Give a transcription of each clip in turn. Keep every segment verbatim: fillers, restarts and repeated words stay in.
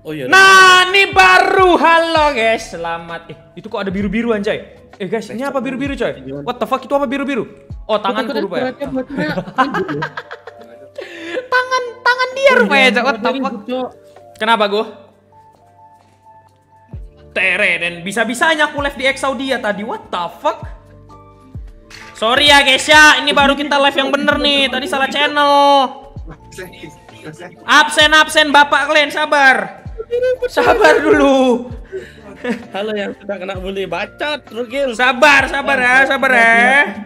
Oh iya. Nah, ini baru. Halo guys, selamat. Eh, itu kok ada biru-biru anjay. Eh guys, ini apa biru-biru coy? What the fuck, itu apa biru-biru? Oh, tanganku rupanya. Tangan, tangan dia rupanya, coy. What the fuck? Kenapa gua? Tere dan bisa-bisanya aku live di Exaudia tadi. What the fuck? Sorry ya guys ya, ini baru kita live yang bener nih. Tadi salah channel. Absen absen bapak kalian, sabar. Sabar dulu. Halo yang sudah kena bully bacot, Rugil. Sabar, sabar ya, sabar ya.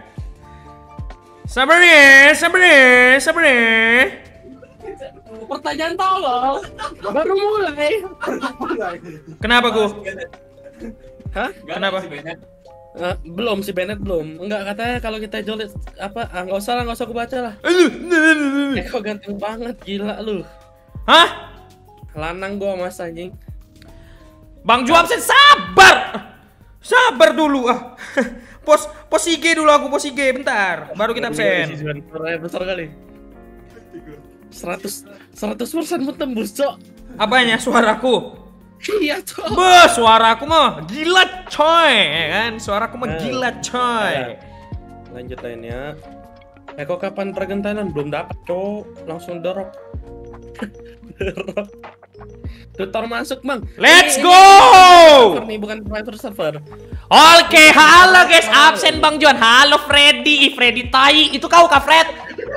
Sabar ya, sabar ya, sabar ya. Pertanyaan tolol. Baru mulai. Kenapa gua? Hah? Kenapa? Uh, belum si Bennett belum. Enggak, katanya kalau kita jolit apa? Ah, nggak usah lah, nggak usah aku baca lah. Eh, kok ganteng banget, gila lu. Hah? Lanang gua mas anjing. Bang Ju absen, sabar. Sabar dulu ah. Pos pos I G dulu aku, pos I G bentar. Baru kita absen. Besar kali. seratus seratus persen mau tembus, Cok. Apanya suaraku? Iya, Cok. Beuh, suaraku mah gila coy, ya kan? Suaraku mah gila coy. Lanjut lainnya. Eh, kok kapan pergentanan? Belum dapat, Cok. Langsung drop. Drop. Tutor masuk, Bang. Let's ini, go. Ini bukan private server. Oke, halo guys, absen Bang Juan. Halo Freddy, Freddy Tai. Itu kau kah, Fred?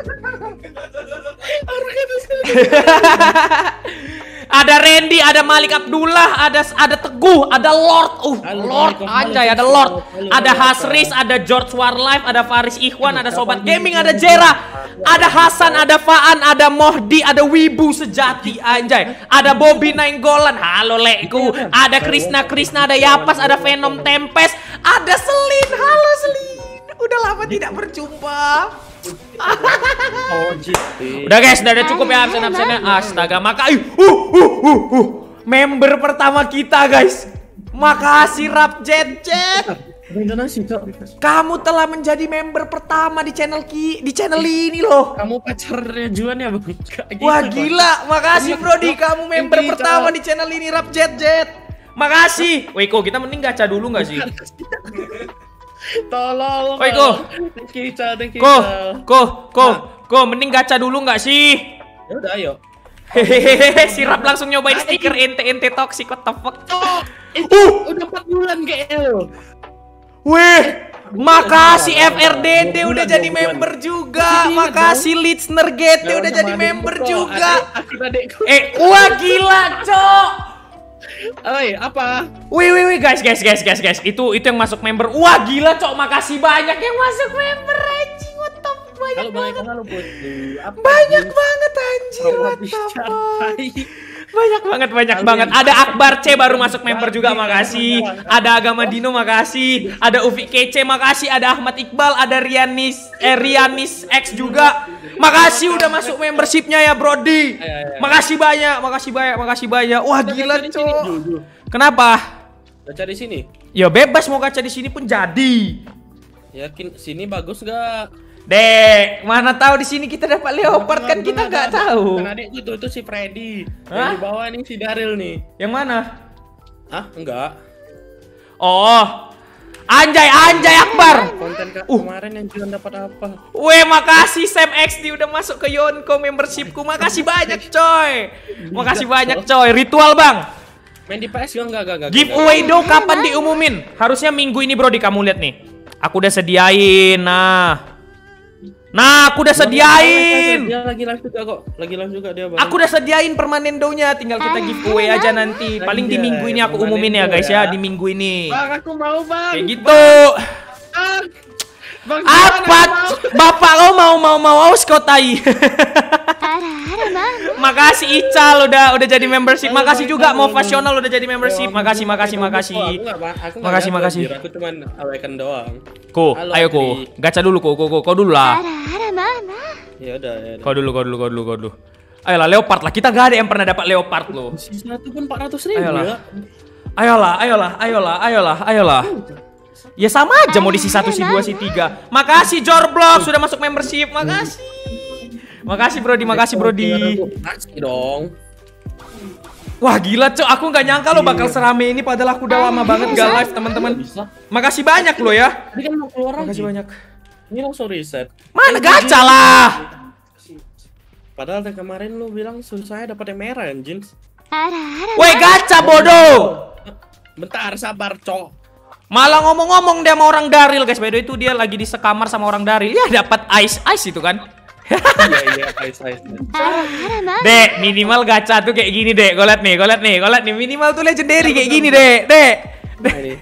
Ada Randy, ada Malik Abdullah, ada ada Teguh, ada Lord, uh, halo, Lord halo, anjay, halo, ada Lord, halo, ada halo, Hasris, ada George Warlife, ada Faris Ikhwan, ada Sobat Gaming, ada Jera, ada Hasan, ada Faan, ada Mohdi, ada Wibu sejati anjay, ada Bobby Nainggolan, halo Leku, ada Krisna Krisna, ada Yapas, ada Venom Tempest, ada Selin, halo Selin, udah lama tidak berjumpa. Oh, gitu. Udah guys, udah, udah cukup ya absen-absennya. Astaga, maka uh, uh, uh, uh. member pertama kita guys. Makasih Rap Jet Jet. Donasi, Cok. Kamu telah menjadi member pertama di channel ki di channel ini loh. Kamu pacarnya Juan ya, Bang? Wah gila, makasih Brody, kamu member pertama di channel ini Rap Jet Jet. Makasih. Wiko, kita mending gacha dulu nggak sih? Tolol. Oi, Ko. Thank you, Cal. Thank you, Ko, Cal. ko, ko, ko, mending gacha dulu nggak sih? Ya udah, ayo. Hehehe, si Rap langsung nyobain stiker ente-ente toxic, what the fuck? Oh, itu Uh. udah empat bulan kayaknya lo. Weh, makasih F R D D udah jadi member juga. Makasih Litzner G T udah jadi member juga. Eh, wah gila, Cok. Oi, apa? Wih, wih, wih, guys, guys, guys, guys, guys. Itu itu yang masuk member. Wah gila, Cok. Makasih banyak yang masuk member anjing. What the fuck, banyak Halo, banget. halo, Bud. Banyak banget anjir. What the fuck. Banyak banget, banyak banget. Ada Akbar C baru masuk member juga, makasih. Ada Agama Dino, makasih. Ada Ufi Kece, makasih. Ada Ahmad Iqbal, ada Rianis, eh, Rianis X juga. Makasih udah masuk membershipnya ya, Brody. Makasih banyak, makasih banyak, makasih banyak. Wah gila, Cok. Kenapa? Gacha di sini. Ya bebas mau gacha di sini pun jadi. Yakin sini bagus gak? Dek, mana tahu di sini kita dapat leopard kan, kita nggak tahu. Kan adik itu itu si Freddy. Hah? Yang di bawah nih si Daryl nih. Yang mana? Hah? Enggak. Oh, anjay, anjay Akbar. Konten ke Uh. kemarin yang jualan dapat apa? Weh, makasih Sam X D udah masuk ke Yonko membershipku. Makasih banyak, coy. Makasih banyak, coy. Ritual, Bang. Main di P S juga enggak, enggak, enggak. Giveaway dong kapan diumumin? Harusnya minggu ini, Bro, di kamu lihat nih. Aku udah sediain. Nah. Nah, aku udah sediain. Dia lagi live juga kok. Lagi live juga dia, Bang. Aku udah sediain permanendonya, tinggal kita giveaway aja nanti. Paling di minggu ini aku umumin ya, guys ya, di minggu ini. Bang, aku mau, Bang. Kayak gitu. Bang. Bang, Apa? Bapak lo mau mau mau aus kau tai. Makasih Ical udah udah jadi membership. Makasih juga Movasional udah jadi membership. Makasih makasih makasih. Makasih makasih. Aku cuman awekan doang. Ko, ayo ko. Gacha dulu ko, ko, ko, kau dulu lah. Ya udah, ya udah. Kau dulu, kau dulu, kau dulu, kau dulu. Ayolah leopard lah. Kita gak ada yang pernah dapat leopard loh. Satu pun empat ratus ribu Ayolah. ya. Ayolah, ayolah, ayolah, ayolah, ayolah. Ya sama aja mau di si satu, si dua, si tiga. Makasih Jorblock sudah masuk membership. Makasih. Makasih Brody, makasih Brody. Makasih dong. Wah gila cok, aku nggak nyangka lo bakal serame ini padahal aku udah lama banget gak live teman-teman. Makasih banyak lo ya. Tadi kan mau keluar lagi. Makasih banyak. Ini langsung reset. Mana gacha lah? Padahal dari kemarin lu bilang susahnya dapat yang merah anjing. Woi gacha bodoh. Bentar sabar cok. Malah ngomong-ngomong dia sama orang Daril guys. By the way itu dia lagi di sekamar sama orang Daril. Ya dapat ice ice itu kan. Iya iya ice ice. Dek, minimal gacha tuh kayak gini, Dek. Gue liat nih, gue liat nih, gue liat nih. Minimal tuh legendary kayak gini, Dek. Dek. Dek.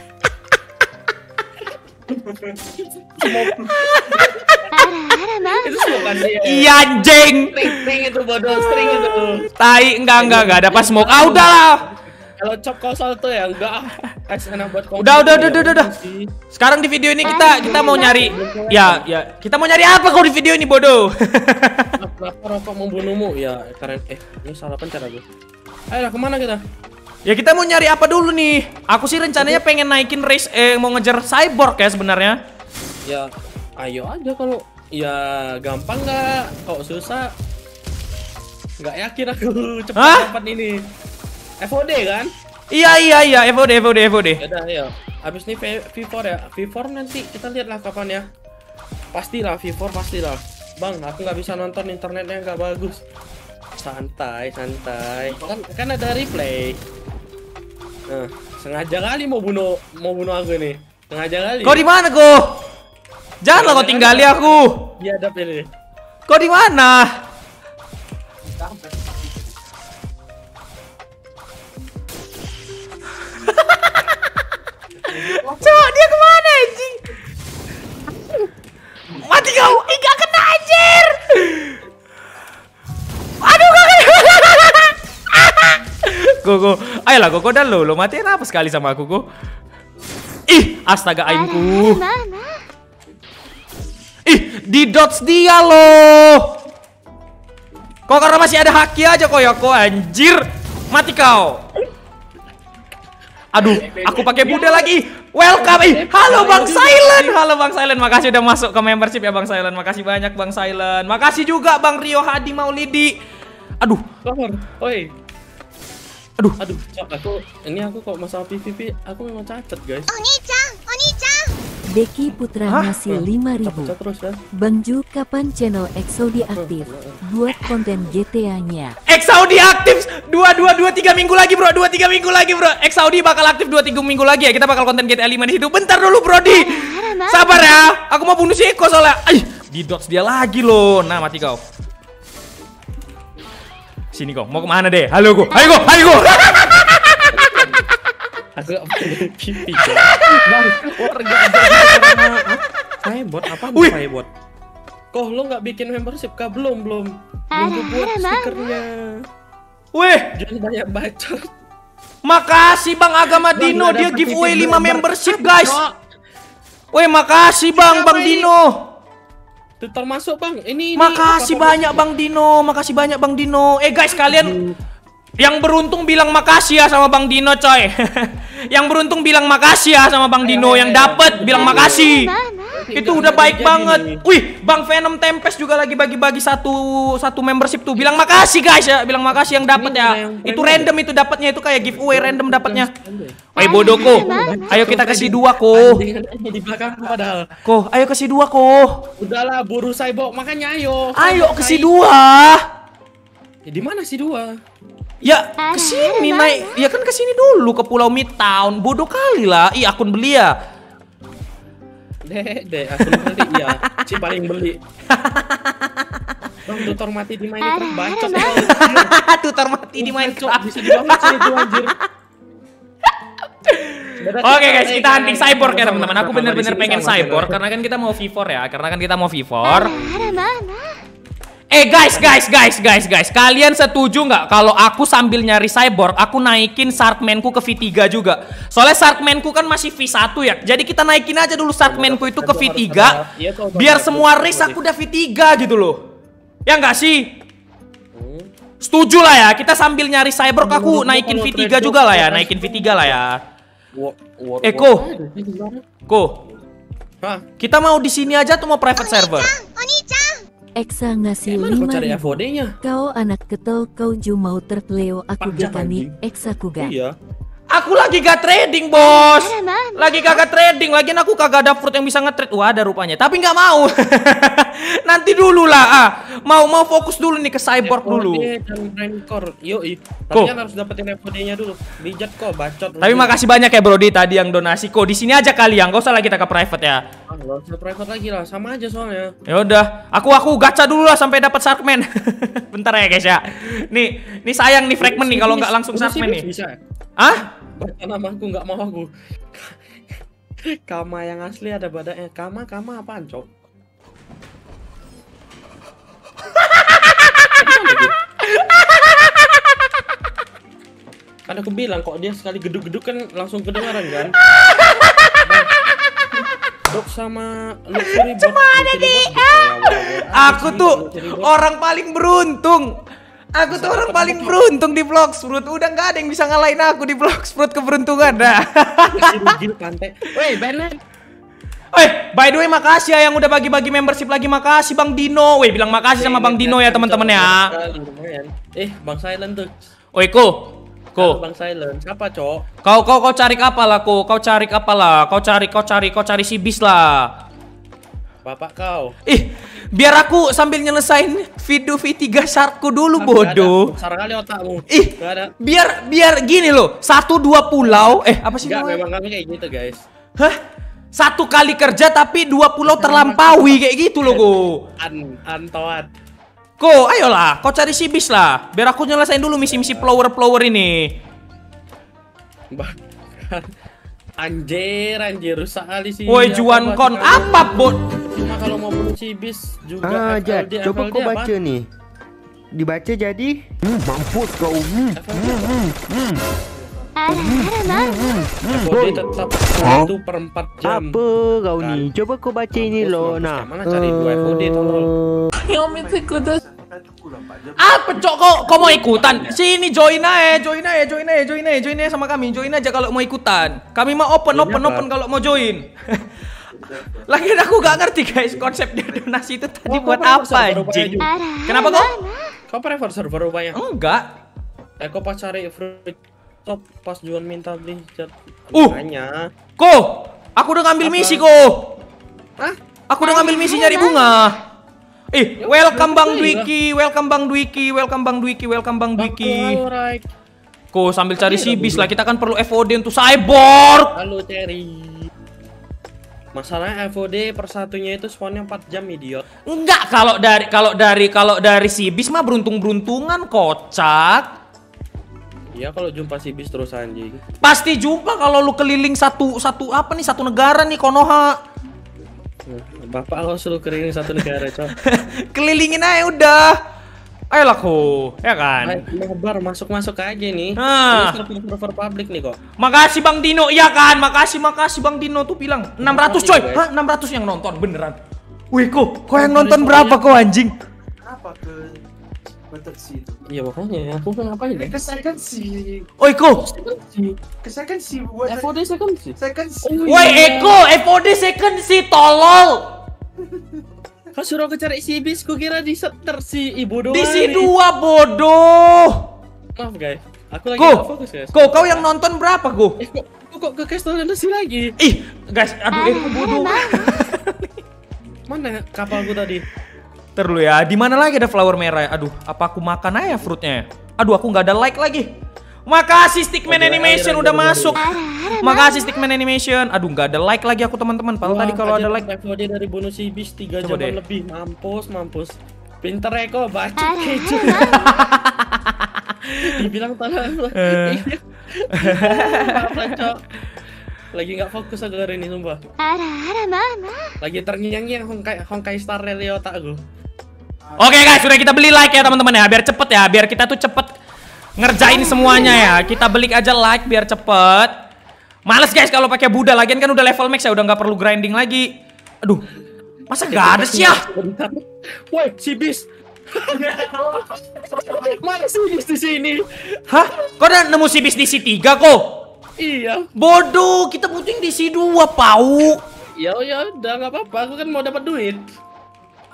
Itu smoke dia. Iya anjing. String itu bodoh, string itu. Tai, enggak enggak enggak ada pas smoke. Ah udahlah. Kalau cop kosol tuh ya enggak. Enak buat Udah udah udah udah udah. Sekarang di video ini kita kita mau nyari ya ya kita mau nyari apa kok di video ini bodoh? Kenapa rokok membunuhmu? Ya keren. Eh ini salah pencet aku. Ayo kemana kita? Ya kita mau nyari apa dulu nih? Aku sih rencananya pengen naikin race eh mau ngejar cyborg ya sebenarnya. Ya ayo aja kalau ya gampang nggak? Kok susah? Nggak yakin aku cepat dapat ini. F O D kan? Iya iya iya F O D F O D F O D. Ya udah ya. Habis ini V empat ya. V empat nanti kita lihatlah kapan ya. Pastilah V empat pastilah. Bang, aku nggak bisa nonton internetnya nggak bagus. Santai santai. Kan kan ada replay. Nah, sengaja kali mau bunuh mau bunuh aku nih. Sengaja kali. Kau di mana kau? Janganlah kau tinggali aku. Dia ada ini. Kau di mana? Cok, dia kemana anjing? Mati kau! Ih, gak kena anjir! Aduh, gak kena! Koko, ayolah Koko dan lo, lo mati apa sekali sama aku, Koko? Ih, astaga aimku. Ih, di dots dia loh. Kok karena masih ada haki aja kok ya, kok anjir. Mati kau. Aduh, aku pakai Buddha lagi. Welcome. Ih, halo Bang Silent. Halo Bang Silent. Makasih udah masuk ke membership ya Bang Silent. Makasih banyak Bang Silent. Makasih juga Bang Rio Hadi Maulidi. Aduh. Oi. Aduh. Aduh, cok, aku ini aku kok masalah P V P aku memang cacat, guys. Oni-chan, Oni-chan. Deki Putra ngasih lima ribu. Terus ya. Bang Ju, kapan channel Exo diaktif? Buat konten G T A-nya. Exo diaktif dua dua dua tiga minggu lagi, Bro. dua tiga minggu lagi, Bro. Exo di bakal aktif dua tiga minggu lagi ya. Kita bakal konten G T A lima di situ. Bentar dulu, Brodi. Sabar ya. Aku mau bunuh si Eko soalnya. Ay, di dots dia lagi loh. Nah, mati kau. Sini kau. Mau kemana deh? Halo, Go. Ayo, Go. Ayo, Go. Aku pipi ya. Bang, warga saya bot apa nih saya bot? Kok lo nggak bikin membership kah? Belum belum. Belum buat stikernya. Weh, jangan banyak bacot. Makasih Bang Agama Dino, dia giveaway lima membership guys. Weh, makasih Bang Bang Dino. Tuh termasuk Bang. Ini makasih banyak Bang Dino, makasih banyak Bang Dino. Eh guys, kalian yang beruntung bilang makasih ya sama Bang Dino, coy. Yang beruntung bilang makasih ya sama Bang Dino. Yang dapet bilang makasih. Itu udah baik banget. Wih, Bang Venom Tempest juga lagi bagi-bagi satu satu membership tuh. Bilang makasih guys ya, bilang makasih yang dapet ya. Itu random itu dapatnya, itu kayak giveaway random dapatnya. Woi bodohku, ayo kita kasih dua ko. Di belakang padahal. Ko, ayo kasih dua ko. Udahlah, buru cyborg makanya ayo. Ayo kasih dua. Ya, di mana sih dua? Ya kesini naik, ya kan kesini dulu ke Pulau Midtown. Bodoh kali lah, ih akun beli ya. Dek, dek, akun beli ya, si paling beli. Bang, tutor mati di Minecraft bacot. Tutor mati di Minecraft. Bisa dibanget sih itu anjir. Oke guys, kita hunting cyborg ya teman-teman. Aku bener-bener pengen cyborg karena kan kita mau V empat ya, karena kan kita mau V empat. Eh guys, guys, guys, guys, guys, kalian setuju nggak kalau aku sambil nyari cyborg, aku naikin Sharkman-ku ke V tiga juga? Soalnya Sharkman-ku kan masih V satu ya. Jadi kita naikin aja dulu Sharkman-ku itu ke V tiga, biar semua race aku udah V tiga gitu loh. Ya nggak sih? Setuju lah ya. Kita sambil nyari cyborg, aku naikin V tiga juga lah ya, naikin V tiga lah ya. Eh Ko, Ko, kita mau di sini aja tuh mau private server? Eksa ngasih Gimana kau lima cari F ribu. O D-nya? Kau anak ketol, kau ju mau terpleo aku Pajak, gekani, anjing. Eksa kuga. Iya. Aku lagi gak trading, bos. Lagi kagak trading, lagian aku kagak ada fruit yang bisa nge-trade. Wah, ada rupanya, tapi nggak mau. Nanti dulu lah. Ah. Mau mau fokus dulu nih ke cyborg dulu. F O D dan rancor. Yoi. Kok? Tapi kan harus dapetin F O D-nya dulu. Bijak kok, bacot. Tapi makasih banyak ya Brody tadi yang donasi. Kok di sini aja kali ya, nggak usah lagi kita ke private ya. Ah, nggak usah private lagi lah, sama aja soalnya. Ya udah, aku aku gacha dulu lah sampai dapat Sharkman. Bentar ya guys ya. Nih, nih sayang nih fragment nih kalau nggak langsung Bonus Sharkman nih. Sibis bisa. Hah? Baca nama aku nggak mau aku. Kama yang asli ada badanya. Kama Kama apaan, Cok? Kan aku bilang kok dia sekali geduk-geduk kan langsung kedengaran kan? Dok sama Luxury Bot. Cemana nih? Aku tuh orang paling beruntung. Aku tuh orang paling beruntung di Vlogsfruit. Udah nggak ada yang bisa ngalahin aku di Vlogsfruit keberuntungan dah. Woi, Benet. Eh, by the way makasih ya yang udah bagi-bagi membership lagi. Makasih Bang Dino. Weh, bilang makasih sama Bang Dino ya teman-teman ya. Eh, Bang Silent tuh. Oi, Ko. Ko. Bang Silent. Siapa, Cok? Kau kau kau cari apa lah, Ko? Kau cari apa lah? Kau cari kau cari kau cari si bis lah. Bapak kau. Ih, biar aku sambil nyelesain video V tiga Sharkku dulu, Nggak bodoh. ada. Besar kali otakmu. Ih, Nggak ada. biar biar gini loh. Satu dua pulau. Eh, apa sih Enggak, namanya? memang kami kayak gitu, guys. Hah? Satu kali kerja tapi dua pulau terlampaui kayak gitu loh, Ko. An Antoat. Ko, ayolah, kau cari si bis lah. Biar aku nyelesain dulu misi-misi flower-flower ini. Bahkan anjir, anjir rusak kali sih. Woi, Juan Kon, apa, Bot? Cuma kalau mau bunuh si bis juga Ah, F L Jad, D, coba F L D kau apa? baca nih. Dibaca jadi? Hmm, mampus kau. Hmm. F O D tetap satu per empat jam. Apa kau nih? Coba kau baca ini Mampus, loh, mampus. nak. Mana cari dua F O D, tolol. Apa, Cok? Kau, kau mau ikutan? Sini join aja, join aja, join aja, join aja, join aja sama kami. Join aja kalau mau ikutan. Kami mau open, open, Join apa? open kalau mau join. Lagian aku gak ngerti guys konsepnya donasi itu tadi Oh, buat kau apa server anjing? rupanya, Kenapa kok? Kau prefer server rupanya? Enggak. Eh, kau pas cari free top pas Juan minta beli cat. Uh. Makanya. Ko, aku udah ngambil Apa? misi, Ko. Hah? Aku udah ngambil misi nyari bunga. Eh, welcome Bang iya. Dwiki, welcome Bang Dwiki, welcome Bang Dwiki, welcome Bang Dwiki. Halo, Rai. Ko, sambil cari Iya, si bis Bang. lah, kita kan perlu F O D untuk cyborg. Halo, Cherry. Masalahnya F O D per satunya itu spawnnya empat jam, idiot. Enggak, kalau dari kalau dari kalau dari si bis mah beruntung-beruntungan, kocak. Iya, kalau jumpa si bis terus anjing. Pasti jumpa kalau lu keliling satu satu apa nih satu negara nih Konoha. Bapak lo suruh keliling satu negara, Cok. Kelilingin aja udah. Ayolah Ko, ya kan? Ayo, Mabar masuk-masuk aja nih. Ah. Ini server publik nih kok. Makasih Bang Dino, iya kan? Makasih, makasih Bang Dino tuh bilang enam ratus coy. Makasih, guys. Hah, enam ratus yang nonton beneran. Wih, kok kok yang nonton berapa kok anjing? Apa ke Batersi itu? Iya makanya aku kan ngapain ya? Ke second si Oi, Ko. ke second si buat F O D second sih. second si Woi, Eko, F O D second si tolol. Kau suruh aku cari si bis, ku kira di setter si ibu doang. Di si nih. dua bodoh. Maaf guys, aku lagi Ko, nggak fokus guys. Ko, kau yang nonton berapa, Ko? Eh, kok, kok, kok ke Castle Fantasy lagi? Ih, guys, aduh Eko bodoh. Mana kapalku tadi? Ntar dulu ya, di mana lagi ada flower merah? Aduh, apa aku makan aja fruitnya? Aduh, aku nggak ada like lagi. Makasih Stickman Oke, Animation akhirnya udah baru masuk. Makasih Stickman Animation. Aduh, nggak ada like lagi aku teman-teman. Padahal tadi kalau ada like. F O D dari bonus si bis tiga Coba jam deh. lebih, mampus, mampus. Pinter Eko, baca keju. Dibilang tanah. Eh. Cok. Lagi nggak fokus aku hari ini sumpah. Lagi terngiang-ngiang Honkai Honkai Star Rail di otak aku. Oke guys, sudah kita beli like ya teman-teman ya, biar cepet ya, biar kita tuh cepet ngerjain semuanya ya. Kita beli aja like biar cepet. Males guys kalau pakai Buddha, lagian kan udah level max ya, udah nggak perlu grinding lagi. Aduh, masa nggak ada sih ya? Woi, si bis. Mana si bis di sini? Hah? Kau udah nemu si bis di C tiga kok? Iya. Bodoh, kita butuh yang di C dua, Pau. Ya ya udah nggak apa-apa, aku kan mau dapat duit.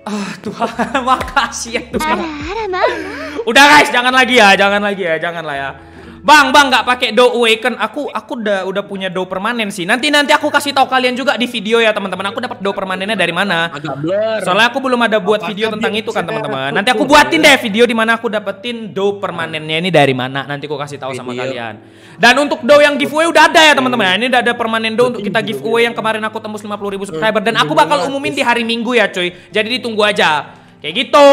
Ah Tuhan, makasih ya Tuhan. Udah guys, jangan lagi ya, jangan lagi ya, jangan lah ya. Bang, bang nggak pakai do awaken. Aku aku udah udah punya do permanen sih. Nanti nanti aku kasih tahu kalian juga di video ya teman-teman. Aku dapat do permanennya dari mana? Agak blur. Soalnya aku belum ada buat video tentang itu kan teman-teman. Nanti aku buatin deh video di mana aku dapetin do permanennya ini dari mana. Nanti aku kasih tahu sama kalian. Dan untuk do yang giveaway udah ada ya teman-teman. Ini udah ada permanen do untuk kita giveaway yang kemarin aku tembus lima puluh ribu subscriber. Dan aku bakal umumin di hari Minggu ya cuy. Jadi ditunggu aja. Kayak gitu.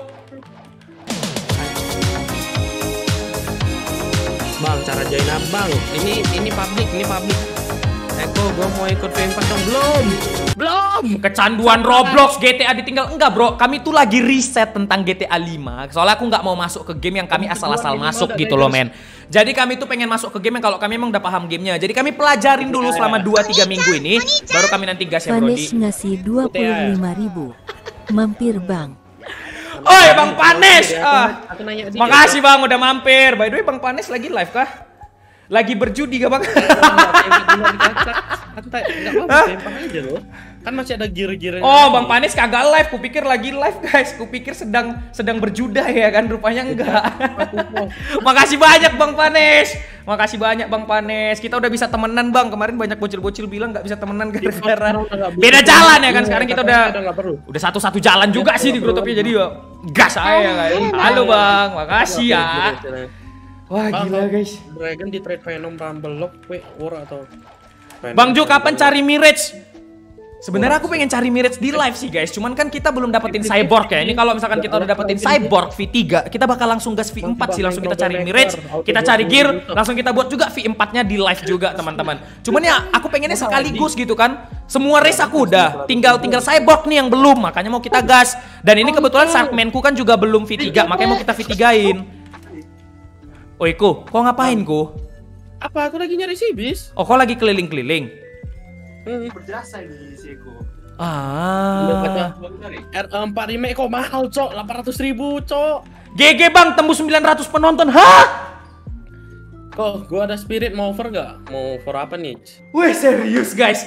Bang, cara join up bang. Ini ini publik, ini publik. Eko, gue mau ikut V empat dong. Belum, belum. Kecanduan Roblox, G T A ditinggal. Enggak bro, kami tuh lagi riset tentang G T A lima. Soalnya aku nggak mau masuk ke game yang kami asal-asal masuk gitu loh men. Jadi kami tuh pengen masuk ke game yang kalau kami emang udah paham gamenya. Jadi kami pelajarin dulu selama dua tiga minggu ini. Baru kami nanti gas ya Brody. Panes ngasih dua puluh lima ribu. Mampir bang. Oi Bang Panes, ah, Aku nanya dia. makasih Bang udah mampir. By the way Bang Panes lagi live kah? Lagi berjudi gak Bang? Santai, enggak apa-apa, tembak aja loh. Kan masih ada gear-gear. Oh Bang Panes kagak live, kupikir lagi live guys. Kupikir sedang sedang berjudah ya kan, rupanya enggak. Makasih banyak Bang Panes. Makasih banyak Bang Panes. Kita udah bisa temenan Bang. Kemarin banyak bocil-bocil bilang nggak bisa temenan gara-gara beda jalan ya kan. Sekarang kita udah udah satu-satu jalan juga sih di Growtopia. Jadi ya gas aja kan. Halo Bang, makasih ya. Wah gila guys. Dragon di trade Venom Rumble Lock, weh, war atau Bang Jo kapan cari Mirage? Sebenarnya aku pengen cari Mirage di live sih guys. Cuman kan kita belum dapetin Cyborg ya. Ini kalau misalkan kita udah dapetin Cyborg V tiga, kita bakal langsung gas V empat sih. Langsung kita cari Mirage, kita cari gear, langsung kita buat juga V empat-nya di live juga teman-teman. Cuman ya aku pengennya sekaligus gitu kan. Semua race aku udah, tinggal tinggal Cyborg nih yang belum. Makanya mau kita gas. Dan ini kebetulan Sharkman-ku kan juga belum V tiga, makanya mau kita V tiga-in. Oi Ko, kok ngapain Ko? apa? Aku lagi nyari sibis. Oh, kok lagi keliling-keliling? Hmm. Berjasa ini si Eko. Ah. R empat remake kok mahal, Cok. delapan ratus ribu, Cok. G G Bang, tembus sembilan ratus penonton. Hah? Kok gua ada spirit mau over gak? Mau for apa nih? Wih, serius guys.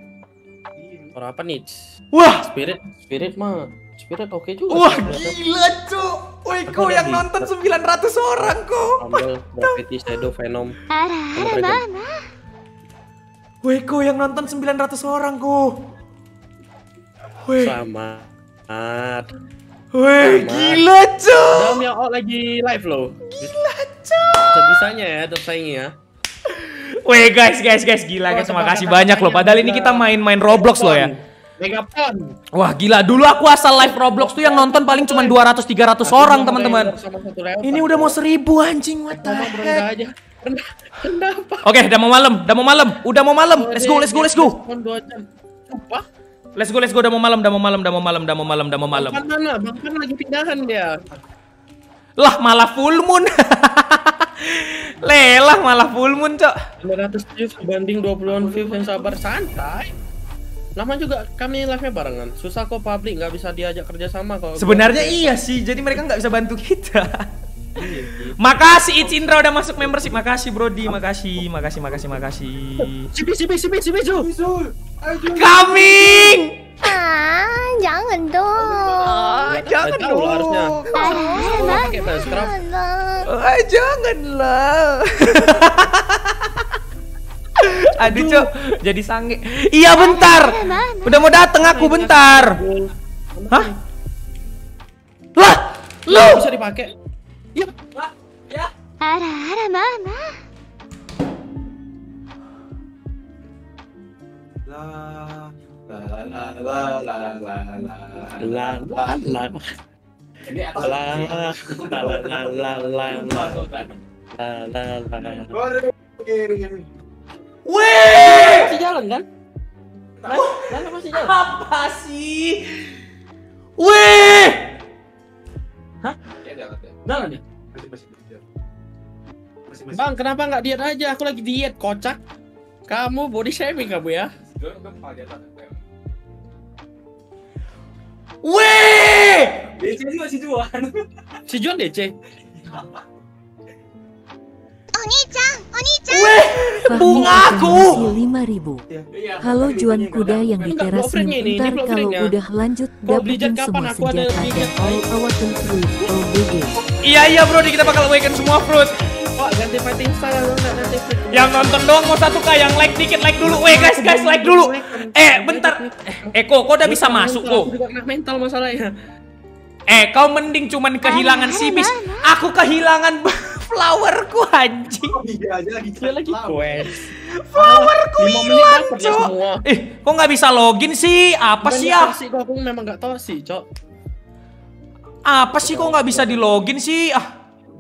For apa nih? Wah. Spirit, spirit mah. Spirit oke juga. Wah, gila, Cuk. Woi, kok yang nonton sembilan ratus orang kok. Ambil Gravity Shadow Venom. Woi, kok yang nonton sembilan ratus orang kok. Woi. Selamat. Woi, gila, Cuk. Dam yang out lagi live loh. Gila, Cuk. Sebisanya ya tersaingi ya. Woi, guys, guys, guys, gila guys. Terima kasih banyak loh. Padahal ini kita main-main Roblox loh ya. Megapon. Wah, gila. Dulu aku asal live Roblox tuh yang nonton paling cuma dua ratus tiga ratus orang, teman-teman. Ini udah mau seribu anjing, what the heck. Oke, udah mau malam, udah mau malam, udah mau malam. Let's go, let's go, let's go. Let's go, let's go. Udah mau malam, udah mau malam, udah mau malam, udah mau malam, udah mau malam. Bang Pan mana? Bang Pan lagi pindahan dia. Lah, malah full moon. Lelah malah full moon, Cok. lima ratus views dibanding dua puluhan views yang sabar, santai. Lama juga kami live-nya barengan. Susah kok publik, nggak bisa diajak kerja sama kalau. Sebenarnya iya sih, jadi mereka nggak bisa bantu kita. Makasih It's Indra udah masuk membership. Makasih Brody, makasih, makasih, makasih, makasih. Sibis, sibis, sibis, sibis, Coming! Ah, jangan dong. Ah, jangan tahu lah harusnya. Ah, Pakai Buzzcraft. Ah, janganlah. Aduh, Cok, jadi sange. Iya, bentar. Udah mau dateng aku, bentar. Hah? Lah, lu Bisa dipakai. Yuk. ya. Ara, ara, mama. La la la la la la la La la la. Ini atas. La la la la la la la la la. Weh, Masih jalan kan? Lan masih jalan. apa sih? Weh, Jalan ya? Masih masih masih. Masih masih. Bang, kenapa nggak diet aja? Aku lagi diet, kocak. Kamu body shaming kamu ya? weh. D C juga si Juan. Si Juan D C. Weh, bungaku. lima ribu. Halo Juan Kuda yang di teras blogfriendnya ini, ntar ini kalau blogfriendnya. udah lanjut Kalau beli jet gabungin kapan? semua Aku ada senjata beli dan jet. all awaken fruit O B G. Iya iya Brody, kita bakal awaken semua fruit. Pak, ganti fighting style dong, nanti free. Yang nonton doang mau satu kak, yang like dikit like dulu. Weh guys guys like dulu. Eh bentar. Eh Eko, kok udah bisa masuk kok? Aku juga kena mental masalahnya. Eh kau mending cuman kehilangan sibis. Aku kehilangan flowerku anjing. Iya aja lagi Dia lagi quest. Flowerku lima menit hilang dapat ya cok. semua. Eh kok nggak bisa login sih? Apa sih ya? Sih, aku memang nggak tahu sih, Cok. Apa sih kok nggak bisa di login sih? Ah.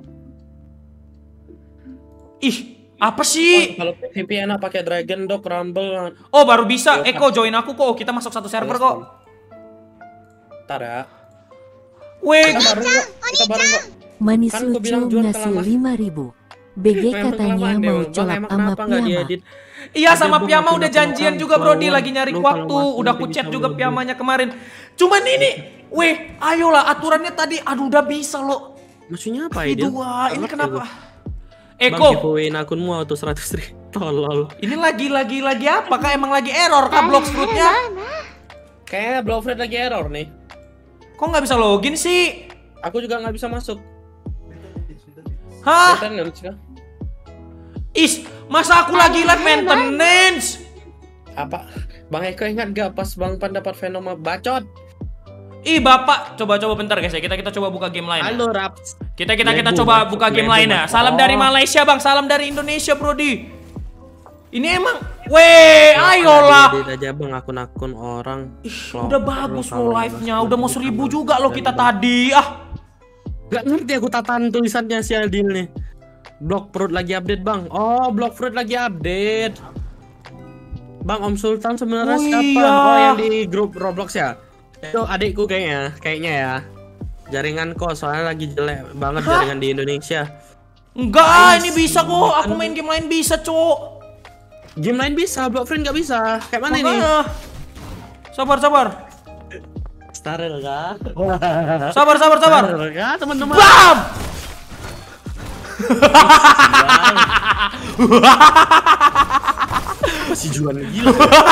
Ih, apa sih? Kalau V P N pakai Dragon Dog, Rumble. Oh baru bisa. Eko join aku kok. Kita masuk satu server kok. Ntar ya. Weh, Kita bareng nggak? Kita bareng nggak? Manis Kan aku lucu bilang jual ngasih kelamaan. lima ribu. B G Memang katanya kelamaan deh, mau Bang. colak Emang sama kenapa nggak Piyama. diedit? iya sama Aduh, Piyama makin udah aku janjian makan juga Brody kawan. lagi nyari Lu waktu. kalau mati Udah nanti aku chat bisa juga login. Piyamanya kemarin. Cuman ini, weh, ayolah aturannya tadi. Aduh udah bisa loh. Maksudnya apa Ini ya? dua, ini kenapa? Bang, Eko, giveawayin akunmu auto seratus ribu. Tolol. ini lagi lagi lagi apa? Kak emang lagi error kah blok fruitnya? Kayaknya Blowfred lagi error nih. Kok nggak bisa login sih? Aku juga nggak bisa masuk. Hah? Maintenance kah? Is, masa aku lagi live maintenance? Apa? Bang Eko ingat gak pas Bang Pan dapat Venoma bacot? Ih bapak, coba-coba bentar guys ya. Kita kita coba buka game lain. ya. Halo Raps. Kita kita kita Lebu, coba Bang. buka game Lebu, lain ya. Bang. Salam Oh. dari Malaysia bang, salam dari Indonesia Brody. Ini emang, weh, ayolah. Edit aja Bang akun-akun orang. Udah bagus loh live-nya, udah mau seribu juga loh kita tadi. Ah, Gak ngerti aku tatan tulisannya si Adil nih. Block Fruit lagi update Bang. Oh, Block Fruit lagi update. Bang Om Sultan sebenarnya Oh, siapa? iya. Oh yang di grup Roblox ya? Itu adikku kayaknya, kayaknya ya. Jaringan kok soalnya lagi jelek banget Hah? jaringan di Indonesia. enggak, ah, ini bisa kok. Aku main game lain bisa, cok. Game lain bisa, Block Friend nggak bisa. Kayak mana ini? Makanya. Sabar, sabar. Starel kah? Sabar, sabar, sabar. Starel kah teman-teman? Bam! Masih jual gila.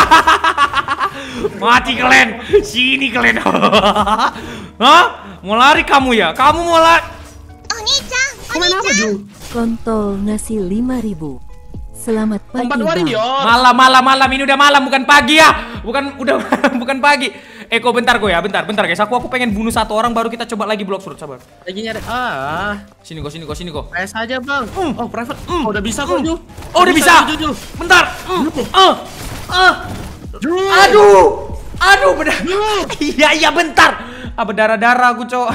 Mati kalian. Sini kalian. Hah? Mau lari kamu ya? Kamu mau lari? Komen apa Ju? Kontol ngasih lima ribu. Selamat pagi Empat Bang. warrior. Malam, malam, malam. Ini udah malam, bukan pagi ya. Bukan, udah bukan pagi. Eko, bentar gue ya, bentar, bentar guys. Aku aku pengen bunuh satu orang baru kita coba lagi block fruit, sabar. Lagi nyari ah. Sini kok, sini kok, sini kok. P S aja Bang. Mm. Oh, private. Mm. Oh, udah bisa kok Ju. Oh, udah bisa. Ju, Ju. Bentar. Mm. Ah. Ah. Ju. Aduh. Aduh, benar. Iya, iya, bentar. Ah, berdarah-darah aku, cowok.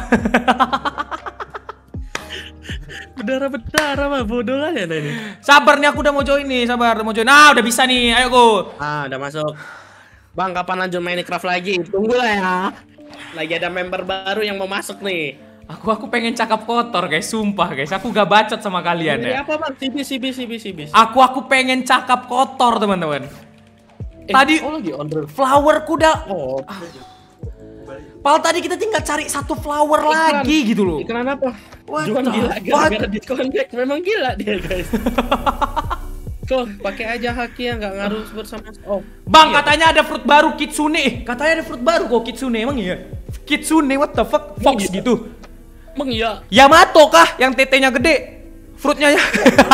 Berdarah-berdarah mah bodoh lah ya ini. Sabar nih, aku udah mau join nih, sabar, udah mau join. Nah, udah bisa nih. Ayo, go. Ah, udah masuk. Bang, kapan lanjut Minecraft lagi? Tunggulah ya. Lagi ada member baru yang mau masuk nih. Aku aku pengen cakap kotor, guys. Sumpah, guys. Aku gak bacot sama kalian Ini ya. apa Bang? Sibis, sibis, sibis, sibis. Aku aku pengen cakap kotor, teman-teman. Eh, Tadi oh lagi order. flower kuda. Oh, Pal tadi kita tinggal cari satu flower Iklan. lagi gitu loh. iklan apa? What Juan the gila fuck? gara-gara disconnect. Memang gila dia, guys. Tuh, pakai aja haki yang nggak ngaruh bersama. Oh, Bang, iya. katanya ada fruit baru Kitsune. Eh, katanya ada fruit baru kok Kitsune, emang iya? Kitsune, what the fuck? Fox Iya. gitu. Emang iya. Yamato kah yang tetenya gede? Fruitnya ya.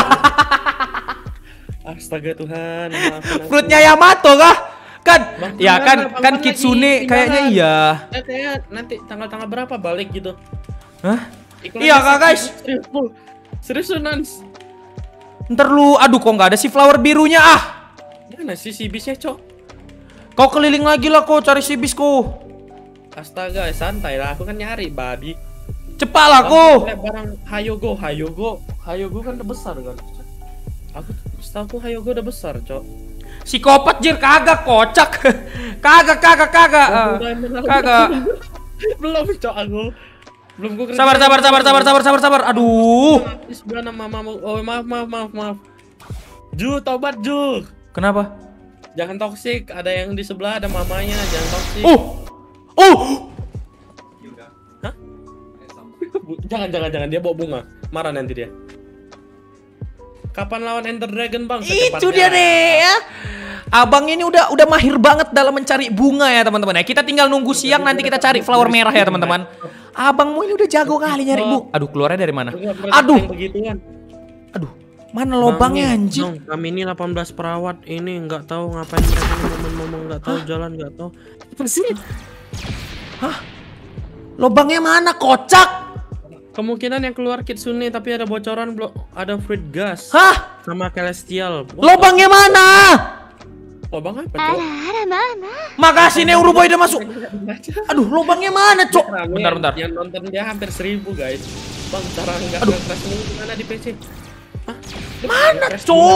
Astaga Tuhan, maafkan aku. Fruitnya Yamato kah? Kan, Bang, ya tanggal kan, berapa? kan Bang, Kitsune lagi kayaknya tinggalan. iya. Eh, kayaknya nanti tanggal-tanggal berapa balik gitu. Hah? Iklannya Iya kak guys. Serius, full. Serius Nans. Ntar lu, aduh kok nggak ada si flower birunya ah. Mana sih si bisnya, Cok? Kau keliling lagi lah kok cari si bis kok. Astaga, santai lah. Aku kan nyari babi. Cepat lah kok. Barang, barang Hayogo, Hayogo. Hayogo kan udah besar kan. Aku setahu Hayogo udah besar, Cok. Psikopat jir, kagak kocak. Kagak, kagak, kagak. Oh, Ah, udah, bener. kagak. Belum, Cok, aku. Belum gua kerjain. Sabar, sabar, sabar, sabar, sabar, sabar, sabar. Aduh. Di sebelah nama mamamu. Oh, maaf, maaf, maaf, maaf. Ju, tobat, Ju. Kenapa? Jangan toksik. Ada yang di sebelah, ada mamanya. Jangan toksik. Oh. Oh. Hah? Jangan, jangan, jangan. Dia bawa bunga. Marah nanti dia. Kapan lawan Ender Dragon, Bang? Itu dia nih ya. Abang ini udah udah mahir banget dalam mencari bunga ya teman-teman ya. Kita tinggal nunggu siang nanti kita cari flower merah ya teman-teman. Abangmu ini udah jago kali nyari bu. Aduh keluarnya dari mana? Aduh. Aduh. Mana lobangnya anjir? Bang, kami ini delapan belas perawat ini nggak tahu ngapain mereka ini ngomong-ngomong nggak tahu jalan nggak tahu. Apa sih? Hah? Lobangnya mana? Kocak. Kemungkinan yang keluar Kitsune tapi ada bocoran belum ada fruit gas. Hah? Sama Celestial. Lobangnya mana? Lobang apa, Cok? Makasih nih Uruboy udah masuk. Aduh, lobangnya mana, Cok? Bentar, bentar. Yang nonton dia hampir seribu, guys. Bang, cara nggak nge-crash ini gimana di P C? Hah? Mana, Cok?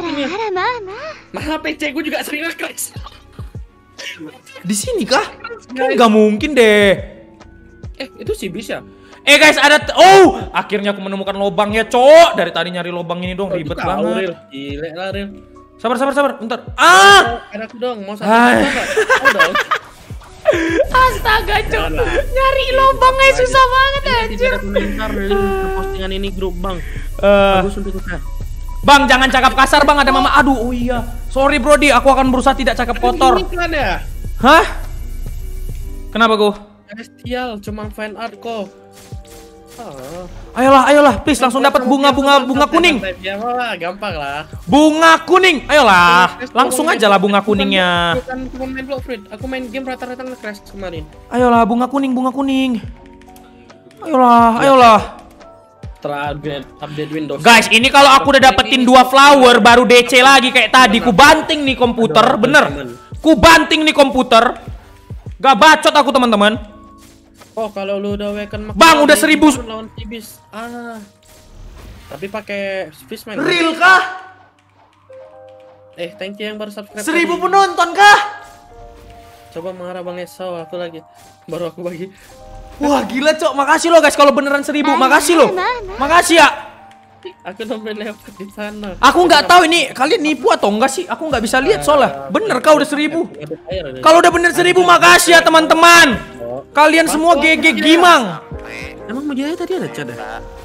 Mana P C gue juga sering nge-crash. Di sini kah? Enggak mungkin deh. Eh, itu sih bisa. Eh guys, ada oh, akhirnya aku menemukan lobangnya, Cok. Dari tadi nyari lobang ini dong, ribet banget. Gile lah, Ril. Sabar, sabar, sabar, bentar. Ah! Ada aku dong, mau satu dong. Astaga, Cok. Nyari lobangnya susah banget anjir. Tidak komentar postingan ini grup, Bang. Uh, Bagus untuk kita. Bang, jangan cakap kasar, Bang. Ada mama. Aduh, oh iya. Sorry, Brody. Aku akan berusaha tidak cakap kotor. Ya? Hah? Kenapa, Go? Celestial, cuma fan art kok. Oh. Ayolah, ayolah, please langsung dapat bunga-bunga bunga kuning. Ya, lah, gampang lah. Bunga kuning, ayolah, langsung aja lah bunga kuningnya. Bukan cuma main block fruit, aku main game rata-rata nge-crash kemarin. Ayolah, bunga kuning, bunga kuning. Ayolah, ayolah. Terupdate, update Windows. Guys, ini kalau aku udah dapetin dua flower, baru D C lagi kayak tadi. Ku banting nih komputer, bener. Ku banting nih komputer. Gak bacot aku teman-teman. Oh, kalau lu udah weapon Bang, udah seribu lawan Ibis. Ah. Tapi pakai Fishman. Real kah? Eh, thank you yang baru subscribe. Seribu penonton kah? Coba mengarah Bang Esau, aku lagi. Baru aku bagi. Wah, gila, Cok. Makasih lo guys kalau beneran seribu. Makasih lo. Makasih ya. Aku sampai lewat di sana. Aku nggak tahu ini kalian nipu atau enggak sih? Aku nggak bisa lihat soalnya. Bener kau udah seribu. Kalau udah bener seribu, makasih ya teman-teman. Kalian semua G G Gimang. Emang Mujaya tadi ada chat ya?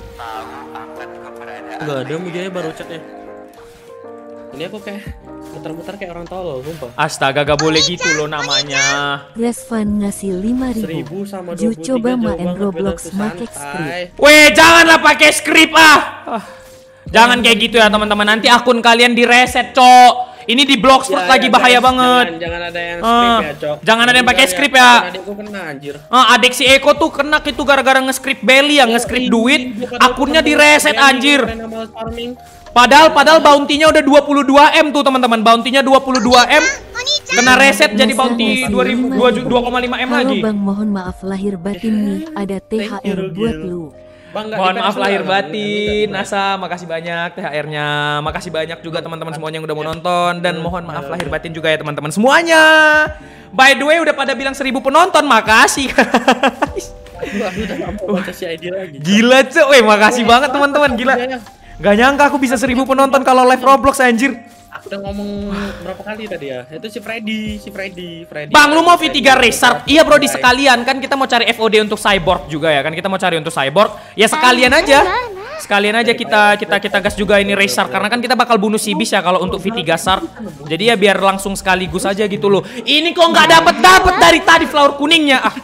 Enggak ada, Mujaya baru chat ya. Ini aku kayak muter-muter kayak orang tolol, sumpah. Astaga, gak boleh gitu loh namanya. Resvan ngasih lima ribu. seribu sama Ju dua puluh tiga coba jauh main banget, Roblox beda tuh, make santai. script. Weh, janganlah pakai skrip ah. Ah, Jangan kayak gitu ya teman-teman. Nanti akun kalian direset, Cok. Ini di Bloxfruit Ya, lagi ya, bahaya guys, banget. Jangan, jangan ada yang Ah, skrip ya, Cok. jangan ada yang pakai Jangan skrip ya. ya. Adikku kena anjir. Ah, adik si Eko tuh kena itu gara-gara nge-script belly ya, nge-script Ini, duit, dia pada akunnya kena direset Belly, anjir. kena Animal Farming. Padahal padahal bounty-nya udah dua puluh dua M tuh teman-teman. Bounty-nya dua puluh dua M. Kena reset jadi bounty dua ribu dua koma lima M Halo lagi. Bang, mohon maaf lahir batin nih, ada T H R buat lu. Bang, nggak Mohon di maaf cancel lahir ya, batin, Bang? Nasa, makasih banyak T H R-nya. Makasih banyak juga teman-teman semuanya yang udah mau nonton. Dan mohon maaf lahir batin juga ya teman-teman semuanya. By the way udah pada bilang seribu penonton, makasih guys. Aduh, aku udah nggak mau baca si I D lagi. Gila cuy, weh makasih banget teman-teman, gila. Gak nyangka aku bisa seribu penonton kalau live Roblox anjir. Aku udah ngomong berapa kali tadi ya? Itu si Freddy, si Freddy, Freddy. Bang, lu mau V tiga Restart? Iya bro, di sekalian kan kita mau cari F O D untuk Cyborg juga ya kan, kita mau cari untuk Cyborg. Ya sekalian aja. Sekalian aja kita kita kita gas juga ini Restart karena kan kita bakal bunuh si Bis ya kalau untuk V tiga Shark. Jadi ya biar langsung sekaligus aja gitu loh. Ini kok nggak dapet dapet dari tadi flower kuningnya. Ah.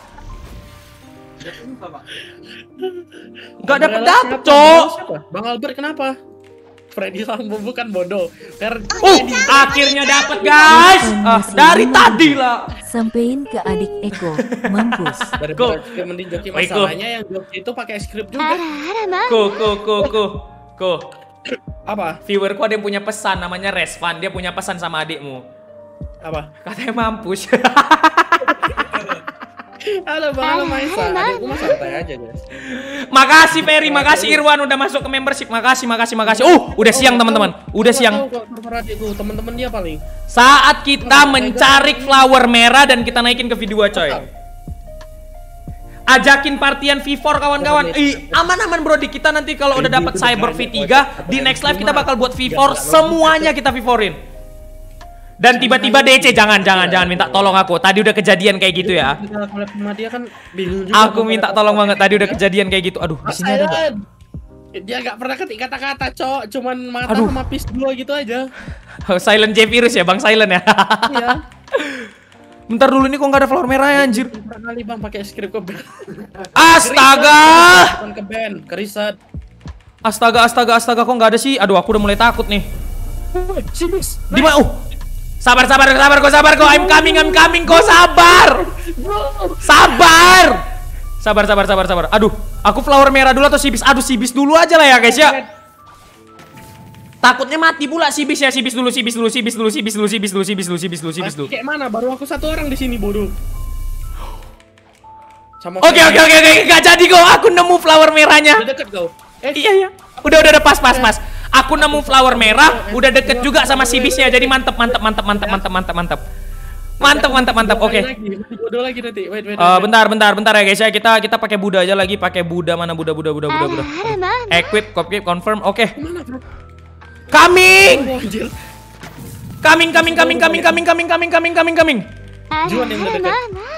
Nggak dapet dapet, Cok. Bang Albert kenapa? Freddy Sambo bukan bodoh. Karena Uh, akhirnya dapet guys. Ah, dari tadi lah. Sampein ke adik Eko, mampus. daripada mending joki Baik, masalahnya yang joki itu pakai script juga. Ko ko ko ko ko. Apa? Viewerku ada yang punya pesan namanya Resvan. Dia punya pesan sama adikmu. Apa? Katanya mampus. Halo Bang, halo Maisa. Adikku mah santai aja, guys. Makasih Ferry, makasih Irwan udah masuk ke membership. Makasih, makasih, makasih. Uh, udah siang teman-teman. Udah siang. Teman-teman dia paling. Saat kita mencari flower merah dan kita naikin ke video coy. Ajakin partian V four kawan-kawan. Ih, aman-aman Brody. Kita nanti kalau udah dapat Cyber V tiga di next live kita bakal buat V four semuanya kita V four-in. Dan tiba-tiba D C jangan jangan jangan minta tolong aku. Tadi udah kejadian kayak gitu ya. Sama dia kan bingung juga. Aku minta tolong banget tadi udah kejadian kayak gitu. Aduh, di sini ada nggak? Dia gak pernah ketik kata-kata, Cok. Cuman mata Aduh. sama pis dua gitu aja. Oh, Silent J virus ya, Bang Silent ya. Iya. Bentar dulu, ini kok nggak ada flower merah ya, anjir. Pernah kali Bang pakai script ke band. Astaga. Bukan ke band, ke riset. Astaga, astaga, astaga, kok nggak ada sih? Aduh, aku udah mulai takut nih. Si bis. Di mana? Uh. Sabar, sabar, sabar, kok sabar, kok. I'm coming, I'm coming, kok sabar. Sabar. Sabar, sabar, sabar, sabar. Aduh, aku flower merah dulu atau sibis? Aduh, sibis dulu aja lah ya, guys ya. Takutnya mati pula sibis ya, sibis dulu, sibis dulu, sibis dulu, sibis dulu, sibis dulu, sibis dulu, sibis dulu, sibis dulu. Kayak mana? Baru aku satu orang di sini, bodoh. Sama Oke, oke, oke, oke, nggak jadi kok. Aku nemu flower merahnya. Udah deket kau. Eh, Iya, iya. Udah, udah, udah, pas, pas, pas. Aku nemu flower merah, udah deket juga sama sibisnya. Jadi mantep, mantep, mantep, mantep, mantep, mantep, mantep. Mantep, mantep, mantep. Oke. bodoh lagi nanti. Wait, wait. Eh, bentar, bentar, bentar ya guys ya. Kita kita pakai Buddha aja lagi, pakai Buddha mana Buddha, Buddha, Buddha, Buddha, Buddha. Equip, copy, confirm. Oke. Mana, bro? Coming. Oh, anjir. Coming, coming, coming, coming, coming, coming, coming, coming, coming, coming. Juan yang udah deket.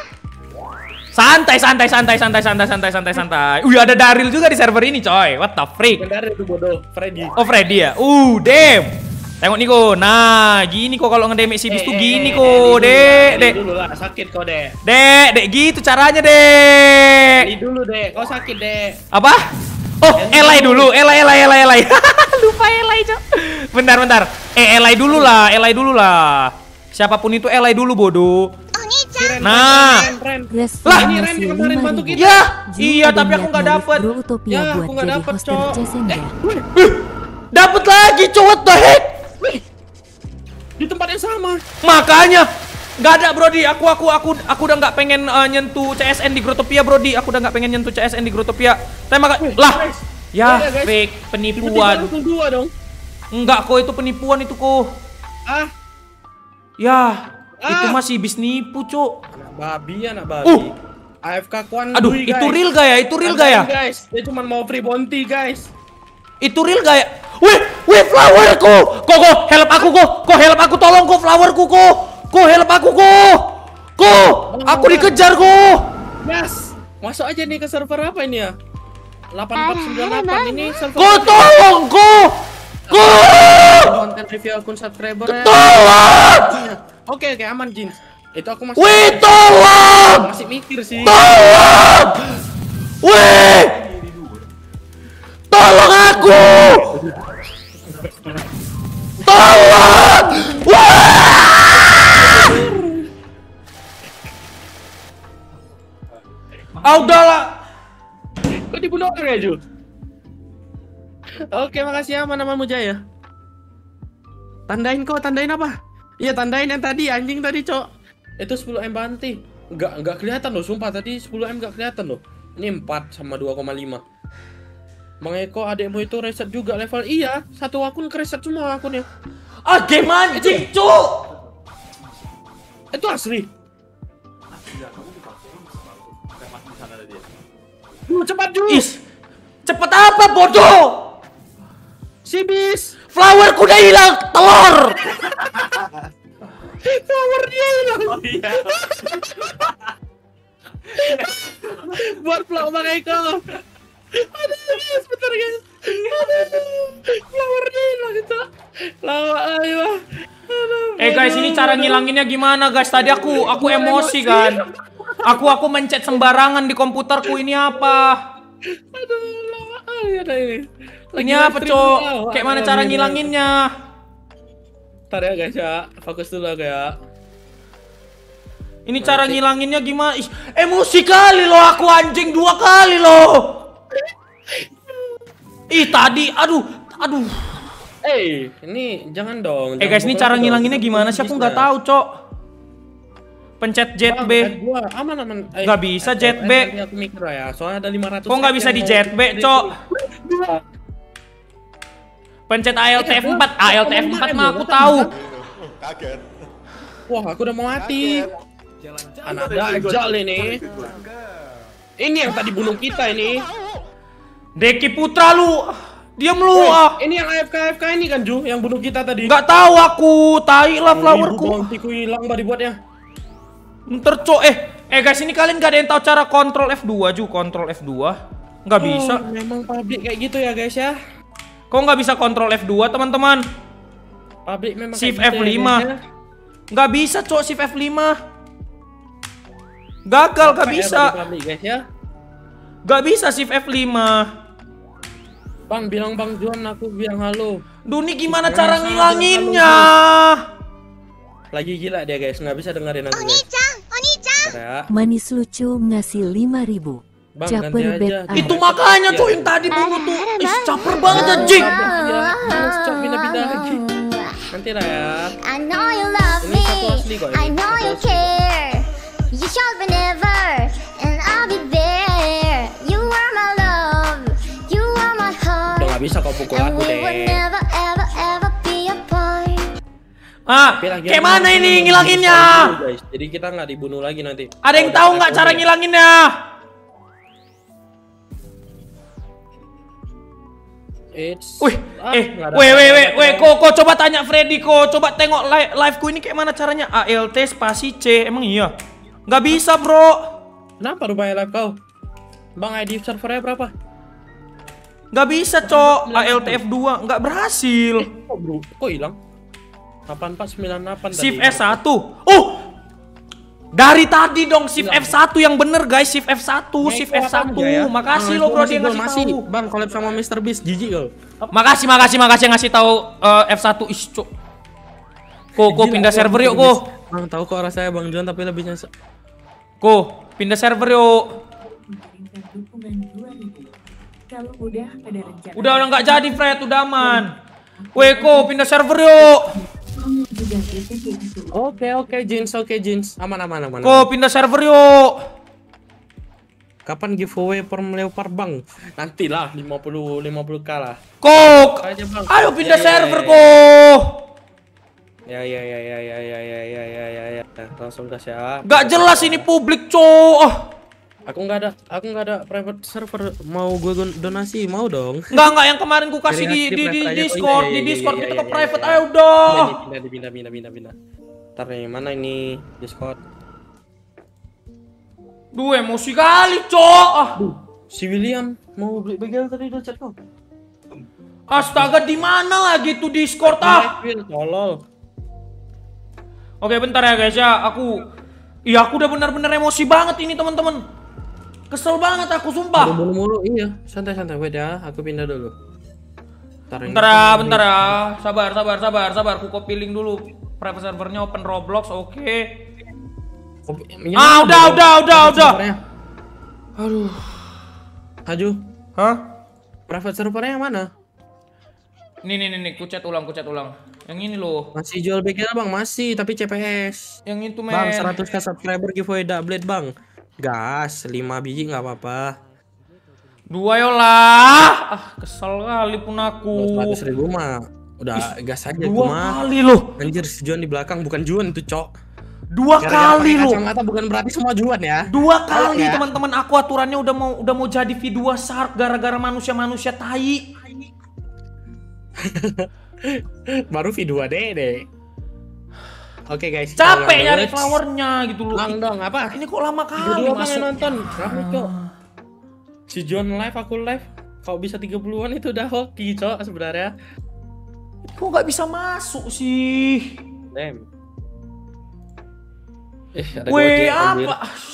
Santai, santai, santai, santai, santai, santai, santai, santai. Wih, ada Daryl juga di server ini, coy. What the freak? Benar itu bodoh, Freddy. Oh, Freddy ya. Uh, damn. Tengok nih kok. Nah, gini kok kalau ngedemik sibis tuh gini kok, Dek. Dek. Dulu lah, sakit kau, Dek. Dek, Dek gitu caranya, Dek. Ini dulu, Dek. Kau sakit, Dek. Apa? Oh, Elai dulu. Elai, Elai, Elai, Elai. Lupa Elai, Cok. Bentar, bentar. Eh, Elai dulu lah, Elai dulu lah. Siapapun itu Elai dulu, bodoh. Ren, Nah. Ren, Ren, Ren. Lah, ini Ren yang kemarin bantu kita. Ya, iya tapi aku nggak dapet. Utopia Ya, buat aku nggak jadi dapet, hoster Cok. Jasenda. Dapet lagi, Cok. What the heck? Di tempat yang sama. Makanya nggak ada, Brody. Aku aku aku aku udah nggak pengen uh, nyentuh C S N di Grotopia, Brody. Aku udah nggak pengen nyentuh C S N di Grotopia. Tapi maka lah. Guys. Ya, Ya, guys. fake Tiba-tiba penipuan. langsung dua dong. Enggak kok, itu penipuan itu kok. Ah, Ya, Ah. itu masih bis nipu, Cok. anak babi, anak babi. Uh. A F K Kwan. Aduh, Dui, itu guys. real gak ya? Itu real gak ya? Guys, dia cuma mau free bounty, guys. Itu real gak ya? Wih, wih, flowerku. Kok, kok, help aku, kok. Kok, help aku, tolong, kok, flowerku, kok. Kok, help aku, kok. Kok, aku dikejar, kok. Yes. Masuk aja nih ke server apa ini ya? delapan empat sembilan delapan ini server. Kok, tolong, kok. Kok. Konten review akun subscriber. ya. Tolong. Oke, oke, aman, Jin. Itu aku masih Wih, tolong. masih mikir sih. Tolong. Wih. Tolong aku. Tolong. Wah. Ah, udahlah. Kok dibunuh orang ya, Ju? Oke, makasih ya, namamu Jaya. Tandain kok, tandain apa? Iya, tandain yang tadi, anjing tadi, Cok. Itu sepuluh M banti. Enggak, enggak kelihatan loh, sumpah tadi sepuluh M enggak kelihatan loh. Ini empat sama dua koma lima. Bang Eko, adekmu itu reset juga level. Iya, satu akun kereset semua akunnya. Ah, game anjing, Cuk. Itu asli. Duh, cepat, Ju. Is. Cepet apa, bodoh? Si bis. Flowerku udah hilang, telur. Flowernya hilang. Oh iya. Buat vlog Bang Eko. Aduh, guys, bentar guys. Aduh, flowernya hilang itu. Lawa ayo. Aduh, Eh guys, ini cara ngilanginnya gimana guys? Tadi aku aku emosi kan. Aku aku mencet sembarangan di komputerku. Ini apa? Aduh, lawa ayo dah ini. Lagi Ini live apa, stream Cok? lawa. Kayak mana Aduh, cara ini. ngilanginnya? Ntar ya guys ya. Fokus dulu ya. Ini cara ngilanginnya gimana? Ih, emosi kali loh aku, anjing, dua kali loh. Ih, tadi aduh, aduh. Eh, ini jangan dong. Eh guys, ini cara ngilanginnya gimana sih? Aku nggak tahu, Cok. Pencet jet B. Gua aman aman. Eh, Nggak bisa, eh, jet eh, B. nanti aku mikir ya. Soalnya ada lima ratus. Kok nggak bisa di jet B, Cok? Pencet A L T F empat. A L T F empat mah aku tahu. Wah, aku udah mau mati. Anak dajal ini. Ini yang tadi bunuh kita ini. Deki Putra lu. Diam lu Woi, ah. ini yang A F K A F K ini kan Ju, yang bunuh kita tadi. Nggak tahu aku. Tai lah flowerku. Bounty-ku hilang bah dibuatnya. Ntar, Cok. Eh, eh guys, ini kalian nggak ada yang tahu cara kontrol F dua, Ju. Kontrol F dua. Nggak bisa. Oh, memang publik kayak gitu ya guys ya. Kok nggak bisa kontrol F dua teman-teman? Publik memang Shift kayak F gitu lima. ya, guys, ya. Nggak bisa cok shift F lima. Gagal, nggak Apa bisa. ya, publik, guys ya. Nggak bisa shift F lima. Bang bilang Bang Juan, aku bilang halo. Duh, ini gimana Jangan cara salah ngilanginnya? Lagi gila dia guys, nggak bisa dengerin aku guys. Oni-chan, Oni-chan. Bentar ya. Manis lucu ngasih lima ribu. Bang Caper ganti bet aja. ah. Itu makanya cok yang tadi dulu tuh. Ih, caper banget anjing. Cok pindah-pindah lagi. Nanti lah ya. I know you love Ini me. satu asli kok, ini. I know Satu you asli. care. You should be never, and I'll be there. You are my love. You are my heart. Udah nggak bisa kau pukul And aku we will deh. never, ever, ever be apart. Ah, Tapi lagi kayak aku mana langsung ini nunggu ngilanginnya? dulu, guys. Jadi kita nggak dibunuh lagi nanti. Ada yang Kalau tahu udah nggak pakai cara uang. ngilanginnya? It's... Wih, Ah, eh, nggak ada- weh, weh, nggak weh, ada- weh, kok, kok coba tanya Freddy, kok coba tengok live, liveku ini kayak mana caranya? A L T spasi C, emang iya? Nggak bisa bro. Kenapa rupanya live kau? Bang I D servernya berapa? Nggak bisa cok, A L T F dua, nggak berhasil. Kok bro? Kok hilang? delapan empat sembilan delapan tadi. Shift S satu. Oh, dari tadi dong shift F satu yang bener guys, shift F satu, shift F satu. Makasih lo bro dia ngasih masih. tahu. Bang collab sama Mister Beast, jijik kau. Makasih, makasih, makasih yang ngasih tahu eh, F satu. Ih, cok. Kok, kok Gila, pindah Bang, server yuk, Mister kok. Beast. Bang tahu kok rasanya Bang John tapi lebih nyesek. Kok, pindah server yuk. Kalau udah ada rencana. Udah udah nggak jadi Fred, udah aman. Weh, kok pindah server yuk. Oke oke Jins, oke Jins. Aman aman aman. Kok pindah server yuk. Kapan giveaway Perm Leopard Bang? Nantilah lima puluh lima puluh k lah. Kok, Aja, Bang. ayo pindah Ya, ya, server ya, ya. kok. Ya ya ya ya ya ya ya ya ya ya ya. Langsung gas ya. Gak jelas ini publik cok. Ah, Aku nggak ada, aku nggak ada private server. Mau gue gon- donasi, mau dong. Nggak nggak yang kemarin ku kasih di di, di Discord, di Discord kita ke private. Ayo udah. Pindah, pindah, pindah, pindah, pindah. Ntar nih, mana ini Discord? Duh, emosi kali cok. Ah, Si William mau beli bagel tadi udah chat kau. astaga di mana lagi tuh Discord ah? Will, tolol. Oke bentar ya guys ya, aku, iya aku udah benar-benar emosi banget ini teman-teman. Kesel banget aku sumpah. Bunuh mulu, iya. Santai santai, wait ya. Aku pindah dulu. Ntar ini Bentar ya, kan bentar ya. Sabar, sabar, sabar, sabar. Aku copy link dulu. Private servernya open Roblox, oke. Kopi- Ah, udah, udah, udah, udah. servernya. Aduh. Haju, Hah? private servernya yang mana? Nih, nih, nih, nih. Ku chat ulang, ku chat ulang. Yang ini loh. Masih jual bagel bang, masih. Tapi C P S. Yang itu men. Bang, seratus k subscriber giveaway Doublade bang. Gas, lima biji nggak apa-apa. Dua yolah. Ah, kesel kali pun aku. Seratus ribu mah. Udah gas aja Dua cuma. kali loh. Anjir, si Juan di belakang bukan Juan itu, Cok. Dua Gara-gara kali pakai loh. kacamata bukan berarti semua Juan ya. Dua Tolong kali ya. teman-teman, aku aturannya udah mau udah mau jadi V dua Shark gara-gara manusia-manusia tai. Baru V dua D deh. Oke guys. Capek kita nyari lanjut. flowernya gitu loh. Lang dong, apa? Ini kok lama kali Berdua kan yang masuk. nonton. Rame, Cok. Si John live, aku live. Kalau bisa tiga puluhan itu udah hoki, Cok, sebenarnya. Kok nggak bisa masuk sih? Damn. Eh, ada Weh Gojek, anjir. apa?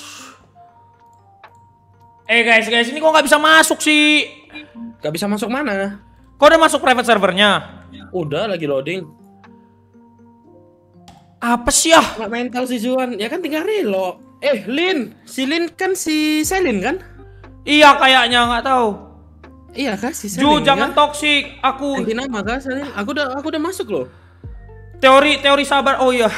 Eh guys guys ini kok nggak bisa masuk sih? Gak bisa masuk mana? Kok udah masuk private servernya? Udah lagi loading. Apa sih ah? Nggak mental si Juan. Ya kan tinggal reload. Eh, Lin. Si Lin kan si Selin kan? Iya kayaknya nggak tahu. Iya kan si Ju Selin. jangan kan? toksik. Aku Ganti nama kan Selin. Aku udah aku udah masuk loh. teori teori sabar. Oh iya.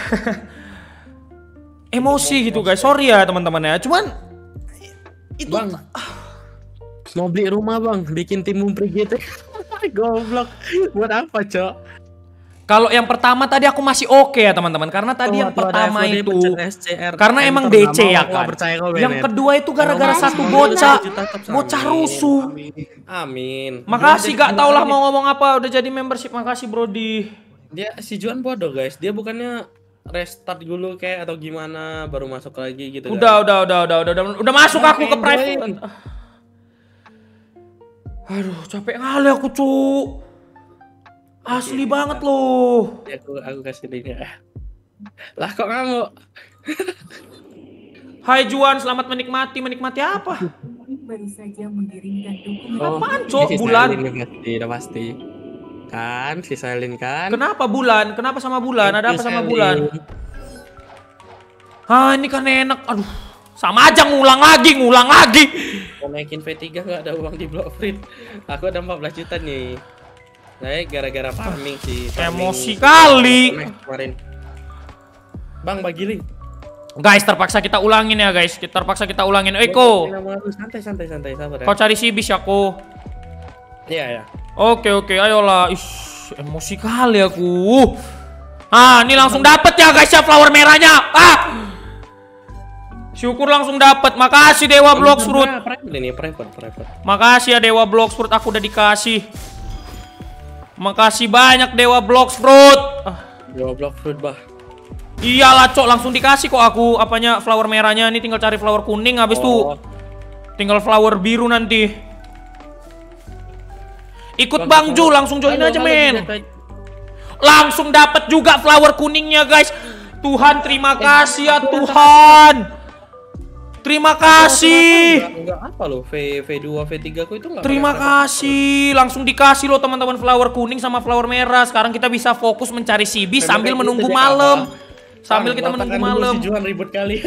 Emosi gitu guys. Sorry ya teman-teman ya. Cuman itu Bang. Mau beli rumah, Bang. Bikin tim mumpri gitu. Goblok. Buat apa, Cok? kalau yang pertama tadi aku masih oke ya teman-teman karena tadi yang pertama itu karena emang D C ya kan. Yang kedua itu gara-gara satu bocah bocah rusuh. Amin. Makasih Dia- gak tau lah mau ngomong apa udah jadi membership. Makasih Brody. Dia si Juan bodoh, guys. Dia bukannya restart dulu kayak atau gimana baru masuk lagi gitu. Udah udah udah udah udah udah udah masuk aku ke Enjoy. private. Aduh, capek kali aku, Cuk. Asli banget loh. Ya, aku aku kasih link ya. Lah kok ngamuk? Hai Juan, selamat menikmati. Menikmati apa? Baru saja mengirimkan dukungan. Apaan, Cok? Bulan? Pasti, udah pasti. Kan, si Selin kan. Kenapa Bulan? Kenapa sama Bulan? Ada apa sama Bulan? Ah, ini kan enak. Aduh, sama aja ngulang lagi, ngulang lagi. Mau naikin V tiga nggak ada uang di Block Free. Aku ada empat belas juta nih. Naik gara-gara farming sih. Farming Emosi kali. Kemarin. Bang, bagi link. Guys, terpaksa kita ulangin ya, guys. Kita terpaksa kita ulangin. Eko. Santai, santai, santai, sabar ya. Kau cari si bis ya, Ko. Iya, ya. Oke, oke, ayolah. Ish, emosi kali aku. Ah, ini langsung dapet ya, guys, ya flower merahnya. Ah. Syukur langsung dapet. Makasih Dewa Blox Fruit. Ini private, private. Makasih ya Dewa Blox Fruit, aku udah dikasih. Makasih banyak Dewa Blox Fruit. Ah. Dewa Blox Fruit, bah. Iyalah, Cok, langsung dikasih kok aku apanya flower merahnya. Ini tinggal cari flower kuning, habis Oh. tuh tinggal flower biru nanti. Ikut Bang Ju, langsung join aja, men. Langsung dapat juga flower kuningnya, guys. Tuhan, terima kasih ya Tuhan. Terima kasih. Enggak, enggak apa loh, V V2 V tiga ku itu enggak. Terima kasih. Langsung dikasih loh teman-teman flower kuning sama flower merah. Sekarang kita bisa fokus mencari si bis sambil menunggu malam. Sambil kita menunggu malam. Si Juan ribut kali.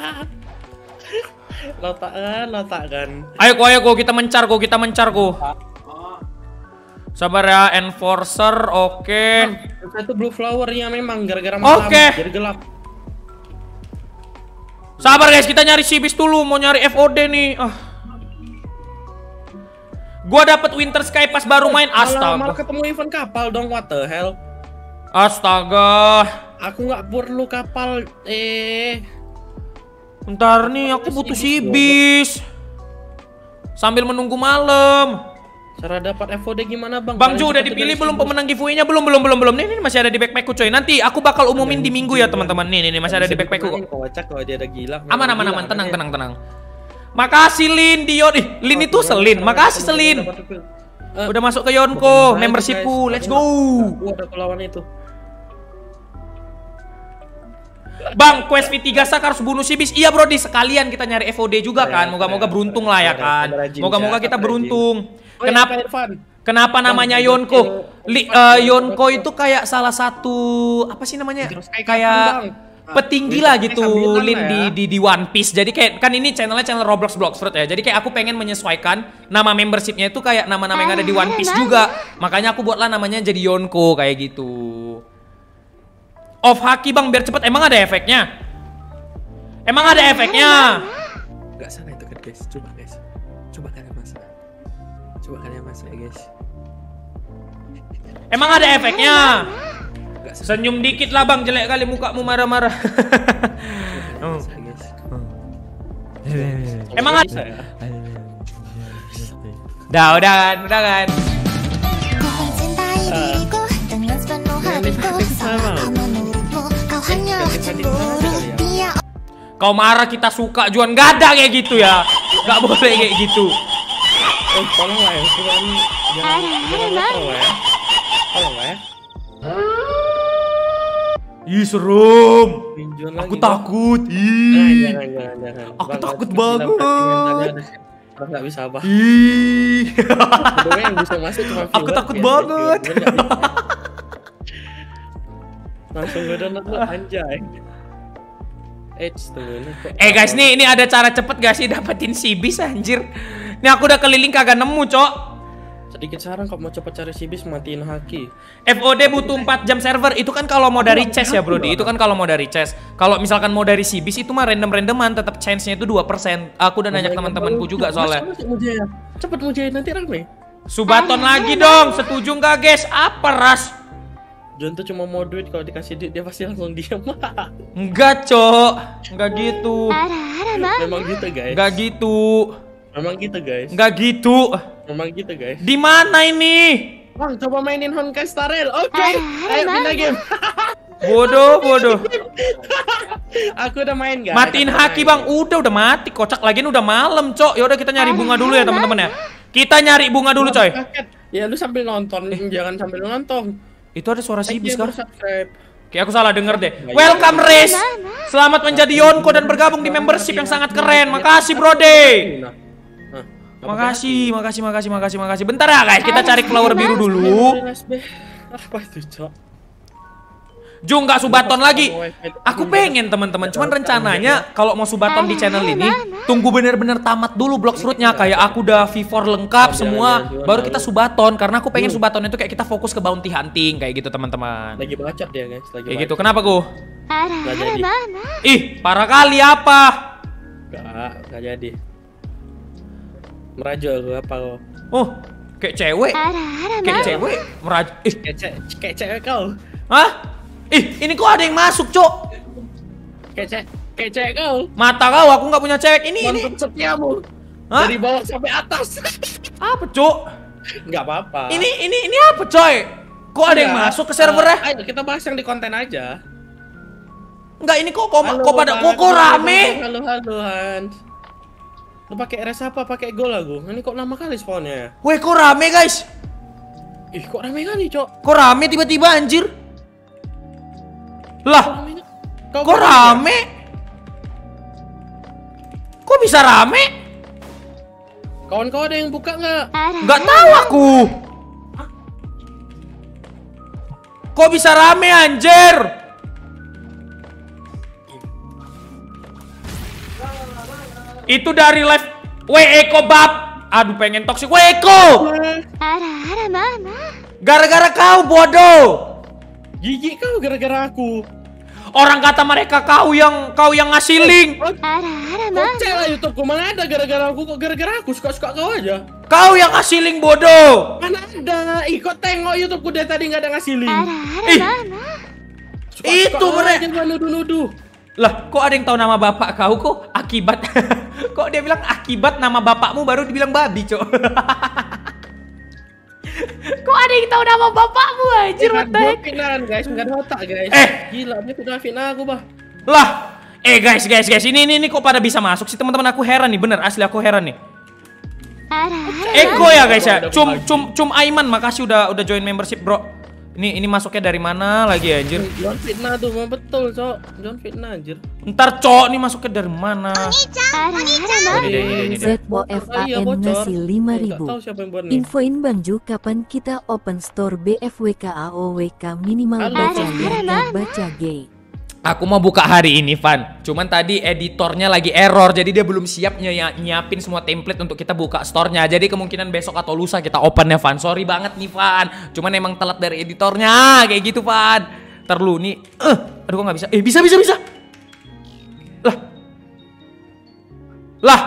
Lotakan, lotakan. Ayo kok, ayo kok, kita mencar kok, kita mencar kok. Sabar ya, enforcer, oke. Itu blue flowernya memang gara-gara malam. Oke. Jadi gelap. Sabar guys, kita nyari si bis dulu, mau nyari F O D nih. Ah. Gua dapet Winter Sky pas baru main. Astaga. Malah ketemu event kapal dong, what the hell? Astaga. Aku nggak perlu kapal, eh. Bentar nih, aku butuh si bis. Sambil menunggu malam. Cara dapat F O D gimana, Bang? Bang Ju udah dipilih belum pemenang giveaway-nya? Belum, belum, belum, belum. Nih, ini masih ada di backpackku, coy. Nanti aku bakal umumin di minggu ya, teman-teman. Nih, nih, masih ada di backpackku. Kocak kalau dia ada gila. Aman, aman, aman. Tenang, tenang, tenang. Makasih Lin di Yon. Ih, Lin itu Selin. Makasih Selin. Udah masuk ke Yonko, membershipku. Let's go. Gua ada lawan itu. Bang, quest V tiga sak harus bunuh si bis. Iya, Bro, di sekalian kita nyari F O D juga kan. Moga-moga beruntung lah ya kan. Moga-moga kita beruntung. Kenapa? Kenapa namanya Yonko? Li, uh, Yonko itu kayak salah satu apa sih namanya? Kayak petinggi lah gitu, Lin di, di di One Piece. Jadi kayak kan ini channelnya channel Roblox Blox Fruit ya. Jadi kayak aku pengen menyesuaikan nama membershipnya itu kayak nama-nama yang ada di One Piece juga. Makanya aku buatlah namanya jadi Yonko kayak gitu. Off haki Bang biar cepet. Emang ada efeknya? Emang ada efeknya? Gak salah itu kan guys. Coba guys. Coba kalian masak. Coba kalian masak guys. Emang ada efeknya? Senyum dikit lah Bang, jelek kali mukamu marah-marah. Oh. Emang ada? Dah, udah kan, udah kan. Ku mencintai diriku dengan sepenuh hatiku. Salah kau menurutmu, kau hanya cemburu. Dia Kau marah kita suka, Juan gak ada kayak gitu ya. Gak boleh kayak gitu. Oh, tolong lah ya, jangan jangan jangan tolong lah ya. Tolong lah ya. Ih, serem. Pinjol Aku lagi, takut. Bang. Ih. Jangan, jangan, jangan. Aku Bang, takut bilang banget. mentalnya ada sih. Orang nggak bisa apa. Ih. Sebenarnya yang bisa masuk cuma Aku viewer, takut ya, banget. viewer nggak bisa. Langsung gue download lu anjay. Eh, tunggu ini kok. Eh guys, nih ini ada cara cepet gak sih dapetin si bis anjir. Ini aku udah keliling kagak nemu, Cok. Sedikit saran kalau mau cepat cari si bis matiin haki. F O D butuh empat jam server. Itu kan kalau mau dari chest ya, Brody. Itu kan kalau mau dari chest. Kalau misalkan mau dari si bis itu mah random-randoman, tetap chance-nya itu dua persen. Aku udah nanya ke teman-temanku juga soalnya. Cepet Mujaya nanti rame. Subaton lagi dong. Setuju nggak, guys? Apa ras? John tuh cuma mau duit, kalau dikasih duit dia pasti langsung diam. Enggak, Cok. Enggak gitu. Memang gitu, guys. Enggak gitu. Memang gitu, guys. Enggak gitu. Memang gitu, guys. Di mana ini? Bang, coba mainin Honkai Star Rail. Oke. Ayo pindah game. Bodoh, bodoh. Aku udah main, guys. Matiin haki, Bang. Udah, udah mati. Kocak lagi udah malam, Cok. Ya udah kita nyari bunga dulu ya, teman-teman ya. Kita nyari bunga dulu, coy. Ya lu sambil nonton, jangan sambil nonton. Itu ada suara Sibis kah? Subscribe. Oke, aku salah denger deh. Welcome Riz. Selamat menjadi Yonko dan bergabung di membership yang sangat keren. Makasih, Brode. Makasih, makasih, makasih, makasih, makasih. Bentar ya, guys. Kita cari flower biru dulu. Apa itu, Cok? Jung nggak subaton lagi. Aku pengen teman-teman. Cuman rencananya kalau mau subaton di channel ini tunggu bener-bener tamat dulu Blox Fruitnya. Kayak aku udah V four lengkap semua, baru kita subaton. Karena aku pengen subaton itu kayak kita fokus ke bounty hunting kayak gitu teman-teman. Lagi bacot dia guys. Lagi kayak gitu. Kenapa gue? Gak jadi. Ih parah kali apa? Gak, gak jadi. Meraja lu apa lo? Oh kayak cewek. Kayak cewek meraja. Ih kayak cewek, kayak cewek kau. Hah? Ih, ini kok ada yang masuk, Cok? Kayak cewek, kayak cewek kau. Mata kau, aku nggak punya cewek. Ini, ini. Mantap setiamu. Hah? Dari bawah sampai atas. Apa, Cok? Nggak apa-apa. Ini, ini, ini apa, coy? Kok ada yang masuk ke servernya? Uh, ayo kita bahas yang di konten aja. Enggak, ini kok kok, kok pada kok, kok rame? Halo, halo, Hans. Lu pakai R S apa? Pakai Go lagu. Ini kok lama kali spawnnya. Weh, kok rame, guys? Ih, kok rame kali, Cok? Kok rame tiba-tiba, anjir? Lah, kok kok rame? Kok bisa rame? Kawan kau ada yang buka nggak? Nggak tahu aku. Kok bisa rame anjir? Itu dari live W Eko Bab. Aduh pengen toxic W Eko. Gara-gara kau bodoh. Gigi kau gara-gara aku. Orang kata mereka kau yang kau yang ngasih link. Kocek lah YouTubeku, mana ada gara-gara aku, kok gara-gara aku, suka-suka kau aja. Kau yang ngasih link bodoh. Mana ada, ih kok tengok YouTubeku dari tadi nggak ada ngasih link. Ih, itu mereka jangan nuduh-nuduh. Lah, kok ada yang tahu nama bapak kau kok akibat? Kok dia bilang akibat nama bapakmu baru dibilang babi, Cok. Kok ada yang tahu nama bapakmu anjir, what the heck? Fitnah guys, enggak ada otak guys. Eh, gila dia fitnah fitnah aku, Bah. Lah, eh guys, guys, guys, ini ini, ini kok pada bisa masuk sih teman-teman, aku heran nih, bener asli aku heran nih. Ego ya guys ya. Cum cum cum Aiman, makasih udah udah join membership, Bro. Ini ini masuknya dari mana lagi anjir? Jangan fitnah tuh, memang betul, Cok. Jangan fitnah anjir. Ntar, Cok, nih masuknya dari mana? Z O F A N ngasih lima ribu. Infoin Bang Ju kapan kita open store B F W K A O W K minimal baca gak baca gay. Aku mau buka hari ini, Van. Cuman tadi editornya lagi error, jadi dia belum siap ny nyiapin semua template untuk kita buka store-nya. Jadi kemungkinan besok atau lusa kita open ya, Van. Sorry banget nih, Van. Cuman emang telat dari editornya, kayak gitu, Van. Terlu nih. Uh, aduh, kok nggak bisa? Eh, bisa, bisa, bisa. Lah. Lah.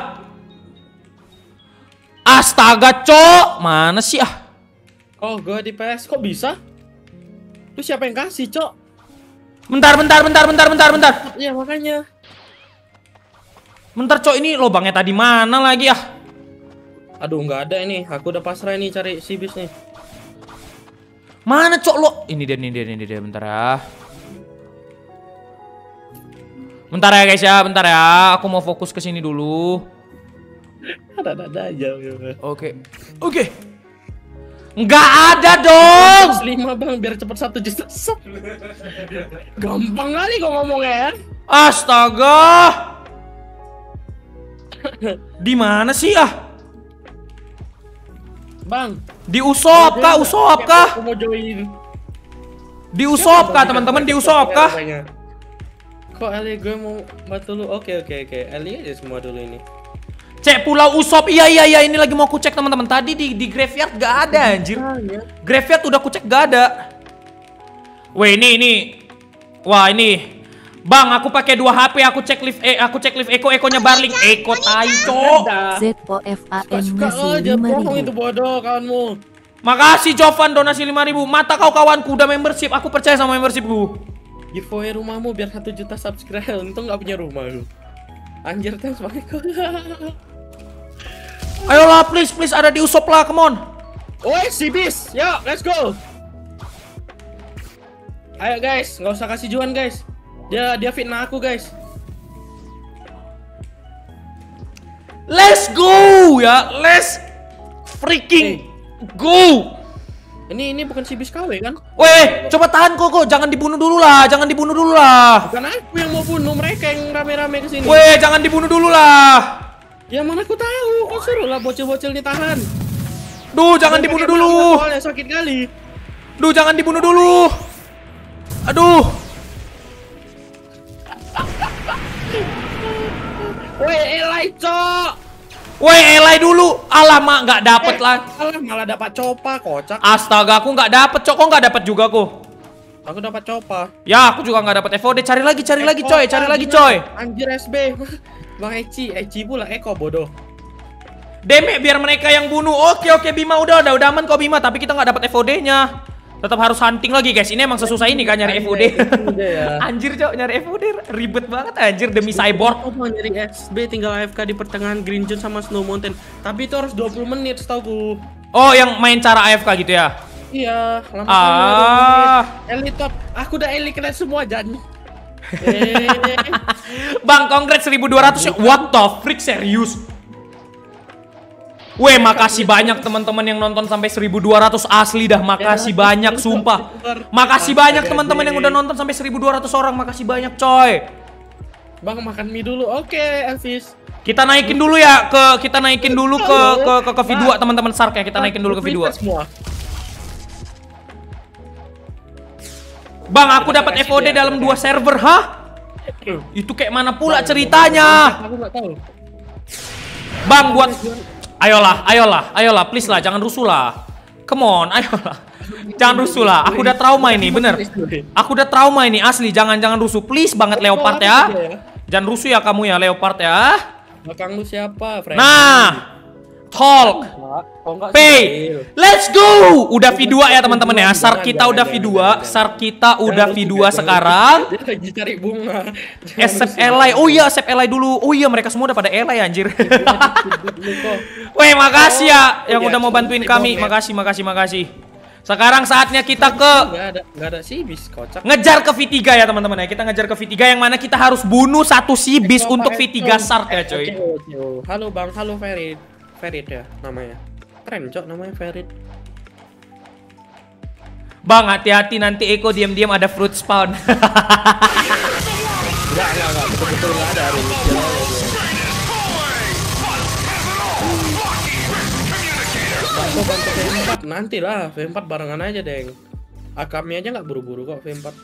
Astaga, Cok. Mana sih ah? Oh, gue di P S kok bisa? Lu siapa yang kasih, Cok? Bentar, bentar, bentar, bentar, bentar, bentar. Iya, makanya. Bentar, Cok, ini lobangnya tadi mana lagi ah? Aduh, nggak ada ini. Aku udah pasrah ini cari si bis nih. Mana, Cok, lo? Ini dia, ini dia, ini dia, bentar ya. Bentar ya, guys ya, bentar ya. Aku mau fokus ke sini dulu. Ada-ada aja. Oke. Oke. Nggak ada dong. lima bang biar cepet satu juta sub. Gampang kali kok ngomongnya ya. Astaga. Di mana sih ah? Bang. Di Usop kah? Usop kah? Aku mau join. Di Usop kah teman-teman? Di Usop kah? Kok Eli gue mau bantu lu? Oke oke oke. Eli aja semua dulu ini. Cek Pulau Usop, iya iya iya ini lagi mau ku cek teman-teman. Tadi di di graveyard gak ada anjir. Graveyard udah ku cek gak ada. Weh ini ini. Wah ini. Bang aku pakai dua H P, aku cek live eh aku cek live Eko, Ekonya Barling. Eko tai, Cok. Z O F A N Suka ngasih aja lima bohong itu ribu. bodoh kawanmu. Makasih Jovan donasi lima ribu. Mata kau kawanku udah membership. Aku percaya sama membershipku. Giveaway rumahmu biar satu juta subscribe. Untung gak punya rumah lu. Anjir thanks banget. Ayolah please please ada di Usop lah, come on. Oi si bis, yuk let's go. Ayo guys, nggak usah kasih juan guys. Dia dia fitnah aku guys. Let's go ya, let's freaking go. Ini ini bukan si bis K W kan? Weh, coba tahan Koko, jangan dibunuh dulu lah, jangan dibunuh dulu lah. Bukan aku yang mau bunuh, mereka yang rame-rame kesini. Weh, jangan dibunuh dulu lah. Ya mana aku tahu, kau suruh lah bocil-bocil ditahan. Duh, jangan dibunuh dulu. Soalnya sakit kali. Duh, jangan dibunuh dulu. Aduh. Weh, Elai, cok. Weh, Elai dulu. Alamak, nggak dapet Eh, lah. Alah, malah dapat copa, kocak. Astaga, aku nggak dapet, Cok. Kok nggak dapet juga, aku? Aku dapat copa. Ya, aku juga nggak dapet F O D. Cari lagi, cari lagi, Eko, coy. Cari lagi, gimana? coy. Anjir S B. Bang Eci, Eci pula Eko bodoh. Demek biar mereka yang bunuh. Oke, oke, Bima udah, udah, udah aman kok Bima. Tapi kita nggak dapet F O D-nya. Tetap harus hunting lagi, guys. Ini emang sesusah ini kan nyari F O D. Anjir, Cok, nyari F O D ribet banget anjir demi cyborg. Aku mau nyari S B tinggal A F K di pertengahan Green Zone sama Snow Mountain. Tapi itu harus dua puluh menit setauku. Oh, yang main cara A F K gitu ya? Iya, lama Ah. Elite top. Aku udah elite kalian semua Jan. eh, Bang, congrats seribu dua ratus. What the freak, serius? Weh, makasih banyak teman-teman yang nonton sampai seribu dua ratus asli dah. Makasih banyak, sumpah. Makasih banyak teman-teman yang udah nonton sampai seribu dua ratus orang. Makasih banyak, coy. Bang makan mie dulu. Oke, Elvis. Kita naikin dulu ya ke kita naikin dulu ke ke ke, ke V dua teman-teman Sark ya. Kita naikin dulu ke V dua. Semua. Bang, aku dapat F O D dalam dua server, hah? Itu kayak mana pula ceritanya? Aku nggak tahu. Bang, buat ayolah, ayolah, ayolah, please lah, jangan rusuh lah. Come on, ayolah. Jangan rusuh lah. Aku udah trauma ini, bener. Aku udah trauma ini, asli. Jangan jangan rusuh, please banget Leopard ya. Jangan rusuh ya kamu ya, Leopard ya. Belakang lu siapa, Frank? Nah, Hulk, Pay, let's go. Udah V dua ya teman-teman ya. Sark kita udah V dua, Sark kita udah V dua sekarang. Dia lagi cari bunga. S F L I, oh iya S F L I dulu. Oh iya mereka semua udah pada L I anjir. Weh, makasih ya yang udah mau bantuin kami. Makasih, makasih, makasih. Sekarang saatnya kita ke Nggak ada, nggak ada sih bis kocak. ngejar ke V tiga ya teman-teman ya. Kita ngejar ke V tiga yang mana kita harus bunuh satu Sibis untuk V tiga Sark ya coy. Halo Bang, halo Ferit. Ferit ya namanya. Keren cok namanya Ferit. Bang, hati-hati nanti Eko diam-diam ada fruit spawn. Enggak, enggak, enggak. Betul-betul enggak ada hari ini. Bantu bantu V empat nanti lah. V empat barengan aja, Deng. Akami aja nggak buru-buru kok V empat.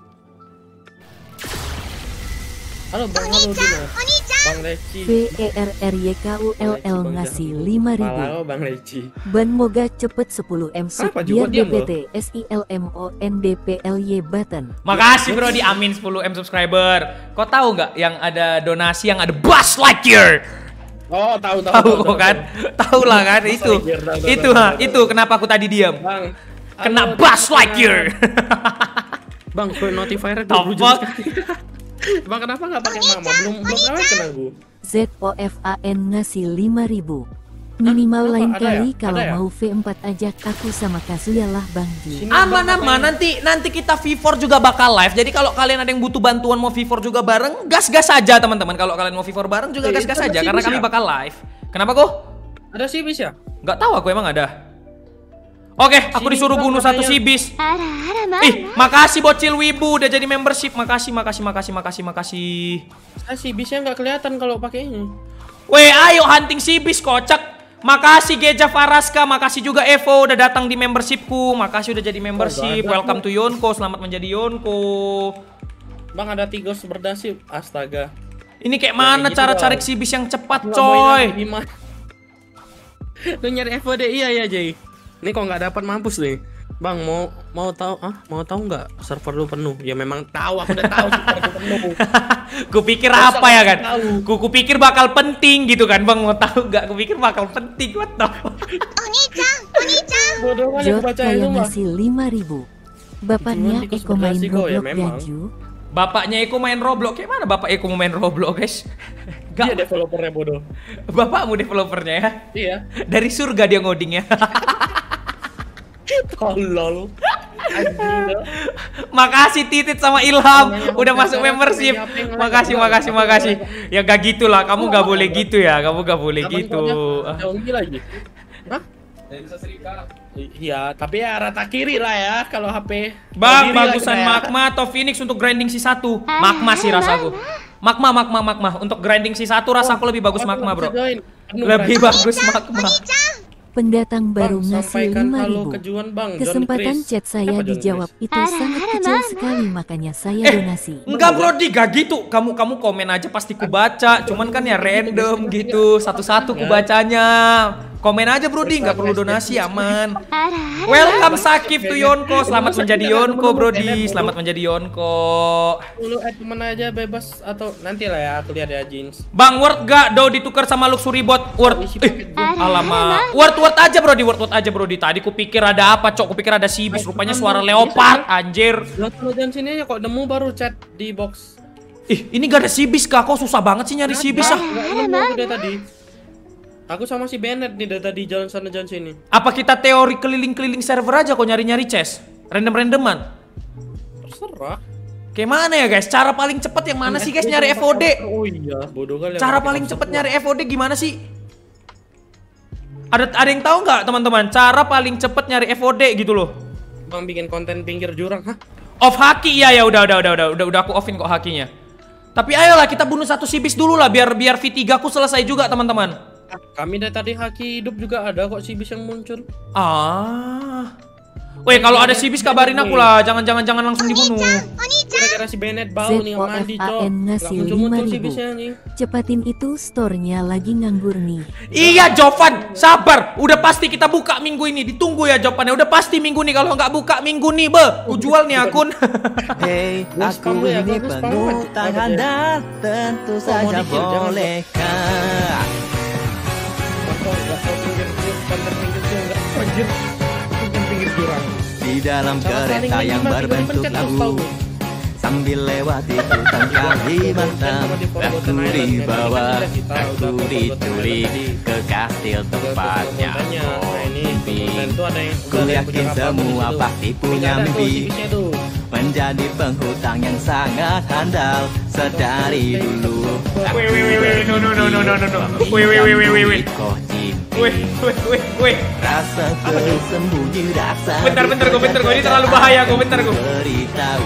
Halo Bang, halo Dino. Bang Leci. V E R R Y K U L L ngasih lima ribu. Halo Bang Leci. Ban moga cepet sepuluh M sub Kenapa biar juga diam D P T S I L M O N D P L Y button. Makasih bro di Amin sepuluh M subscriber. Kau tahu nggak yang ada donasi yang ada Buzz Lightyear? Oh, tahu tahu. Tahu kok kan? Tahu lah kan itu. Itu ha, itu kenapa aku tadi diam. Bang, Kena Buzz Lightyear. Bang, gue notifier The fuck? Bang, kenapa nggak pakai mama? Belum belum kawin kena gue. Z O F A N ngasih lima ribu. Minimal Hah? lain Ada kali ya? kalau Ada ya? mau V empat ajak aku sama Kazuya lah Bang Ji. Sini, Aman Bang, aman nanti nanti kita V empat juga bakal live. Jadi kalau kalian ada yang butuh bantuan mau V empat juga bareng, gas-gas aja teman-teman. Kalau kalian mau V empat bareng juga Eh, gas-gas itu ada aja karena Sibis kami ya? bakal live. Kenapa kok? Ada sih bis ya? Nggak tahu aku emang ada. Oke, aku Sini, disuruh Bang, bunuh satu katanya. Sibis. Ara, ara, mana? Ih, makasih bocil wibu udah jadi membership. Makasih, makasih, makasih, makasih, makasih. Ah, si bisnya nggak kelihatan kalau pakai ini. Weh, ayo hunting Sibis kocak. Makasih Geja Faraska, makasih juga Evo udah datang di membershipku. Makasih udah jadi membership. Oh, ada. Welcome to Yonko, selamat menjadi Yonko. Bang, ada tiga berdasi. Astaga. Ini kayak mana gitu cara dong. cari Sibis yang cepat, Nggak mau coy? hilang, gimana? Lu nyari F O D iya ya, Jay. Ini kok nggak dapat mampus nih. Bang, mau mau tahu ah? Mau tahu nggak server lu penuh? Ya memang tahu, aku udah tahu server lu penuh. Kupikir Masa apa ya nggak kan? tahu? Ku kupikir bakal penting gitu kan, Bang. Mau tahu nggak? Kupikir bakal penting, what the fuck? Oni-chan, Oni-chan. Bodoh aja Jod baca kayak itu mah. ngasih lima ribu. Bapaknya Cuman tikus Eko main berdasi kok, ya Roblox memang. Gaju. Bapaknya Eko main Roblox. Kayak mana Bapak Eko mau main Roblox, guys? Dia Gak, developernya bodoh. bapakmu developernya ya? Iya. Dari surga dia ngoding ya. Tolol. Anjir. Makasih Titit sama Ilham udah masuk membership. Makasih, makasih, makasih. Ya gak gitu lah, kamu gak boleh gitu ya. Kamu gak boleh gitu. Jauh lagi. Hah? Iya, tapi ya rata kiri lah ya kalau H P. Bang, Kiri lah bagusan kita ya. Magma atau Phoenix untuk grinding si satu? Magma sih rasaku. Magma, Magma, Magma. Untuk grinding si satu rasaku lebih bagus Oh, Magma, bro. bisa join. Anu, Lebih Bray. bagus Magma. Pendatang baru Bang, ngasih sampaikan lima halo ribu. ke Juan, Bang. John Kesempatan Chris. chat saya Siapa John dijawab Chris? itu sangat kecil sekali, makanya saya donasi. Enggak bro, di gak gitu. Kamu kamu komen aja pasti ku baca. Cuman kan ya random gitu. Satu-satu ku bacanya. Komen aja bro, di nggak perlu donasi, aman. Welcome Sakif to Yonko. Selamat menjadi Yonko bro, di. Selamat menjadi Yonko. Lu add temen aja bebas atau nanti lah ya aku lihat ya jeans. Bang, Word gak? Do ditukar sama Luxury Bot. Word. Eh, alamak. Word Word aja bro, di Word Word aja bro, di. Tadi kupikir ada apa, cok? Kupikir ada Sibis. Rupanya suara leopard, anjir. Lihat lu jangan sini aja kok nemu baru chat di box. Ih, ini gak ada Sibis kak? Kok susah banget sih nyari Sibis ah? Enggak nemu aku dari tadi. Aku sama si Bennett nih dari tadi jalan sana jalan sini. Apa kita teori keliling-keliling server aja kok nyari-nyari chest? Random-randoman? Terserah. Kayak mana ya guys? Cara paling cepet yang mana sih guys nyari F O D? Oh iya, bodoh kali. Cara paling cepet nyari F O D gimana sih? Ada ada yang tahu nggak teman-teman? Cara paling cepet nyari F O D gitu loh. Bang bikin konten pinggir jurang, hah? Off haki ya ya udah udah udah udah udah udah aku offin kok hakinya. Tapi ayolah kita bunuh satu Sibis dulu lah biar biar V tiga ku selesai juga teman-teman. Kami dari tadi haki hidup juga ada kok Sibis yang muncul. Ah. Weh, kalau ada Sibis kabarin aku lah, jangan-jangan jangan langsung dibunuh. Gara-gara si Bennett bau nih yang mandi, Cok. ZOFAN Nggak ngasih lima muncul-muncul ribu. Sibisnya nih. Cepatin itu, store-nya lagi nganggur nih. Iya Jovan, sabar. Udah pasti kita buka minggu ini. Ditunggu ya jawabannya. Udah pasti minggu nih. Kalau nggak buka minggu nih, be, ku jual nih akun. Hei, Gua aku spam lu ya, ini gua spam penuh aja. tangan Apa dan tentu saja mau di-kill, jangan, Bro. bolehkah? Foto nggak foto pinggir jurang, konten pinggir jurang nggak anjir. Konten pinggir jurang. Di dalam Sama saling kereta yang lima, berbentuk pencet terus labu, tahu. sambil lewati hutan Kalimantan, aku dibawa, aku diculik ke kastil tempatnya mimpi. Ku yakin semua pasti punya mimpi menjadi penghutang yang sangat handal sedari dulu. Wih, wih, wih, wih, no, no, no, no, no, no. Wih, wih, wih, wih, wih, wih. Wih, wih, wih, wih. Rasa tersembunyi rasa. Bentar, bentar, gue bentar, gue ini terlalu bahaya, gue bentar, gue. Beritahu.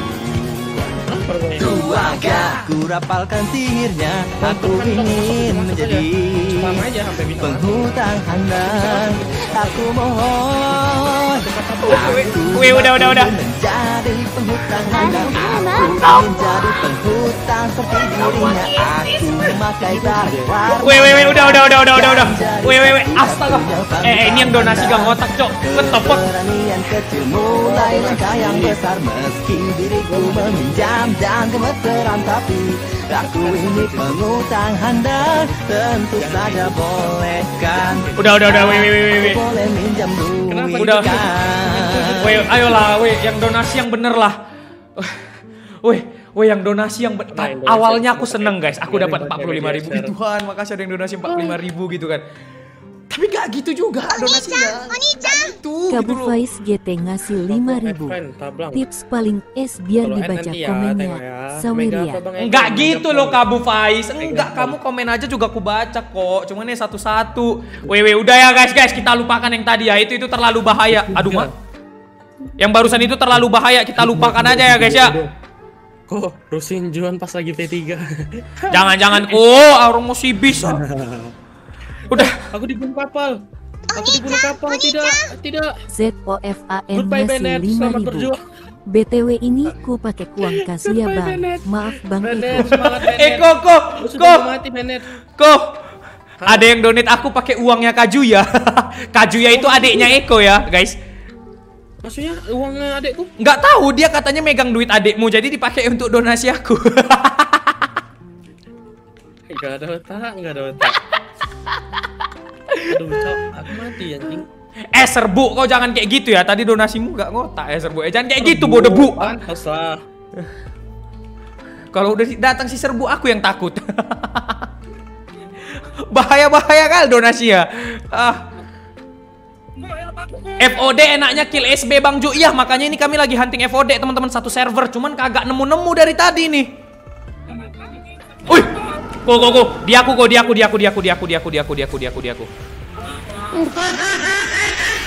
Tuaga, ku rapalkan sihirnya. Aku ingin menjadi penghutang handal. Aku mohon. Wih, udah, udah, udah. Menjadi penghutang handal. Aku menjadi penghutang seperti dirinya. Aku memakai tarik warna. Wih, wih, wih, udah, udah, udah, udah, udah, udah. Wih, wih, wih, astaga. Eh, eh, ini yang donasi gang otak, cok. What the fuck? Keberanian kecil mulai langkah yang besar. Meski diriku meminjam dan gemeteran, tapi aku ini penghutang handal. Tentu saja bolehkan. Udah, udah, udah, wih, wih, wih, wih. Boleh minjam duit Udah. kan? Wih, ayolah, wih, yang donasi yang bener lah. Wih, wih, yang donasi yang bener. Awalnya aku seneng guys, aku dapat empat puluh lima ribu. Ih, Tuhan, makasih ada yang donasi empat puluh lima ribu gitu kan. Tapi gak gitu juga donasinya. Itu, Kabu gitu loh. Faiz G T ngasih lima ribu. Tips paling es biar Kalau dibaca nanti ya, komennya. tengok ya. Mega Saweria. apa, Bang Eko? Enggak gitu loh Kabu Faiz. Enggak, Enggak. kamu komen aja juga aku baca kok. Cuman ya satu-satu. Weh, weh, udah ya guys, guys, kita lupakan yang tadi ya. Itu itu terlalu bahaya. Aduh, mah. Yang barusan itu terlalu bahaya. Kita lupakan aja ya guys ya. Kok Rusin Juan pas lagi P tiga. Jangan-jangan kok, orang mau Sibis. Udah. Aku dibunuh kapal. Aku dibunuh kapal, tidak, tidak. ZOFAN Goodbye, ngasih Bennett. lima Selamat ribu. berjuang. B T W ini ku pakai uang kasih ya Goodbye, bang. Bennett. Maaf bang Bennett, Eko. semangat Bennett. Eh, kok, kok, Lu sudah kok, mau mati Bennett. kok. Ada yang donate aku pakai uangnya Kajuya. Kajuya itu adiknya Eko ya, guys. Maksudnya uangnya adekku? Nggak tahu, dia katanya megang duit adikmu, jadi dipakai untuk donasi aku. Enggak ada otak, enggak ada otak. Aduh, Cok, aku mati anjing. Eh, serbu, kau jangan kayak gitu ya. Tadi donasimu nggak ngotak ya, serbu. Eh, jangan kayak gitu, bodoh bu. Pantas lah. Kalau udah datang si serbu, aku yang takut. Bahaya-bahaya kali donasi ya. Ah. F O D enaknya kill S B Bang Ju. Iya, makanya ini kami lagi hunting F O D teman-teman satu server. Cuman kagak nemu-nemu dari tadi nih. Wih, kok kok kok. Dia aku kok, dia aku, dia aku, dia aku, dia aku, dia aku, dia aku, dia aku, dia aku, dia aku.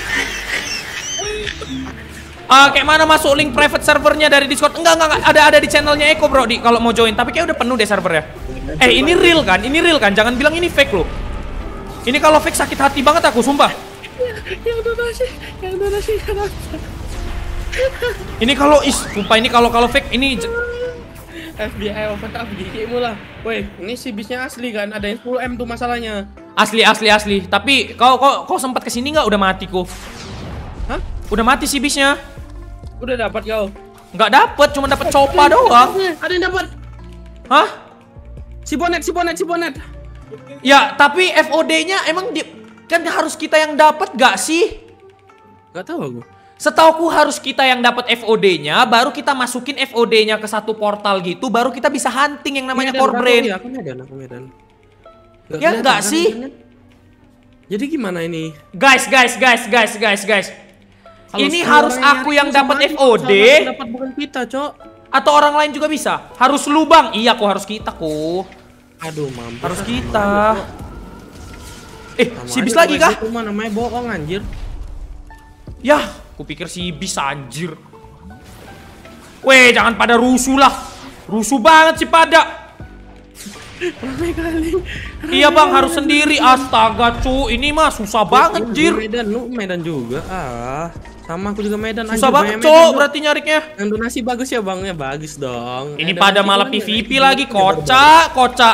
Uh, kayak mana masuk link private servernya dari Discord? Enggak, enggak, enggak. Ada ada di channelnya Eko bro, di kalau mau join. Tapi kayak udah penuh deh servernya. Eh ini real kan? Ini real kan? Jangan bilang ini fake loh. Ini kalau fake sakit hati banget aku, sumpah. Yang donasi, yang donasi kenapa? Ini kalau is, sumpah ini kalau kalau fake ini F B I open up gigimu lah. Woi, ini si bisnya asli kan? Ada yang sepuluh M tuh masalahnya. asli asli asli. Tapi kau kau kau sempat kesini nggak? Udah mati kok. Hah? Udah mati si bisnya. Udah dapat kau? Nggak dapet, cuma dapet copa doang. Ada yang dapat. Hah? Si bonet, si bonet, si bonet. Ya, tapi F O D-nya emang di, kan harus kita yang dapat gak sih? Gak tahu aku. Setauku harus kita yang dapat F O D-nya, baru kita masukin F O D-nya ke satu portal gitu, baru kita bisa hunting yang namanya core brain. Iya, aku Medan, aku Medan. Gak ya enggak sih? Medan. Jadi gimana ini? Guys, guys, guys, guys, guys, guys. Halo, ini harus aku yang dapat F O D. Dapat bukan kita, Cok. Atau orang lain juga bisa? Harus lu bang? Iya, aku harus kita kok. Aduh, mampus. Harus kita. Eh, si bis lagi kah? Itu mah namanya bohong anjir. Yah, kupikir si bis anjir. Weh, jangan pada rusuh lah. Rusuh banget sih pada. Ramai kali. Iya bang, harus sendiri. Astaga cu, ini mah susah banget jir. Medan, lu Medan juga. Ah, sama aku juga Medan. Susah banget cu, berarti nyariknya. Yang donasi bagus ya bang, ya bagus dong. Ini pada malah P V P lagi, kocak, kocak.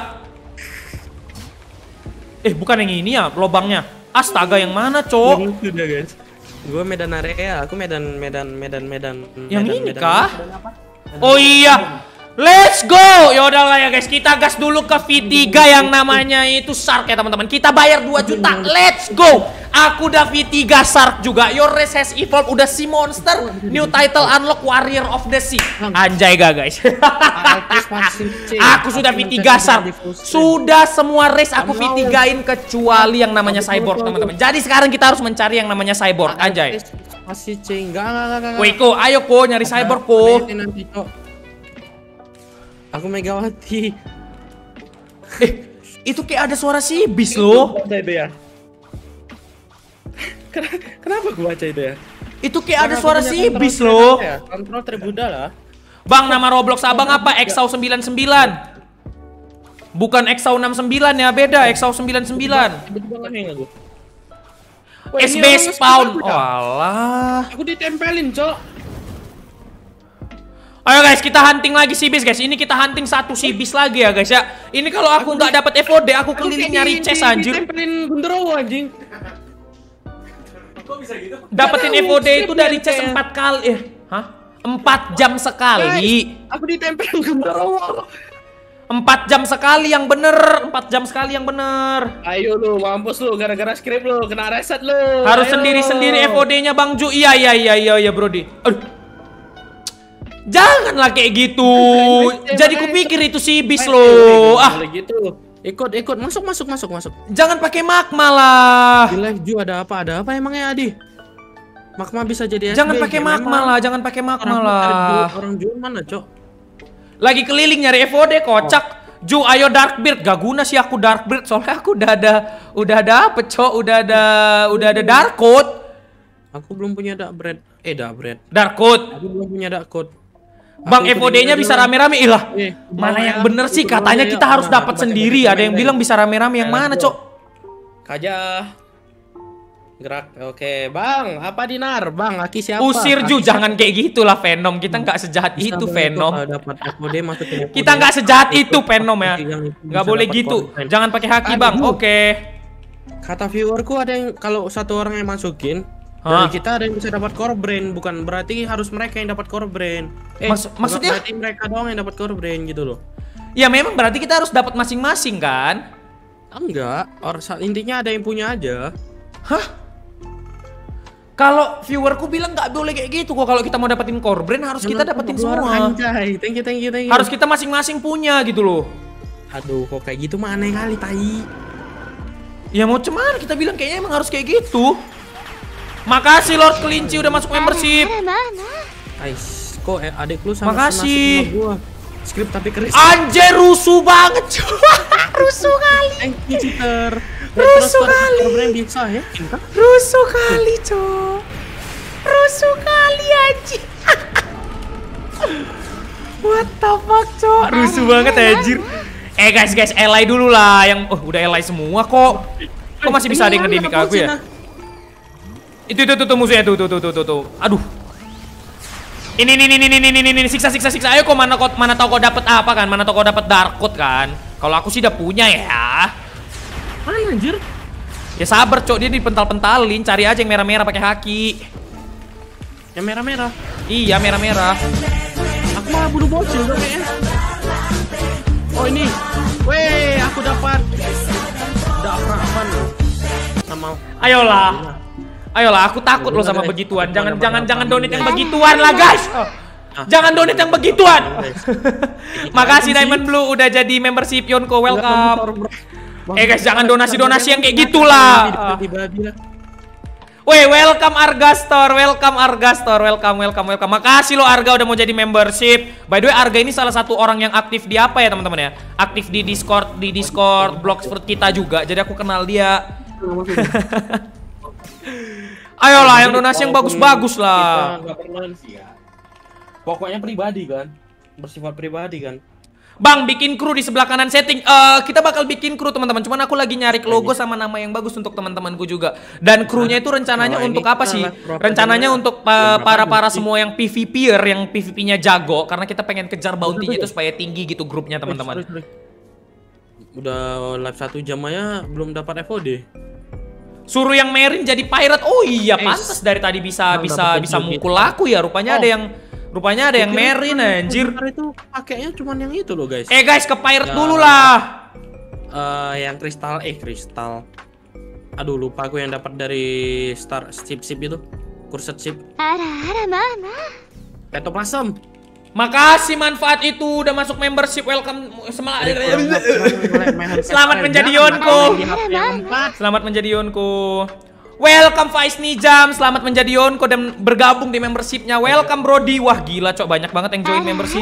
Eh bukan yang ini ya, lobangnya. Astaga, yang mana cok? Udah guys. Gue Medan area, aku Medan, Medan, Medan, Medan. Yang Medan, ini Medan, kah? Medan, Oh iya. Let's go! Yaudah lah ya guys, kita gas dulu ke V tiga yang namanya itu Shark ya teman-teman. Kita bayar dua juta, let's go! Aku udah V tiga Shark juga. Your race has evolved, udah Sea Monster. New title unlock Warrior of the Sea. Anjay gak guys? Aku sudah V tiga Shark. Sudah semua race aku V tiga-in kecuali yang namanya Cyborg teman-teman. Jadi sekarang kita harus mencari yang namanya Cyborg, anjay. Masih C, enggak, enggak, enggak, enggak. Woi ko, ayo ko nyari Cyborg ko. Aku Megawati. Eh, itu kayak ada suara si bis loh. Baca itu ya. Kenapa gua baca itu ya? Itu kayak ada suara si bis loh. Kontrol terbuda lah. Bang, nama Roblox abang apa? Exau sembilan sembilan. Bukan Exau enam sembilan ya, beda. Exau sembilan sembilan. S B spawn. Oh alah. Aku ditempelin, Cok. Ayo guys, kita hunting lagi si bis guys. Ini kita hunting satu si bis lagi ya guys ya. Ini kalau aku nggak dapat F O D, aku keliling nyari chest anjir. Ditempelin genderuwo anjing. Kok bisa gitu? Dapetin F O D itu dari chest empat kali. Eh, hah? empat jam sekali. Aku ditempelin genderuwo. empat jam sekali yang bener, empat jam sekali yang bener. Ayo lu, mampus lu gara-gara skrip lu, kena reset lu. Harus sendiri-sendiri F O D-nya Bang Ju. Iya iya iya iya iya Brody. Aduh. Janganlah kayak gitu. Jadi kupikir itu si bis lo. Ah, gitu. Ikut ikut masuk masuk masuk masuk. Jangan pakai magma lah. Di live Ju ada apa? Ada apa emangnya Adi? Magma bisa jadi S B. Jangan pakai magma lah, jangan pakai magma lah. Orang Ju mana, Cok? Lagi keliling nyari F O D kocak. Ju, ayo Darkbeard. Gak guna sih aku Darkbeard soalnya aku udah ada udah ada apa, Cok? Udah ada udah ada Dark Code. Aku belum punya Dark Bread. Eh, Dark Bread. Dark Code. Aku belum punya Dark Code. Bang, F O D-nya bisa rame-rame. Ilah, mana yang bener sih? Katanya kita harus dapat sendiri. Ada yang bilang bisa rame-rame. Yang mana, Cok? Kaja. Gerak. Oke, Bang. Apa Dinar? Bang, Aki siapa? Usir Ju, jangan kayak gitulah Venom. Kita nggak sejahat itu Venom. Kita nggak sejahat itu Venom ya. Nggak boleh gitu. Jangan pakai haki, Bang. Oke. Kata viewerku ada yang kalau satu orang yang masukin, dari kita ada yang bisa dapat core brain, bukan berarti harus mereka yang dapat core brain. Eh, Maksud, maksudnya berarti mereka doang yang dapat core brain gitu loh. Ya memang berarti kita harus dapat masing-masing kan? Enggak, or intinya ada yang punya aja. Hah? Kalau viewerku bilang nggak boleh kayak gitu kok. Kalau kita mau dapetin core brain harus kita dapetin semua. Anjay, thank you, thank you, thank you. Harus kita masing-masing punya gitu loh. Aduh, kok kayak gitu mah aneh kali, tai. Ya mau cuman kita bilang kayaknya emang harus kayak gitu. Makasih Lord Kelinci udah masuk membership. Ais, kok eh, adik lu sama makasih. Gua. Skrip tapi keris. Anjir, rusuh banget cuy. Rusuh kali. Thank you, cheater. Rusuh kali. Bisa ya? Rusuh kali, cuy. rusuh kali anjir. What the fuck, cok? Rusuh banget anjir. Eh guys, guys, ally dulu lah. Yang oh, udah ally semua kok. Kok masih bisa ada yang ngedemik aku ya? Itu itu tuh, tuh musuhnya tuh tuh tuh tuh tuh. tuh. Aduh. Ini ini ini ini ini ini ini siksa siksa siksa. Ayo kok mana kok mana tahu kau dapat apa kan? Mana tahu kau dapat dark code kan? Kalau aku sih udah punya ya. Mana anjir? Ya sabar, cok, dia dipental-pentalin, cari aja yang merah-merah pakai haki. Yang merah-merah. Iya, merah-merah. Aku malah bunuh bocil dong kayaknya. Oh ini. Weh, aku dapat dapat aman. Sama. Ayolah. Ayolah, aku takut loh sama begituan. Jangan jangan jangan donate yang begituan lah, guys. Jangan donate yang begituan. Makasih Diamond Blue udah jadi membership Yonko, welcome. Eh guys, jangan donasi-donasi yang kayak gitulah. Weh, welcome Arga Store, welcome Arga Store, welcome, welcome, welcome. Makasih lo Arga udah mau jadi membership. By the way, Arga ini salah satu orang yang aktif di apa ya teman-teman ya? Aktif di Discord, di Discord Bloxfruit kita juga. Jadi aku kenal dia. Ayolah, yang donasi yang bagus-bagus lah. Pokoknya pribadi kan, bersifat pribadi kan. Bang, bikin kru di sebelah kanan setting. Uh, kita bakal bikin kru teman-teman. Cuman aku lagi nyari logo sama nama yang bagus untuk teman-temanku juga. Dan krunya itu rencananya oh, untuk apa sih? Rencananya untuk para-para semua yang PvPer, yang PvP-nya jago. Karena kita pengen kejar bounty-nya itu supaya tinggi gitu grupnya teman-teman. Udah live satu jam aja belum dapat F O D. Suruh yang Merin jadi pirate. Oh iya, pantas dari tadi bisa bisa bisa mukul aku ya. Rupanya ada yang Rupanya ada yang Merin anjir. Itu pakainya cuman yang itu loh guys. Eh guys, ke pirate ya, dulu lah. Uh, yang kristal eh kristal. Aduh lupa aku yang dapat dari star ship ship itu. Kursed ship. Ara ara mama. Petoplasm. Makasih manfaat itu udah masuk membership, welcome. Selamat menjadi Yonko. Selamat menjadi Yonko. Welcome Faiz Nijam, selamat menjadi Yonko dan bergabung di membershipnya. Welcome Brody. Wah gila cok, banyak banget yang join membership.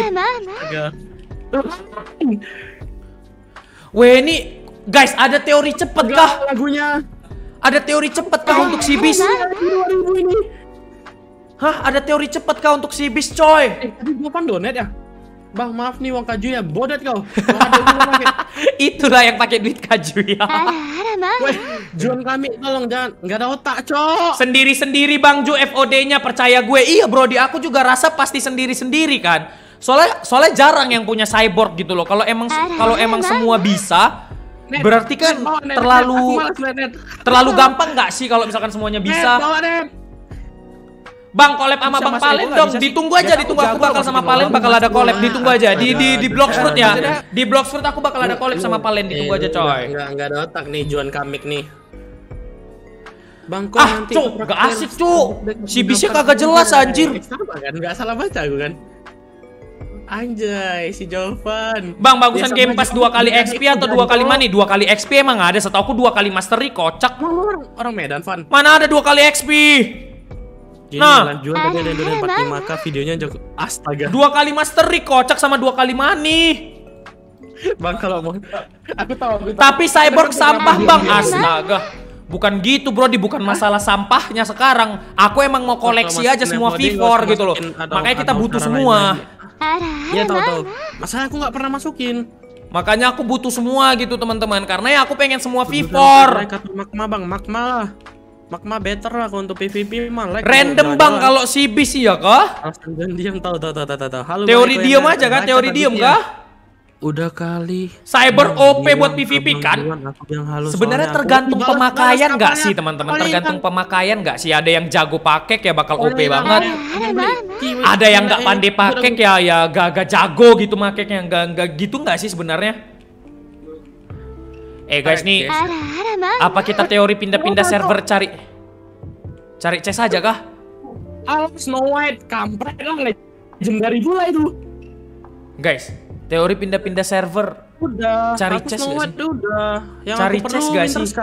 Weh ini guys, ada teori cepet kah? Lagunya. Ada teori cepet kah untuk si bis? Hah, ada teori cepet kah untuk si bis coy? Eh, tadi gua kan donate ya? Bang, maaf nih uang kaju ya, bodet kau. Itulah yang pakai duit kaju ya. Weh, Juan kami tolong jangan, nggak ada otak, cok. Sendiri-sendiri Bang Ju F O D-nya, percaya gue. Iya, bro, di aku juga rasa pasti sendiri-sendiri kan. Soalnya soalnya jarang yang punya cyborg gitu loh. Kalau emang kalau emang semua bisa, berarti kan terlalu terlalu gampang nggak sih kalau misalkan semuanya bisa. Bang, collab sama Bang Palen dong. Ditunggu aja, ditunggu aku bakal sama Palen bakal ada collab. Ditunggu aja di di di Bloxfruit ya. Di Bloxfruit aku bakal ada collab sama Palen. Ditunggu aja, coy. Enggak enggak ada otak nih Juan Kamik nih. Bang, ah, cuk, gak asik, cuk. Si bisnya kagak jelas anjir. Enggak salah baca aku kan. Anjay, si Jovan. Bang, bagusan Game Pass dua kali X P atau dua kali money? Dua kali X P emang ada. Setahu aku dua kali mastery, kocak. Orang orang Medan, Van. Mana ada dua kali X P? Gini, nah, Juan tadi ada yang empat puluh lima k videonya jago. Astaga. Dua kali mastery kocak sama dua kali money. Bang, kalau mau aku tahu. Aku Tapi tahu. Cyborg sampah, Bang. Astaga. Bukan gitu, Bro, di bukan masalah sampahnya sekarang. Aku emang mau koleksi aja semua V four gitu loh. Makanya kita butuh semua. Iya, tahu tahu. Masalah aku nggak pernah masukin. Makanya aku butuh semua gitu, teman-teman. Karena ya aku pengen semua V four. Magma, Bang, magma lah. Magma better lah untuk PvP mah. Like random Bang kalau si bis ya kah? Alasan diam tahu tahu tahu tahu tahu. Halo. Teori diam aja kah? Teori diam kah? Udah kali. Cyber O P buat PvP kan? Sebenarnya tergantung pemakaian nggak sih teman-teman? Tergantung pemakaian nggak sih? Ada yang jago pakai ya bakal O P banget. Ada yang nggak pandai pakai ya ya gak jago gitu makainya, nggak nggak gitu nggak sih sebenarnya? Eh guys nih, apa kita teori pindah-pindah server cari cari C E S aja kah? Ah, Snow White kampret lah, legendary pula itu. Guys, teori pindah-pindah server. Udah. Cari C E S Snow White udah. Yang cari C E S gak sih?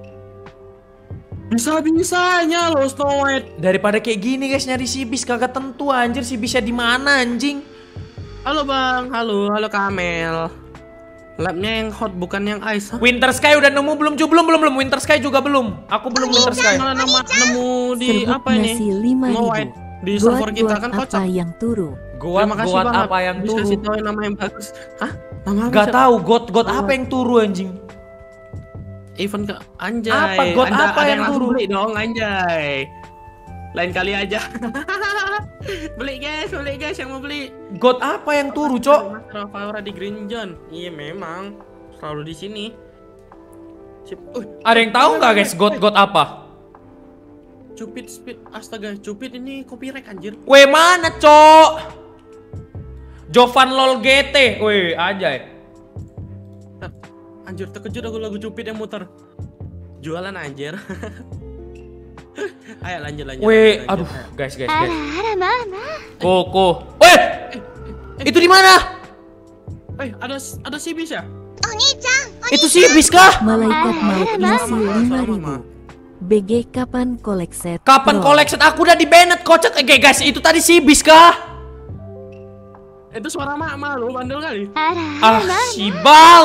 Bisa-bisanya loh Snow White. Daripada kayak gini guys nyari si bis kagak tentu anjir, si bisnya di mana anjing? Halo Bang, halo, halo Kamel. Labnya yang hot bukan yang ice. Huh? Winter Sky udah nemu belum? Ju belum belum belum. Winter Sky juga belum. Aku belum Winter Sky. Malah nama nemu di Serbuk apa ini? nasi lima No ribu. white. Di server kita kan apa kocak. yang turu? Goat, Terima kasih goat banget. apa yang Bisa turu? kasih tahu nama yang bagus. Hah? Nama apa? Gak Sir? tahu. God God apa yang turu anjing? Event ke anjay. Apa, God, Anda, apa ada yang langsung turun? beli dong anjay. Lain kali aja. Beli guys, beli guys yang mau beli. God apa yang turu, Cok? Master of Aura di Green Zone. Iya memang selalu di sini. Sip. Uh, Ada yang tahu nggak guys? God God apa? Cupid speed, astaga, Cupid ini copyright anjir. Weh mana, Cok? Jovan Lol G T. Weh, aja. Anjir, terkejut aku lagu Cupid yang muter. Jualan anjir. Ayo lanjut lanjut. Weh, lanjut, aduh, lanjut. guys guys guys. あらまあまあ Koko. Weh, itu di mana? Eh, ada ada si bis ya? お兄ちゃん Itu si bis kah? Malaikat maut nasi Sama, lima sama. ribu. B G kapan kolekset? Kapan Bro. collection? Aku udah di banned kocak. Eh guys, itu tadi si bis kah? Itu suara mak lu bandel kali. あら Ah, si bal.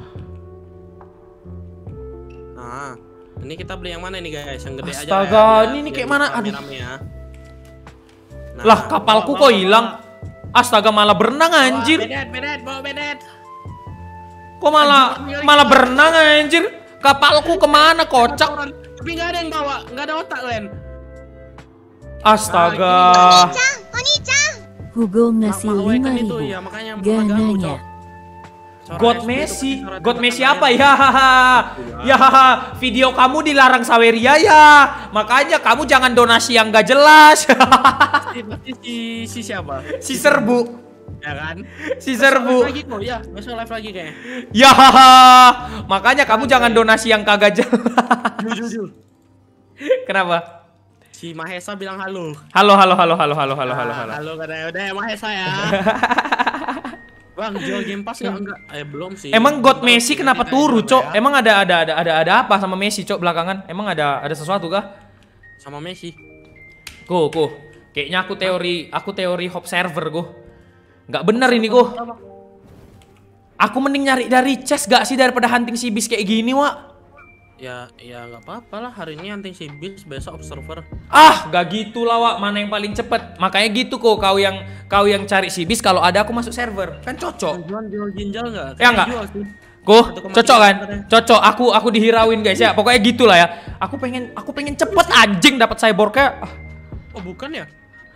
Nah, ini kita beli yang mana nih guys? Yang gede aja. Astaga, ya, ini nih biar kayak mana? bisa Aduh. rame-rame ya. Nah, Lah, kapalku bawa, kok bawa, hilang. bawa. Astaga, malah berenang Bawa, anjir. Bedet, bedet, bawa bedet. Kok malah malah berenang anjir? Kapalku kemana kocak? Tapi nggak ada yang bawa, nggak ada otak Len. Astaga. ちゃんお兄ちゃん Hugo ngasih Mak- mak lima Awaken itu ribu. ya, makanya malah ganggu, Gananya. Cok. Suara God S B itu Messi, kan suara God tembakan Messi air. apa ya? Ya, video kamu dilarang Saweria ya. Makanya kamu jangan donasi yang gak jelas. Pasti pasti si si siapa? Si serbu, Ya kan? si Besok serbu. live lagi kok, ya. Besok live lagi kayaknya. Ya, makanya kamu jangan donasi yang kagak jelas. Jujur, jujur. Kenapa? Si Mahesa bilang halo. Halo, halo, halo, halo, halo, halo, halo, halo. Halo katanya udah ya Mahesa ya. Bang, jual Game Pass enggak enggak? Eh belum sih. Emang God Belum. Messi kenapa Ini turu, kayak Cok? apa ya? Emang ada ada ada ada ada apa sama Messi, Cok, belakangan? Emang ada ada sesuatu kah? Sama Messi. Go, go. Kayaknya aku teori, aku teori hop server, go. Nggak bener ini, go. Aku mending nyari dari chest gak sih daripada hunting si bis kayak gini, Wak? Ya, ya nggak apa-apa lah. Hari ini hunting si bis, besok observer. Ah, gak gitu lah, Wak. Mana yang paling cepet? Makanya gitu kok, kau yang kau yang cari si bis. Kalau ada aku masuk server, kan cocok. Jual jual ginjal nggak? Ya, nggak. Jual sih. Go, Satu koma cocok tiga kan? katanya. Cocok. Aku aku dihirauin guys ya. Pokoknya gitulah ya. Aku pengen aku pengen cepet anjing dapat cyborgnya. Ah, Oh bukan ya?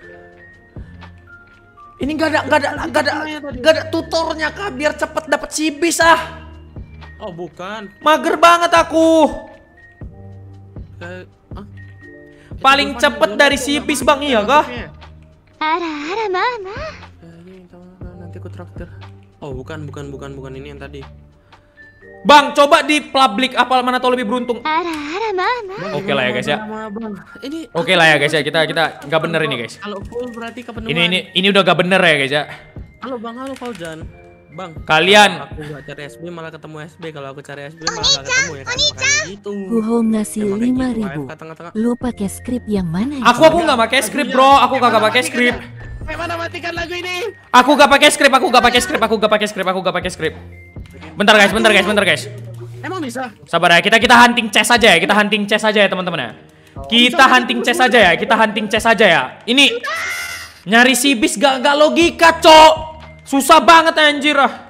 ini gak ada gak ada gak ada gak ada tutornya kah biar cepet dapat si bis ah. Oh bukan. Mager banget aku. Kayak, ah? Paling Itu cepet depan dari ada si gambar bis, mana Bang, iya kah? gambarnya? あらあらまあまあ Eh, ini tahu- nanti aku traktir. Oh bukan bukan bukan bukan ini yang tadi. Bang, coba di public apa mana tahu lebih beruntung. あらあらまあまあ Oke lah ya guys ya. Nama Bang. Ini Oke lah ya guys ya. Kita kita nggak bener ini guys. kalau full berarti kepenuhan. Ini ini ini udah gak bener ya guys ya. Halo Bang, halo Fauzan. Bang, Kalian aku nggak cari S B malah ketemu S B. Kalau aku cari S B malah nggak ketemu ya kan. Makanya gitu. Hugo ngasih Emang kayak lima gitu, ribu. A F K tengah-tengah. Lu pakai skrip yang mana? aku aku nggak pakai script bro. Aku kagak pakai script. Eh mana matikan lagu ini? Aku gak pakai script. Aku gak pakai script. Aku gak pakai script. Aku gak pakai script. Bentar guys, bentar guys, bentar guys. Emang bisa? Sabar ya, kita kita hunting chest aja ya, kita hunting chest aja ya teman-teman ya. Kita hunting chest aja ya, kita hunting chest aja ya. Ini nyari si bis gak, gak logika, Cok. Susah banget anjir ah.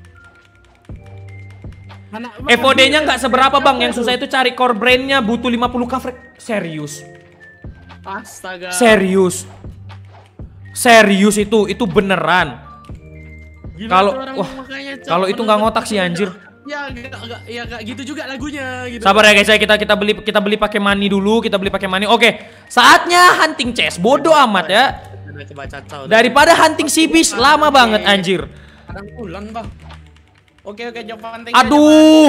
F O D-nya nggak seberapa bang, yang susah itu cari core brain-nya butuh lima puluh coverage. Serius, Astaga. serius, serius itu itu beneran. Gila Kalau- tuh orang wah, makanya, Cok. kalau itu nggak ngotak sih, anjir. Ya gak, gak, ya gak gitu juga lagunya gitu. Sabar ya guys ya, kita kita beli kita beli pakai money dulu, kita beli pakai money. Oke, saatnya hunting chest. Bodoh amat ya. Udah kebaca cau. Daripada hunting si bis lama banget anjir. Kadang bulan bang. Oke oke jawab hunting. Aduh.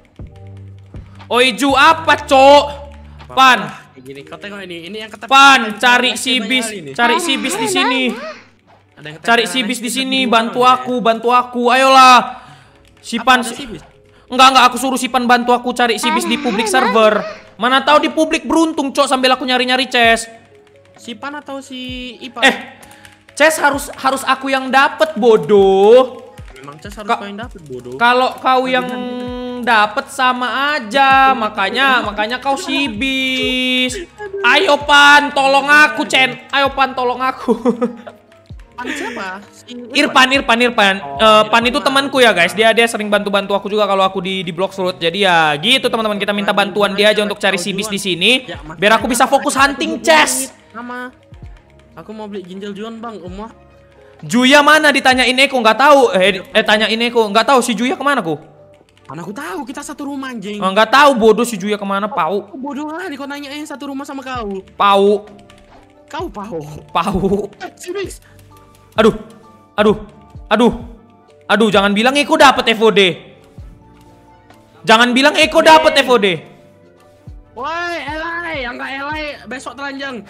Oiju apa, Cok? Pan, Kayak gini, kau tengok ini, ini yang kata. Pan, cari si bis, cari si bis di sini. Cari si bis di sini, bantu aku, bantu aku. Ayolah. Si Pan, si... enggak enggak aku suruh si Pan bantu aku cari si bis di public server. Mana tahu di publik beruntung, Cok, sambil aku nyari-nyari chest. Si Pan atau si Ipa? Eh, chest harus harus aku yang dapet, bodoh. Memang chest harus Ka kau yang dapet bodoh. Kalau kau yang dapet sama aja, makanya makanya kau sibis. Ayo Pan, tolong aku Chen. Ayo Pan, tolong aku. Pan siapa? Si Irfan, Irfan, Irfan. Oh, Eh, Pan Irfan itu lah. temanku ya guys. Dia dia sering bantu-bantu aku juga kalau aku di di blok slot. Jadi ya gitu teman-teman, kita minta bantuan dia aja untuk cari sibis di sini, Ya, biar aku bisa fokus hunting chest. Sama. Aku mau beli ginjal Juan bang, umah. Juya mana ditanyain Eko nggak tahu. Eh, eh tanyain Eko nggak tahu si Juya kemana ku? Mana aku tahu kita satu rumah anjing. Oh, nggak tahu bodoh si Juya kemana. Pau, Bodoh lah, kau nanyain satu rumah sama kau. pau, Kau pau. pau. Eh, Sibis. Aduh, aduh, aduh, aduh. Jangan bilang Eko dapet F O D. Jangan bilang Eko dapet F O D. Woi, Elai, yang nggak Elai besok telanjang.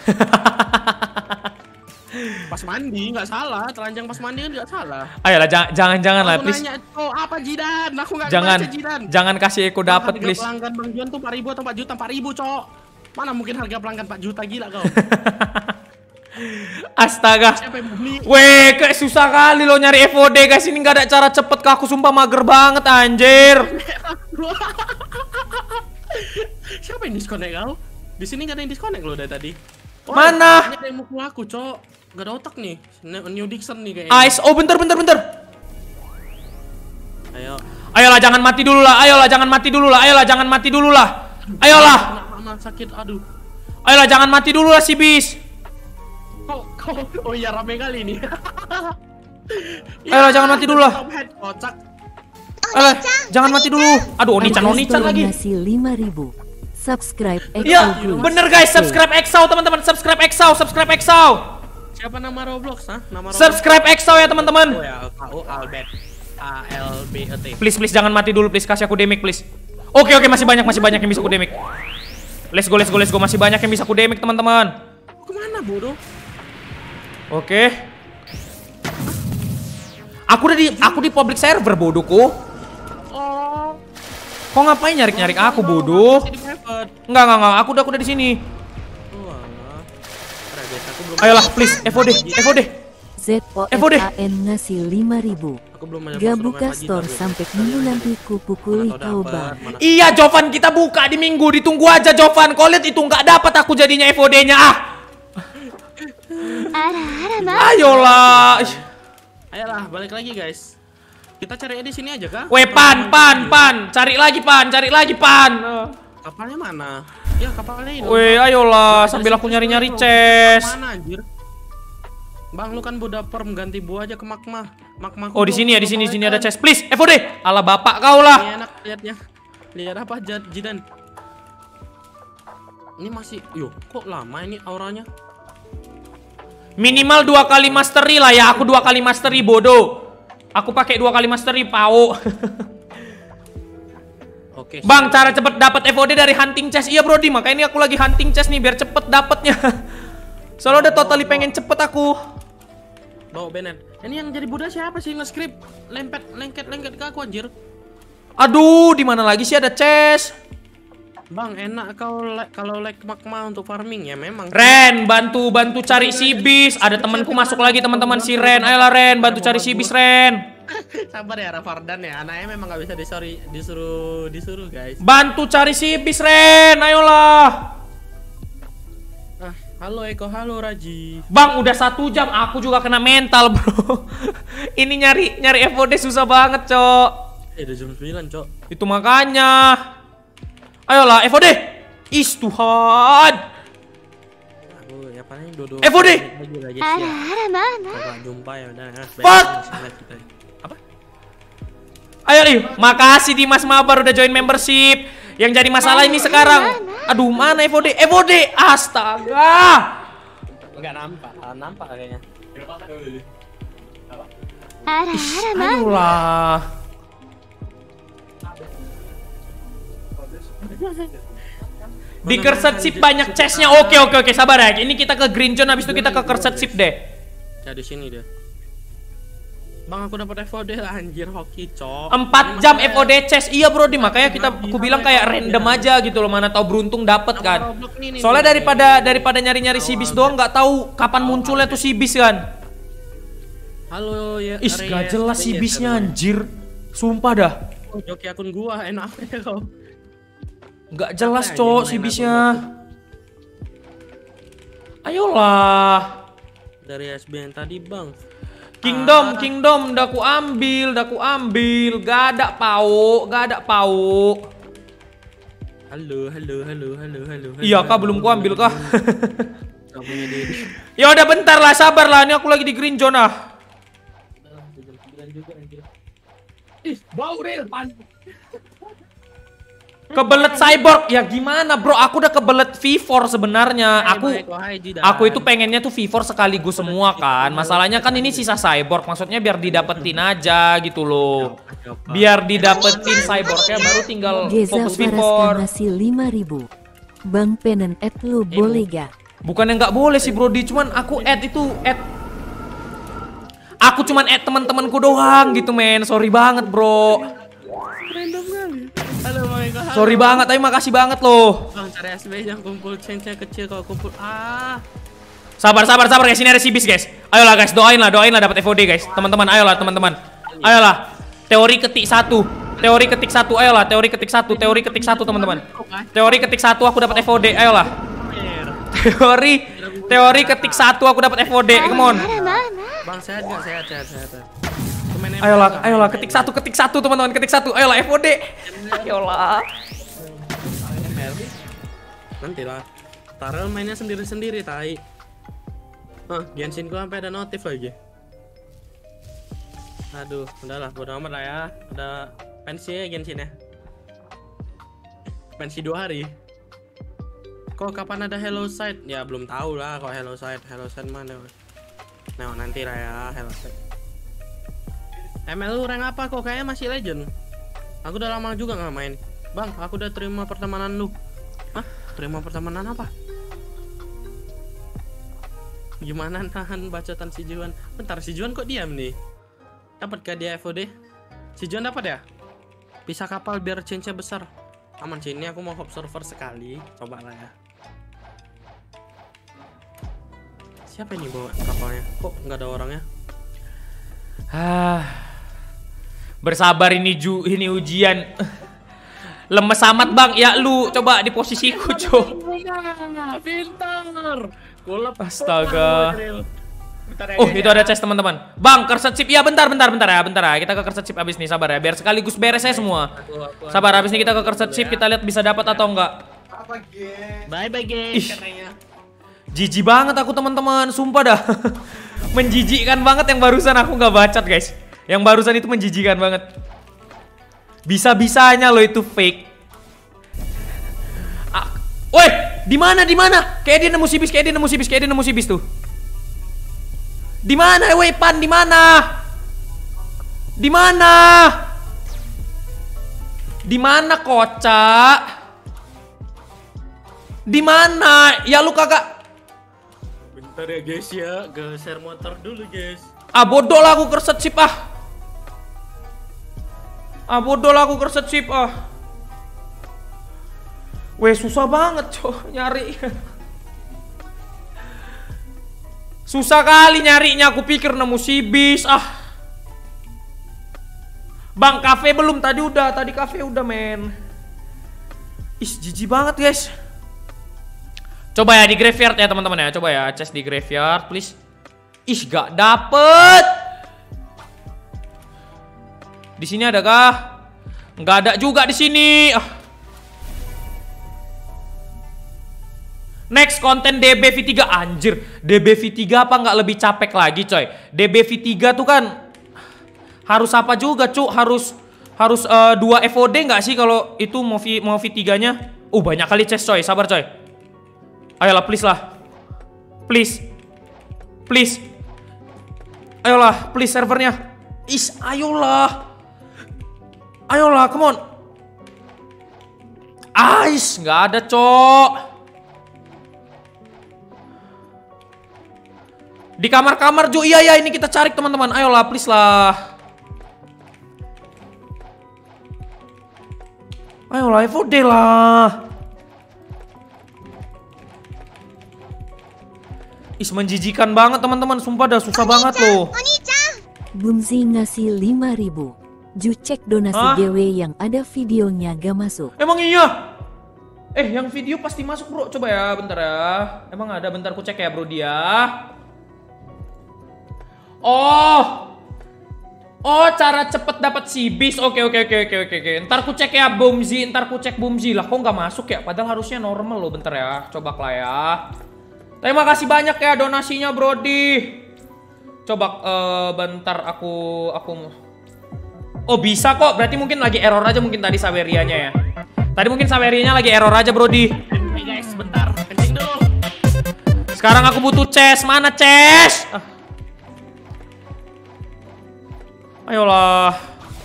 Pas mandi nggak salah, telanjang pas mandi kan nggak salah. Ayolah, jangan, jangan, jangan lah, Aku please. nanya, oh apa Jidan? Aku nggak Jangan, baca Jidan. jangan kasih Eko dapet, Harga please. pelanggan Bang Juan tuh empat ribu atau empat juta? empat ribu, Cok. Mana mungkin harga pelanggan empat juta, gila kau. Astaga. Siapa yang mau beli? Weh, kayak susah kali lo nyari F O D guys. Ini nggak ada cara cepet ke aku, sumpah mager banget anjir. Siapa yang disconnect kau? Di sini nggak ada yang disconnect lo dari tadi. Oh, Mana? Ini ada yang mukul aku, Cok. Gak ada otak nih. New Dixon nih kayaknya. Ice, oh bentar, bentar, bentar. Ayo. Ayolah, jangan mati dulu lah. Ayolah, jangan mati dulu lah. Ayolah, jangan mati dulu lah. Ayolah. Anak mama sakit, aduh. Ayolah, jangan mati dulu lah si bis. Kok, kok, oh iya rame kali nih. Ayolah, jangan mati dulu lah. Top head, kocak. Ayolah, jangan mati dulu. Aduh, Onichan, Onichan lagi. Ngasih lima ribu. Subscribe Exo Iya, please. bener guys. Subscribe Exau teman-teman. Subscribe Exau, subscribe Exau. Siapa nama Roblox, ha? Nama Roblox. Subscribe Exau ya Oh teman-teman. ya, K O Albert. A L B E T. Please, please jangan mati dulu, please. Kasih aku damage, please. Oke, oke, masih banyak, masih banyak yang bisa aku damage. Let's go, let's go, let's go. Masih banyak yang bisa aku damage teman-teman. Kemana bodoh? Oke. Aku udah di aku di public server bodohku. Oh. Kok ngapain nyarik-nyarik aku bodoh? Masih di private. Enggak, enggak, enggak. Aku udah aku udah di sini. Oh, alah. Udah, guys, aku belum. Ayolah, please. F O D, F O D. Z O F O D. F A N ngasih lima ribu. Aku belum aja Gak masuk buka rumah store Haji, sampai tapi- minggu nanti ku pukuli Mana tahu kau dapat, bang. mana- Iya, Jovan, kita buka di minggu. Ditunggu aja Jovan. Kau lihat itu nggak dapat aku jadinya F O D-nya. Ah. Ayolah. Ih. Ayolah, balik lagi guys. Kita cari di sini aja kah? Weh, pan, pan, pan. Cari lagi, pan. Cari lagi, pan. Kapalnya mana? Ya kapalnya ini. Weh, ayolah. Sambil aku nyari-nyari chest. Mana anjir? Bang, lu kan budak perm, ganti buah aja ke magma. Magma. Oh, di sini ya, di sini, di sini ada chest. Please, F O D. Ala bapak kau lah. Ini enak lihatnya. Lihat apa Jad- Jidan? Ini masih, yo, kok lama ini auranya? Minimal dua kali mastery lah ya. Aku dua kali mastery bodoh. Aku pakai dua kali mastery pau. Oke. Bang, cara cepet dapat F O D dari hunting chest. Iya, Brody, makanya ini aku lagi hunting chest nih biar cepet dapatnya. Soalnya udah totally pengen cepet aku. Bawa Bennett. Ini yang jadi budak siapa sih nge-script? Lempet, lengket, lengket ke aku anjir. Aduh, di mana lagi sih ada chest? Bang, enak kau like, kalau like magma untuk farming ya memang. Ren, bantu bantu cari si bis. Ada temanku masuk lagi teman-teman si Ren. Ayolah Ren, bantu cari si bis Ren. Sabar ya Rafardan ya. Anaknya memang gak bisa disuruh disuruh disuruh guys. Bantu cari si bis Ren. Ayolah. Ah, halo Eko, halo Raji. Bang, udah satu jam. Aku juga kena mental, bro. Ini nyari nyari F O D susah banget, Cok. Eh, udah jam sembilan, Cok. Itu makanya. Ayolah, F O D. Is Tuhan. Aku ya paling dodo. F O D. Sampai jumpa ya udah. Fuck. Kita. Apa? Ayo nih, makasih Dimas Mabar udah join membership. Yang jadi masalah ini sekarang. Aduh, mana F O D? F O D. Astaga. Enggak nampak, ah, nampak kayaknya. Ayolah. Di Cursed Ship banyak chestnya. Oke, oke, oke, sabar ya. Ini kita ke Green Zone, habis itu kita ke Cursed Ship deh. Ya di sini dia. Bang, aku dapat F O D lah anjir, hoki, Cok. empat jam F O D chest. Iya, bro, di makanya kita aku bilang kayak random aja gitu loh, mana tahu beruntung dapet kan. Soalnya daripada daripada nyari-nyari si bis doang nggak tahu kapan munculnya tuh si bis kan. Halo ya. Is gak jelas si bisnya anjir. Sumpah dah. Oh, joki akun gua enak ya kau. Gak jelas cok si bisnya. Ayolah. Dari S B yang tadi bang. Kingdom, ah. Kingdom, dah ku ambil, dah ku ambil. Gak ada pau, gak ada pau. Halo, halo, halo, halo, halo. Iya kah, belum ku ambil kah? Ya udah bentar lah, sabar lah. Ini aku lagi di green zone ah. Ih, bau real pan. Kebelet cyborg ya gimana bro? Aku udah kebelet V four sebenarnya. Aku aku itu pengennya tuh V four sekaligus semua kan. Masalahnya kan ini sisa cyborg. Maksudnya biar didapetin aja gitu loh. Biar didapetin cyborgnya baru tinggal fokus V four. Ngasih lima ribu. Bang Penen add lu boleh gak? Bukan yang nggak boleh sih Brody, cuman aku add itu add. Aku cuman add teman-temanku doang gitu men. Sorry banget bro. Random kali. Halo, halo. Sorry banget, tapi makasih banget loh. Bang, cari S B yang kumpul change-nya kecil kalau kumpul. Ah. Sabar, sabar, sabar guys. Ini ada si bis guys. Ayolah guys, doain lah, doain lah dapat F O D guys. Teman-teman, ayolah teman-teman. Ayolah. Teori ketik satu. Teori ketik satu. Ayolah, teori ketik satu. Teori ketik satu teman-teman. Teori ketik satu aku dapat F O D. Ayolah. Teori teori ketik satu aku dapat F O D. Come on. Bang, sehat enggak? Sehat, sehat, sehat. Ayolah, ayolah ketik satu, ketik satu teman-teman, ketik satu. Ayolah F O D. Ayolah. Nanti lah. Tarel mainnya sendiri-sendiri, tai. Hah, Genshin gua sampai ada notif lagi. Aduh, udahlah, bodo amat lah ya. Udah pensi ya Genshin ya. Pensi dua hari. Kok kapan ada Hello Site? Ya belum tahu lah kok Hello Site. Hello Site mana? Nah, nanti lah ya Hello Site. M L lu rank apa kok? Kayaknya masih legend. Aku udah lama juga nggak main. Bang, aku udah terima pertemanan lu. Hah? Terima pertemanan apa? Gimana nahan bacotan si Juan? Bentar, si Juan kok diam nih? Dapat gak dia F O D? Si Juan dapat ya? Pisah kapal biar change-nya besar. Aman sih, ini aku mau hop server sekali. Coba lah ya. Siapa ini bawa kapalnya? Kok nggak ada orangnya? Ah. Bersabar ini ju ini ujian. Lemes amat bang. Ya lu coba di posisiku cok. Pintar. Astaga. Oh itu ada chest teman-teman. Bang kerset chip ya bentar bentar bentar ya bentar ya. Kita ke kerset chip abis nih sabar ya. Biar sekaligus beres ya semua. Sabar abis ini kita ke kerset chip kita lihat bisa dapat atau enggak. Bye bye guys. Jijik banget aku teman-teman. Sumpah dah. Menjijikkan banget yang barusan aku nggak bacot guys. Yang barusan itu menjijikan banget. Bisa-bisanya lo itu fake. Ah, woi, di mana di mana? Kayak dia nemu sibis, kayak dia nemu sibis, kayak dia nemu sibis tuh. Di mana, woi Pan? Di mana? Di mana? Di mana kocak? Di mana? Ya lu kagak. Bentar ya guys ya, geser motor dulu guys. Ah bodoh lah aku kerset chip ah. Ah bodoh lah aku kerset chip ah. Weh susah banget cok nyari. Susah kali nyarinya, aku pikir nemu sibis ah. Bang kafe belum, tadi udah, tadi kafe udah men. Is jijik banget guys. Coba ya di graveyard ya teman-teman ya, coba ya chest di graveyard please. Ih gak dapet. Di sini ada kah? Nggak ada juga di sini. Ah. Next konten D B V tiga anjir. D B V tiga apa nggak lebih capek lagi coy? D B V tiga tuh kan harus apa juga cuk? Harus harus uh, dua F O D nggak sih kalau itu mau V mau V tiga-nya? Uh banyak kali chest coy, sabar coy. Ayolah please lah. Please. Please. Ayolah please servernya. Is ayolah. Ayolah, come on. Ais, nggak ada, cok. Di kamar-kamar juga. Iya, ya, ini kita cari teman-teman. Ayolah, please lah. Ayolah, F O D lah. Is menjijikan banget teman-teman. Sumpah dah susah banget loh. Bumzi ngasih lima ribu. Ju cek donasi Hah? G W yang ada videonya gak masuk. Emang iya? Eh, yang video pasti masuk bro. Coba ya, bentar ya. Emang ada, bentar ku cek ya bro dia. Oh, oh cara cepet dapat si bis. Oke oke oke oke oke oke. Ntar ku cek ya Bumzi, ntar ku cek Bumzi lah. Kok nggak masuk ya? Padahal harusnya normal loh. Bentar ya, coba lah ya. Terima kasih banyak ya donasinya Brody. Coba uh, bentar aku aku. Oh bisa kok. Berarti mungkin lagi error aja mungkin tadi Saverianya ya. Tadi mungkin Saverianya lagi error aja Brody. Hey guys, bentar, kencing dulu. Sekarang aku butuh chest. Mana chest? Ah. Ayolah.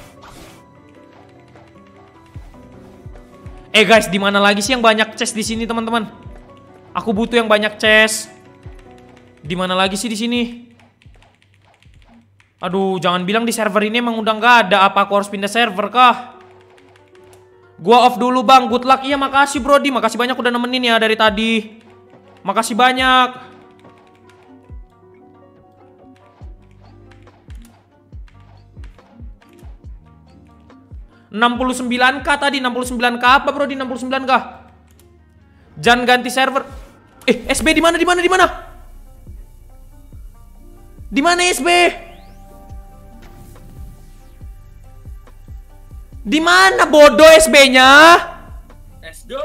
Eh guys, di mana lagi sih yang banyak chest di sini teman-teman? Aku butuh yang banyak chest. Di mana lagi sih di sini? Aduh, jangan bilang di server ini emang udah nggak ada. Apa aku harus pindah server kah? Gua off dulu bang, good luck. Iya makasih Brody, makasih banyak udah nemenin ya dari tadi. Makasih banyak. enam puluh sembilan k tadi, enam puluh sembilan k apa Brody? enam puluh sembilan k. Jangan ganti server. Eh, S B di mana? Di mana? Di mana? Di mana S B? Di mana bodoh S B-nya? Let's go.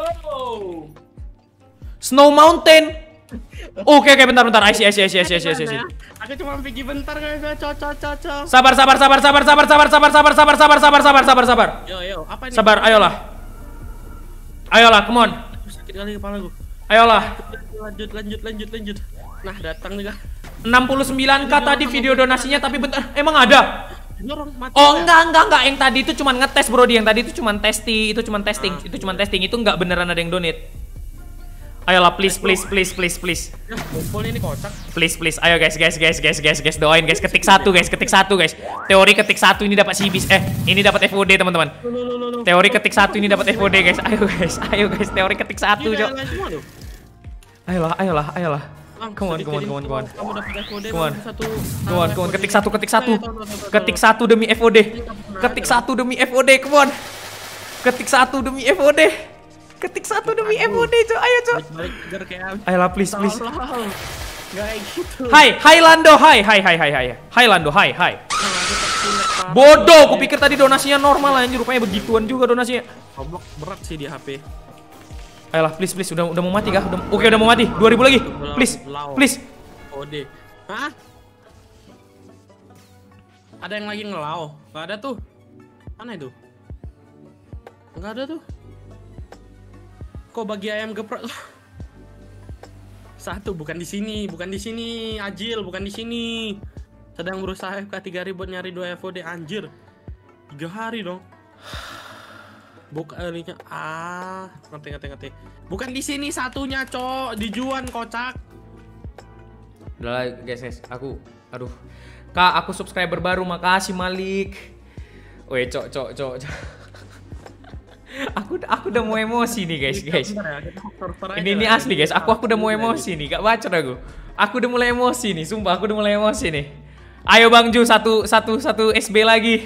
Snow Mountain. Oke oke bentar bentar. I see I see I see I see I see, I see. Aku cuma pergi bentar guys. Cocok cocok. Sabar sabar sabar sabar sabar sabar sabar sabar sabar sabar sabar sabar sabar sabar. Yo yo, apa ini? Sabar, ayolah. Ayolah, come on. Sakit kali kepala gua. Ayolah. Lanjut lanjut lanjut lanjut. Nah, datang juga. enam puluh sembilan k tadi video donasinya tapi bentar. Emang ada? Dorong mati. Oh enggak enggak enggak, yang tadi itu cuman ngetes Brody, yang tadi itu cuman testing, itu cuman testing, Ah, itu cuman testing, itu enggak beneran ada yang donate. Ayolah please please please please please. Ya, kumpul ini kocak. Please please, ayo guys guys guys guys guys guys doain guys, ketik satu guys, ketik satu guys. Teori ketik satu ini dapat si bis, eh ini dapat F O D teman-teman. Teori ketik satu ini dapat F O D guys, ayo guys, ayo guys, teori ketik satu Gila, Jok. lain semua loh. Ayolah ayolah ayolah. Bang, Come on sedikit come on info, come on come on. Kamu dapat F O D Come on. bang, satu. Come on, come on, F O D. ketik satu, ketik satu. Ayo, tahu, tahu, tahu, Ketik tahu. satu demi F O D. Ketik satu demi F O D, come on. Ketik satu demi F O D. Ketik satu demi F O D, Cok. Ayo, Cok. Balik kejar kayak Ayolah, please, please. tolong. Nggak kayak gitu. Hai, hai Lando, hai, hai, hai, hai, hai. Hai Lando, hai, hai. Bodoh, aku pikir tadi donasinya normal anjir, rupanya begituan juga donasinya. Goblok berat sih di H P. Ayolah, please, please. Udah udah mau mati kah? Udah, oke, udah mau mati. dua ribu lagi. Please, please. O D. Hah? Ada yang lagi ngelau? Nggak ada tuh. Mana itu? Nggak ada tuh. Kok bagi ayam geprek? Satu, bukan di sini, bukan di sini, Ajil, bukan di sini. Sedang berusaha F K tiga ribu buat nyari dua F O D, anjir. Tiga hari dong. Bukan ininya. Ah, ngerti ngerti ngerti. Bukan di sini satunya, Cok. Dijuan kocak. Udah lah, guys, guys. Aku, aduh. Kak, aku subscriber baru, makasih Malik. Weh, Cok, Cok, Cok, Cok. Aku aku udah mau emosi nih guys, guys. Ini ini asli guys, aku aku udah mau emosi nih, gak bacot aku. Aku udah mulai emosi nih, sumpah aku udah mulai emosi nih. Ayo Bang Ju, satu satu satu S B lagi.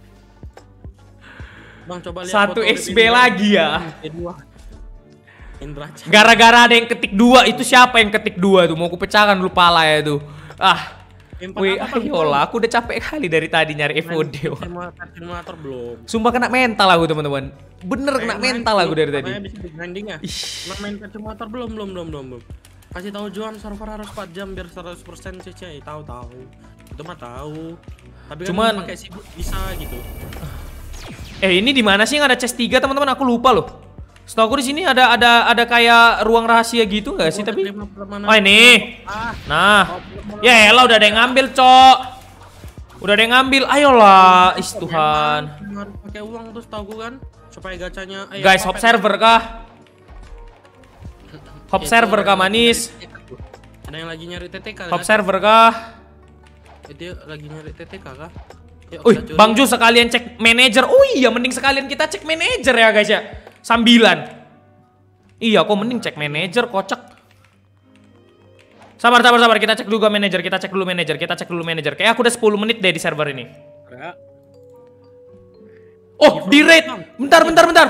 Bang coba lihat Satu foto S B Indra. lagi ya. Indra Chandra. Gara-gara ada yang ketik dua, itu siapa yang ketik dua tuh? Mau aku pecahkan dulu pala ya tuh. Ah. Empat Wih, apa, Bang? ayolah, aku udah capek kali dari tadi nyari F O D. Simulator belum. Sumpah kena mental aku teman-teman. Bener kena Main- mental aku dari tadi. Makanya bisa di grinding ya. Emang main simulator belum belum belum belum belum. Kasih tahu Juan server harus empat jam biar seratus persen C C. Tahu tahu. Itu mah tahu. Tapi kan Cuman- pakai sibuk bisa gitu. Eh ini di mana sih yang ada chest tiga teman-teman? Aku lupa loh. Setahu aku di sini ada ada ada kayak ruang rahasia gitu nggak sih? Tapi oh ini. Ah, Nah, ya elah udah ada yang ngambil, Cok. Udah ada yang ngambil. Ayolah, is Tuhan. harus pakai uang terus tahu kan supaya gacanya. eh, Guys, apa, hop P- server kah? Hop Itu server ada kah yang manis? nyari T T K. Ada yang lagi nyari T T K. Hop kan? server kah? Itu lagi nyari T T K kah? Yuk, Wih, kita curi. Bang Ju sekalian cek manajer. Oh iya, mending sekalian kita cek manajer ya guys ya. Sambilan. Iya, kok mending cek manajer, kocak. Sabar, sabar, sabar. Kita cek dulu manajer. Kita cek dulu manajer. Kita cek dulu manajer. Kayak aku udah sepuluh menit deh di server ini. Oh, di raid. Bentar, bentar, bentar.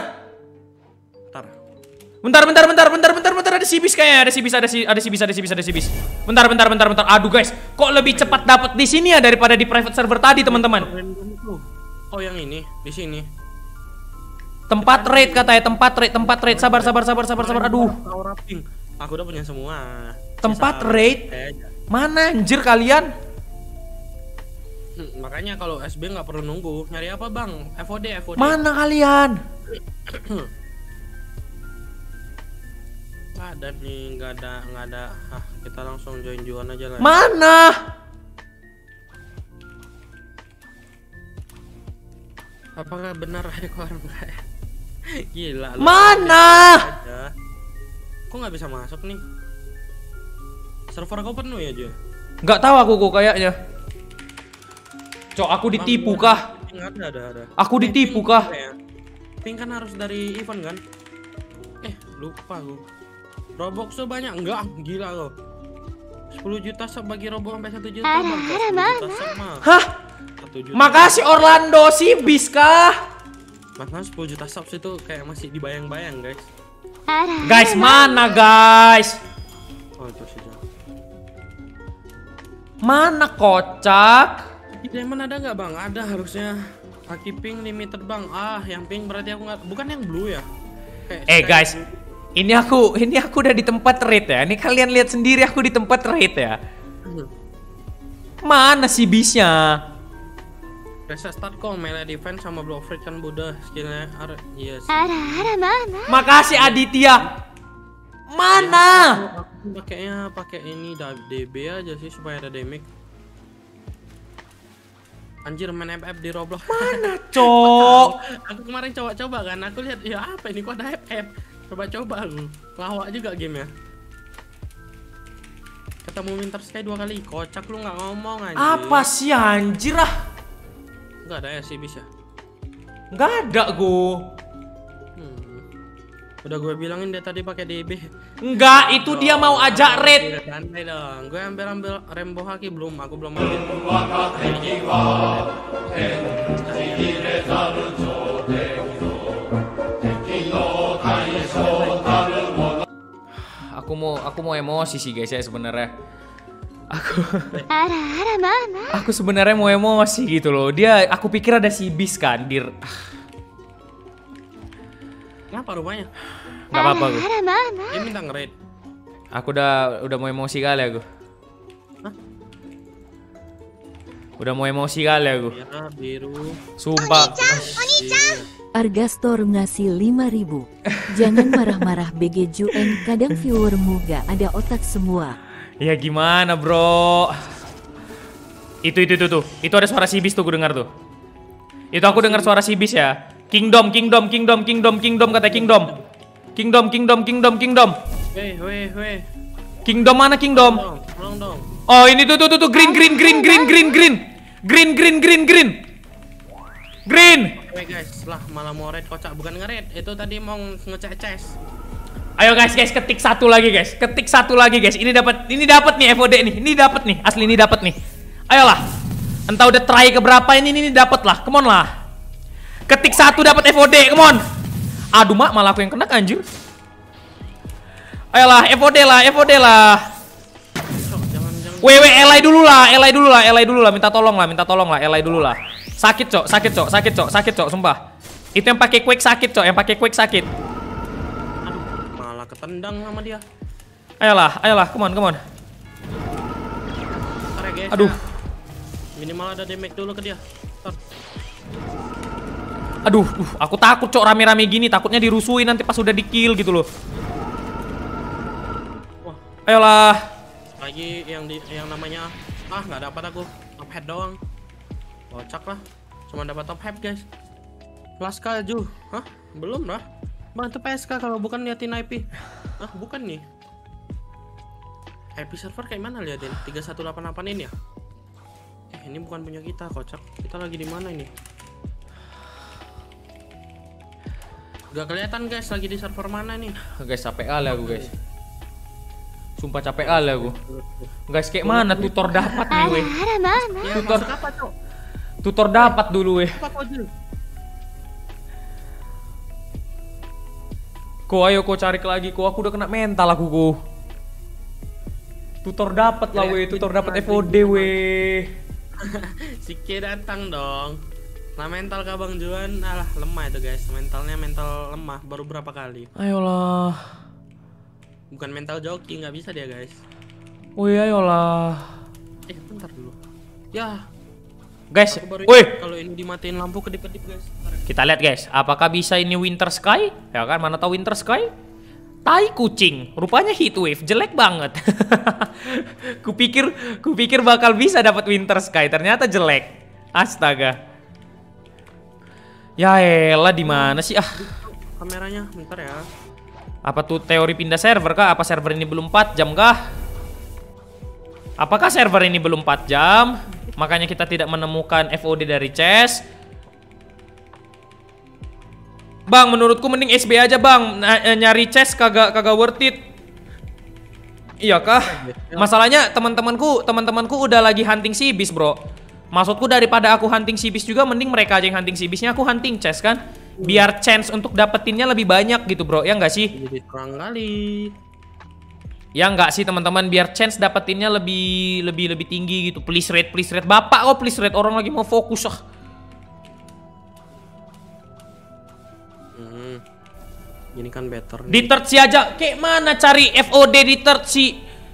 Bentar, bentar, bentar, bentar, bentar, bentar. Ada sibis kayaknya. Ada sibis, ada si, ada sibis, ada sibis, ada sibis. Bentar, bentar, bentar, bentar. Aduh guys, kok lebih cepat dapat di sini ya daripada di private server tadi, teman-teman. Oh, yang ini, di sini. Tempat raid katanya, tempat raid, tempat raid. Sabar, sabar, sabar, sabar, sabar. Aduh. Aku udah punya semua. Tempat raid? Mana anjir kalian? Hmm, makanya kalau S B nggak perlu nunggu. Nyari apa bang? F O D, F O D. Mana kalian? Nggak ada nih, nggak ada, nggak ada. Ah, kita langsung join juan aja lah. Mana? Apakah benar rekor enggak? Gila. Mana? Kok nggak bisa masuk nih? Server kau penuh ya, Jo? Nggak tahu aku kok kayaknya. Cok, aku ditipu kah? Ada, ada, ada. Aku ditipu kah? Pink kan harus dari event kan? Eh, lupa aku. Robux tuh banyak enggak? Gila lo. sepuluh juta sub bagi Robux sampai satu juta. Hah? Makasih Orlando Sibis kah? Makanya sepuluh juta sub itu kayak masih dibayang-bayang, guys. Guys, mana guys? Oh, itu sih. Mana kocak? Di Diamond ada nggak bang? Ada harusnya. Kaki pink limited bang. Ah, yang pink berarti aku nggak. Bukan yang blue ya? Kayak eh guys, ini aku, ini aku udah di tempat raid ya. Ini kalian lihat sendiri aku di tempat raid ya. Mana sih bisnya? Reset start kok melee defense sama blow free kan Buddha skillnya. Iya sih. Makasih Aditya. Mana? Ya, aku pakainya pakai ini D B aja sih supaya ada damage. Anjir main F F di Roblox. Mana, Cok? Aku kemarin coba-coba kan, aku lihat ya apa ini kok ada F F. Coba-coba aku. Lawak juga game ya. Ketemu Winter Sky dua kali. Kocak lu nggak ngomong anjir. Apa sih anjir ah? Nggak ada ya sih bisa. Nggak ada gue. Hmm. Udah gue bilangin dia tadi pakai D B. Enggak, itu dia mau ajak raid. Santai dong. Gue ambil-ambil Rainbow Haki belum, aku belum ambil. Aku mau aku mau emosi sih guys ya sebenarnya. Aku Aku sebenarnya mau emosi gitu loh. Dia aku pikir ada si bis kan dir. Kenapa rupanya? Gak apa-apa gue. Dia minta nge-raid. Aku udah udah mau emosi kali aku. Hah? Udah mau emosi kali aku. Merah, biru. Sumpah. Argastor ngasih lima ribu. Jangan marah-marah B G Juen, kadang viewermu gak ada otak semua. Ya gimana bro? Itu itu itu tuh. Itu ada suara sibis tuh gue dengar tuh. Itu aku dengar suara sibis ya. Kingdom, kingdom, kingdom, kingdom, kingdom kata kingdom. Kingdom, kingdom, kingdom, kingdom. Weh, weh, weh. Kingdom mana kingdom? Tolong dong. Oh ini tuh tuh tuh, tuh. Green, green, green, green, green, green. Green, green, green, green. Green. Weh guys, lah malah mau raid kocak, bukan nge-raid. Itu tadi mau ngecek chest. Ayo guys, guys ketik satu lagi guys. Ketik satu lagi guys. Ini dapat, ini dapat nih F O D nih. Ini dapat nih, asli ini dapat nih. Ayolah. Entah udah try ke berapa ini ini dapat lah. Come on lah. Ketik satu dapat F O D, come on. Aduh mak, malah aku yang kena anjir. Ayolah, F O D lah, F O D lah. Wewe, elai dulu lah, elai dulu lah, elai dulu lah, minta tolong lah, minta tolong lah, elai dulu lah. Sakit cok, sakit cok, sakit cok, sakit cok, sumpah. Itu yang pakai quick sakit cok, yang pakai quick sakit. Aduh, malah ketendang sama dia. Ayolah, ayolah, come on, come on. Ntar ya guys. Aduh. Ya. Minimal ada damage dulu ke dia. Ntar. Aduh, uh, aku takut cok rame-rame gini, takutnya dirusuin nanti pas udah di kill gitu loh. Wah, ayolah. Lagi yang di yang namanya ah nggak dapat aku top head doang. Kocak lah, cuma dapat top head guys. Laska Ju, hah? Belum lah. Bang itu P S K kalau bukan liatin I P. Ah bukan nih. I P server kayak mana liatin? tiga satu delapan delapan ini ya? Eh ini bukan punya kita, kocak. Kita lagi di mana ini? Gak kelihatan guys, lagi di server mana nih? Guys, capek kali aku guys. Sumpah capek kali aku. Guys, kayak mana tutor dapat nih weh? Tutor apa, Cok? Tutor dapat dulu weh. Ko ayo ko cari lagi ko, aku udah kena mental aku ko. Tutor dapat lah weh, tutor dapat F O D weh. Sike datang dong. Nah mental kah Bang Juan, alah lemah itu guys. Mentalnya mental lemah, baru berapa kali. Ayolah. Bukan mental joki, nggak bisa dia guys. Wih ayolah. Eh bentar dulu. Ya. Guys, wih. Kalau ini dimatiin lampu kedip-kedip guys. Kita lihat guys, apakah bisa ini Winter Sky? Ya kan, mana tahu Winter Sky? Tai kucing, rupanya Heatwave, jelek banget. kupikir, kupikir bakal bisa dapat Winter Sky, ternyata jelek. Astaga. Ya elah, di mana sih ah? Kameranya, bentar ya. Apa tuh teori pindah server kah? Apa server ini belum empat jam kah? Apakah server ini belum empat jam? Makanya kita tidak menemukan F O D dari chest. Bang, menurutku mending S B aja bang. N nyari chest kagak kagak worth it. Iya kah? Masalahnya teman-temanku teman-temanku udah lagi hunting sibis bro. Maksudku daripada aku hunting sibis juga, mending mereka aja yang hunting sibisnya, aku hunting chest kan. Biar chance untuk dapetinnya lebih banyak gitu bro, ya nggak sih? Jadi kurang kali. Ya nggak sih teman-teman, biar chance dapetinnya lebih lebih lebih tinggi gitu. Please rate, please rate, bapak kok please rate, orang lagi mau fokus ah. Hmm. Ini kan better. Di third si aja, kayak mana cari F O D di third si?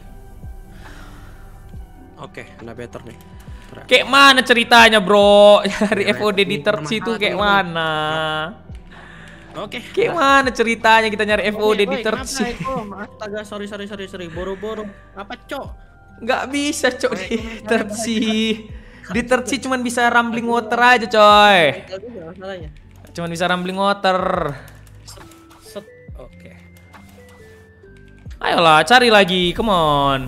Oke, ada better nih. Kayak mana ceritanya bro? Cari F O D di third si itu kayak mana? Oke. Kayak mana ceritanya kita nyari F O D di third si? Astaga, sorry sorry sorry sorry, boro-boro. Apa cok? Nggak bisa cok di third si. Di third si cuman bisa rambling water aja coy. Cuman bisa rambling water. Oke. Ayolah cari lagi, come on.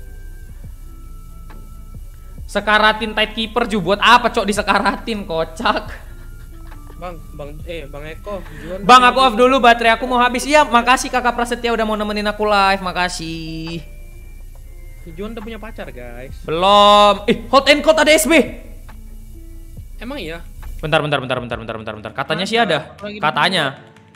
Sekaratin Tidekeeper juga buat apa cok disekaratin, kocak. Bang, bang, eh bang Eko, Juan bang aku off dulu, baterai aku mau habis. Iya, makasih kakak Prasetya udah mau nemenin aku live, makasih. Juan udah punya pacar guys. Belum. Eh, hot and cold ada S B. Emang iya? Bentar, bentar, bentar, bentar, bentar, bentar, bentar. Katanya sih ada. Katanya.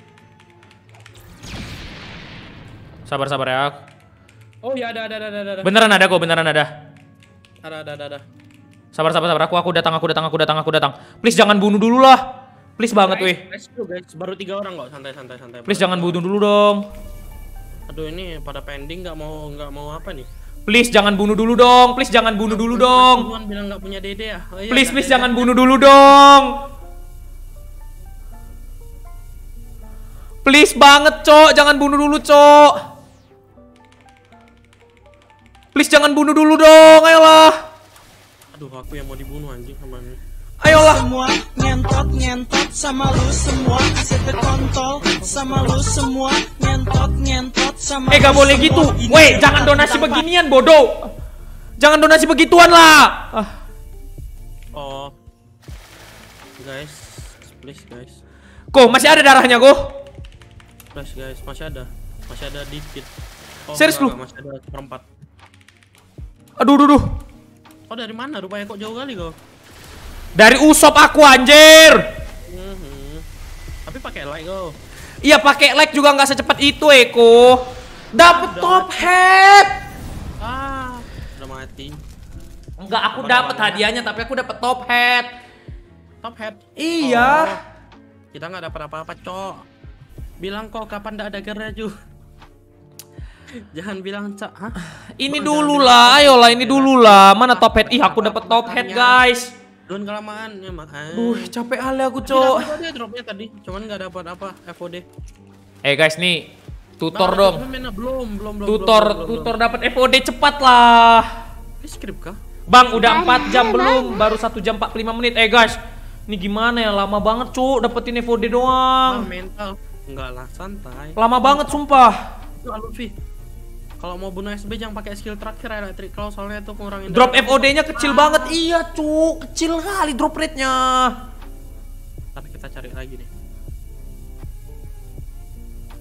Sabar, sabar ya. Oh ya ada, ada, ada, ada. Beneran ada kok, beneran ada. Ada, ada, ada, ada. Sabar, sabar, sabar. Aku, aku datang, aku datang, aku datang, aku datang. Please jangan bunuh dulu lah. Please banget, weh. Guys, guys, baru tiga orang kok, santai, santai, santai. Please jangan bunuh dulu dong. Aduh ini pada pending, nggak mau, nggak mau apa nih? Please jangan bunuh dulu dong. Please jangan bunuh dulu dong. Juan bilang nggak punya dede ya. Oh, iya, please, please dede. jangan bunuh dulu dong. Please banget, cok. Jangan bunuh dulu, cok. Please jangan bunuh dulu dong. Ayolah. Aduh, aku yang mau dibunuh anjing sama ini. Ayolah. Semua ngentot ngentot sama lu semua, setet kontol sama lu semua, ngentot ngentot sama. Eh gak boleh gitu. Weh, jangan donasi beginian bodoh. Jangan donasi begituan lah. Ah. Oh. Guys, please guys. Kok masih ada darahnya, kok? Please guys, masih ada. Masih ada dikit. Oh, serius lu? Masih ada seperempat. Aduh, aduh, aduh. Oh, dari mana? Rupanya kok jauh kali kok. Dari Usop aku anjir. Mm-hmm. Tapi pakai like kok. Iya pakai like juga nggak secepat itu Eko. Dapet top hat. Ah, udah mati. Enggak, aku dapet hadiahnya tapi aku dapet top hat. Top hat. Iya. Oh, kita nggak dapat apa-apa, cok. Bilang kok kapan ndak ada geraju. Jangan bilang cak, hah? Ini dulu lah, ayolah ini dulu lah. Mana top hat? Ih, aku dapet top hat, guys. Don kelamaan ya makanya. Duh, capek kali aku, cok. Dia dropnya tadi, cuman nggak dapat apa F O D. Eh guys, nih tutor nah, dong. Belum, belum, belum. Tutor, belum, tutor dapat F O D cepat lah. Ini skrip kah? Bang, udah empat jam belum, baru satu jam empat puluh lima menit. Eh guys, ini gimana ya? Lama banget, cok, dapetin F O D doang. Nah, mental, enggak lah, santai. Lama banget, sumpah. Luffy. Kalau mau bunuh S B jangan pakai skill terakhir electric claw, soalnya itu ngurangin drop F O D-nya kecil ah. banget. Iya, cuk. Kecil kali drop rate-nya. Ntar kita cari lagi nih.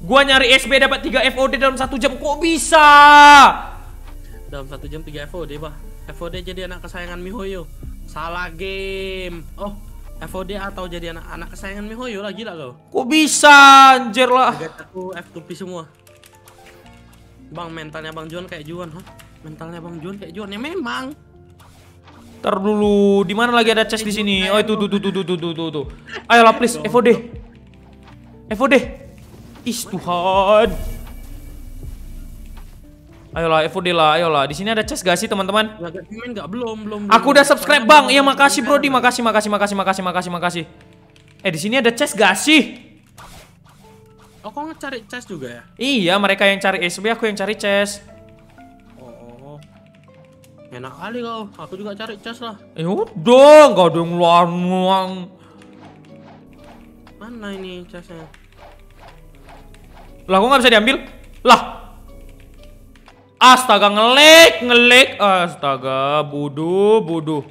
Gua nyari S B dapat tiga F O D dalam satu jam. Kok bisa? Dalam satu jam tiga F O D, bah. F O D jadi anak kesayangan MiHoYo. Salah game. Oh, F O D atau jadi anak anak kesayangan MiHoYo lah, gila kau. Kok bisa? Anjir lah. Aku F two P semua. Bang, mentalnya Bang Juan kayak Juan, huh? Mentalnya Bang Juan kayak Juan ya memang. Ntar dulu, di mana lagi ada chest di sini? Oh itu tuh tuh tuh tuh tuh tuh tuh. Ayolah please, F O D. F O D. Is Tuhan. Ayolah F O D lah, ayolah. Di sini ada chest gak sih teman-teman? Enggak, belum, belum. Aku udah subscribe bang. Iya makasih Brody, makasih makasih makasih makasih makasih makasih. Eh di sini ada chest gak sih? Oh, kok ngecari chest juga ya? Iya, mereka yang cari S B, aku yang cari chest. Oh, enak kali kau. Aku juga cari chest lah. Eh udah, gak ada yang luang-luang. Mana ini chestnya? Lah, kok nggak bisa diambil? Lah, astaga ngelek, ngelek, astaga, bodoh, bodoh.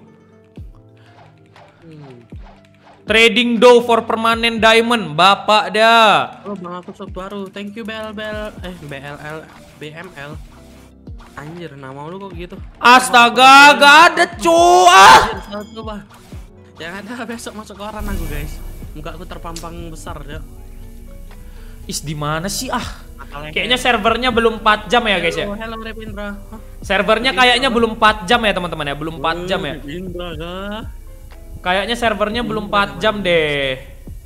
Trading dough for permanent diamond, bapak dah. Oh, bang aku sok baru. Thank you B L B L eh B L L B M L. Anjir, nama lu kok gitu? Astaga, gak ada cuah. Coba. Yang ada besok masuk koran aku, guys. Muka aku terpampang besar ya. Is di mana sih ah? Akalnya kayaknya servernya belum empat jam ya, guys ya. Hello Repindra. Huh? Servernya kayaknya belum empat jam ya, teman-teman ya. Belum empat jam ya. Repindra kah? Kayaknya servernya belum empat jam deh.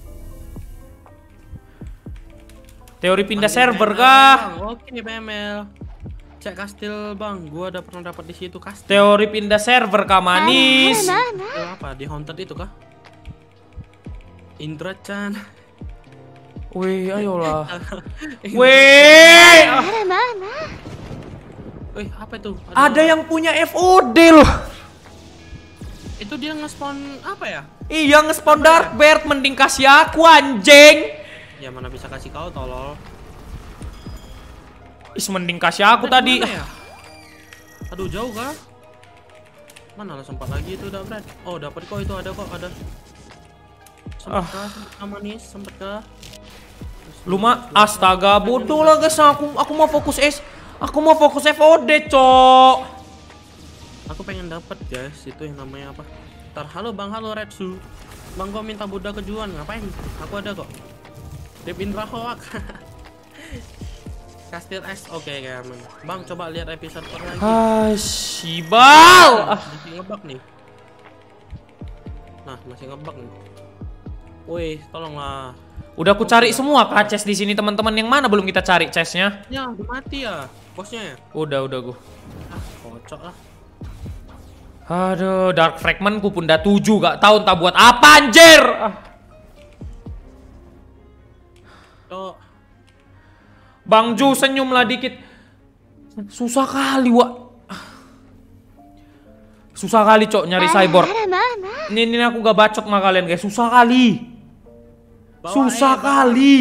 Teori pindah server kah? Oke, B M L. Cek kastil, Bang. Gua udah pernah dapat di situ kastil. Teori pindah server kah, manis? Itu apa? Di Haunted itu kah? Indra Chan. Wih, ayolah. Wih. Wih, apa itu? Ada yang punya F O D loh. Itu dia nge-spawn apa ya? Iya, nge-spawn Dark Bird. Mending kasih aku anjing. Ya mana bisa kasih kau tolol. Is mending kasih aku Brad, tadi. ya? Aduh jauh kah? Mana lah sempat lagi itu udah Brad. Oh dapat kok itu ada kok ada. Sempat kah? Sempat manis sempat kah? Luma, astaga bodoh lah guys. Aku aku mau fokus S. Aku mau fokus F O D, cok. Aku pengen dapat guys, itu yang namanya apa? Ntar halo bang, halo Redsu. Bang gua minta budak kejuan, ngapain? Aku ada kok. Rip Indra Hoak. Kastil S, oke okay, kayak aman. Bang coba lihat episode per lagi. Ah, Sibal. Masih ngebug nih. Nah, masih ngebug nih. Woi, tolonglah. Udah aku cari semua kah chest di sini teman-teman. Yang mana belum kita cari chestnya? Ya, udah mati ya bosnya ya. Udah, udah gua. Ah, kocok lah. Aduh, Dark Fragment ku pun udah tujuh, gak tahu entah buat apa anjir. Ah. Cok. Bang Ju senyumlah dikit. Susah kali, Wak. Susah kali, Cok, nyari cyborg. Ini, ini aku gak bacot sama kalian, guys. Susah kali. Bawa, Susah eh, kali.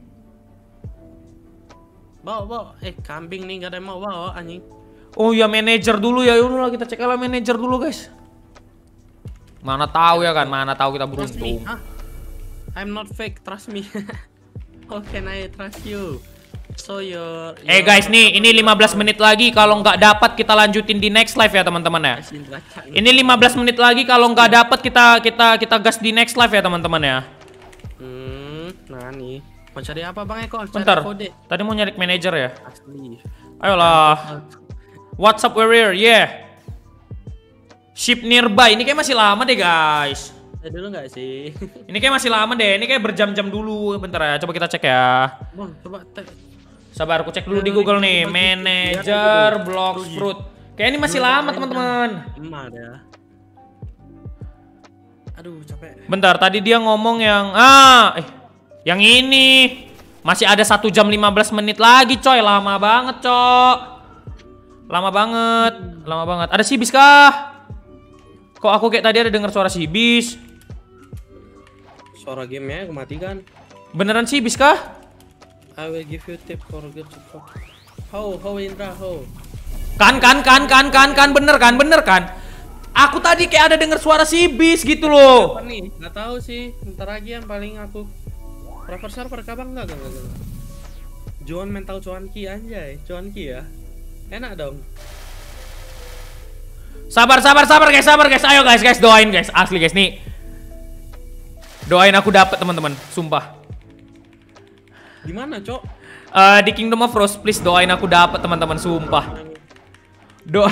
Bawa, bawa. Eh, kambing nih gak ada yang mau bawa anjing. Oh ya manajer dulu ya, yaudah kita cek lah manajer dulu guys. Mana tahu ya kan, mana tahu kita beruntung. Ah, I'm not fake, trust me. How can I trust you? So your. Eh guys nih, ini lima belas menit lagi. Kalau nggak dapat kita lanjutin di next live ya teman-teman ya. Ini lima belas menit lagi. Kalau nggak dapat kita kita kita gas di next live ya teman-teman ya. Hmm, nah nih. Mau cari apa bang Eko? Cari Bentar. kode. Tadi mau nyari manajer ya. Asli. Ayolah. What's up warrior? Yeah. Ship nearby. Ini kayak masih lama deh guys. Ya dulu nggak sih? Ini kayak masih lama deh. Ini kayak berjam-jam dulu. Bentar ya. Coba kita cek ya. Bang, coba tek. Sabar, aku cek dulu di Google nih. Manager Blocks Fruit. Kayak ini masih lama teman-teman. Emak ya. Aduh capek. Bentar, tadi dia ngomong yang ah, eh, yang ini masih ada satu jam lima belas menit lagi, coy. Lama banget, cok. Lama banget, lama banget. Ada Sibis kah? Kok aku kayak tadi ada dengar suara Sibis? Suara gamenya aku matikan. Beneran Sibis kah? I will give you tip for good support. How, how Indra, how? Kan, kan, kan, kan, kan, kan, bener kan, bener kan? Aku tadi kayak ada dengar suara Sibis gitu loh. Apa nih? Nggak tahu sih. Ntar lagi yang paling aku. Prefer server kabang nggak, nggak, nggak. Juan mental cuanki anjay, cuanki ya. Enak dong. Sabar, sabar, sabar guys, sabar guys. Ayo guys, guys doain guys. Asli guys nih. Doain aku dapet teman-teman, sumpah. Gimana, Cok? Uh, di Kingdom of Rose, please doain aku dapet teman-teman, sumpah. Doa.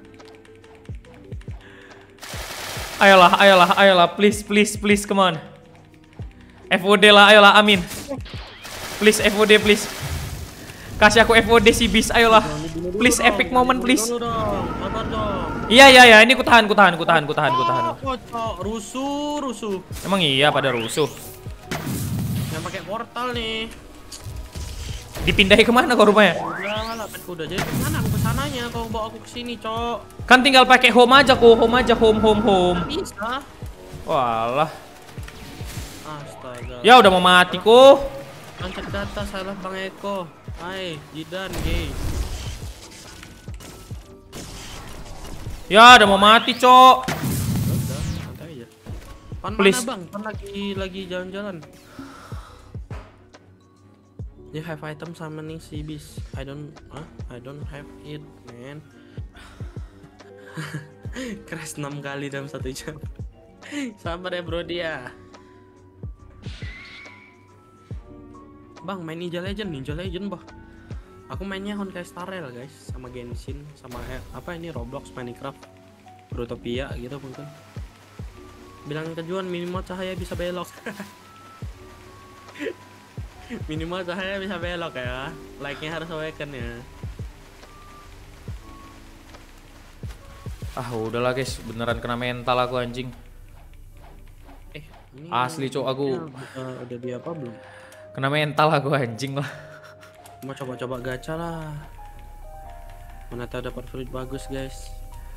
Ayolah, ayolah, ayolah, please, please, please, come on. F O D lah, ayolah, amin. Please F O D, please. Kasih aku F O D si bis, ayolah. Please epic moment, please. Iya, iya, iya, ini ku tahan, ku tahan, ku tahan, ku tahan, ku tahan. Kocok, rusuh, rusuh. Emang iya pada rusuh. Yang pakai portal nih. Dipindahin kemana kau rupanya? Udah lah, pet kuda. Jadi kemana aku kesananya? Kau bawa aku kesini, Cok. Kan tinggal pakai home aja kok, home aja, home, home, home. Bisa. Walah. Astaga. Ya udah mau mati kok. Angkat data salah Bang Eko. Hai, Jidan, gay. Ya udah mau mati, Cok. Udah, santai aja. Pan Please. mana, Bang? Pan lagi lagi jalan-jalan. You have item summoning sea beast. I don't, huh? I don't have it, man. Crash enam kali dalam satu jam. Sabar ya, bro dia. Bang, main Ninja Legend, Ninja Legend, bah. Aku mainnya Honkai Star Rail, guys, sama Genshin, sama eh, apa ini Roblox, Minecraft, Brutopia gitu mungkin. Bilang ke Juan minimal cahaya bisa belok. Minimal cahaya bisa belok ya. Like-nya harus awaken ya. Ah, udahlah guys, beneran kena mental aku anjing. Eh, ini Asli, Cok, aku udah, udah dia apa belum? Kena mental aku anjing lah. Mau coba-coba gacha lah. Mana tahu dapat fruit bagus, guys.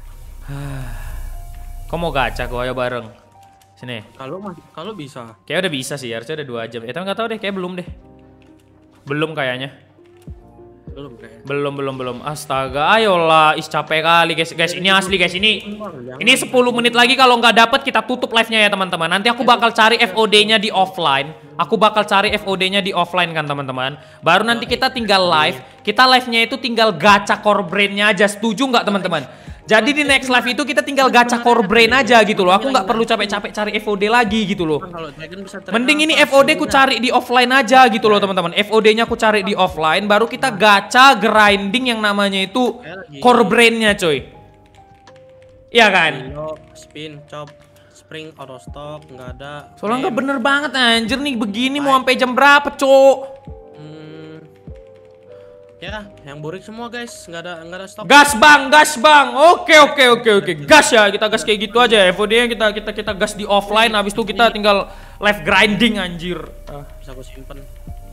Kau mau gacha kok, ayo bareng. Sini. Kalau kalau bisa. Kayak udah bisa sih, harusnya udah dua jam. Ya tapi nggak tahu deh, kayak belum deh. Belum kayaknya. Belum kayaknya. Belum, belum, belum. Astaga, ayolah, is capek kali guys. Guys, ini asli guys, ini ini sepuluh menit lagi kalau nggak dapet kita tutup live-nya ya teman-teman. Nanti aku bakal cari F O D-nya di offline. Aku bakal cari F O D-nya di offline kan teman-teman. Baru nanti kita tinggal live. Kita live-nya itu tinggal gacha core brain-nya aja. Setuju nggak teman-teman? Jadi di next live itu kita tinggal gacha core brain aja gitu loh. Aku nggak perlu capek-capek cari F O D lagi gitu loh. Mending ini F O D ku cari di offline aja gitu loh teman-teman. F O D-nya ku cari di offline, baru kita gacha grinding yang namanya itu core brain-nya coy. Iya kan? Spin, chop, spring, auto stop, nggak ada. Soalnya nggak bener banget anjir nih begini mau sampai jam berapa cok? Ya, yang burik semua guys, nggak ada nggak ada stop. Gas bang, gas bang. Oke oke oke oke. Gas ya, kita gas kayak gitu aja. F O D-nya kita kita kita gas di offline. Habis itu kita tinggal live grinding anjir. Ah. Bisa aku simpen.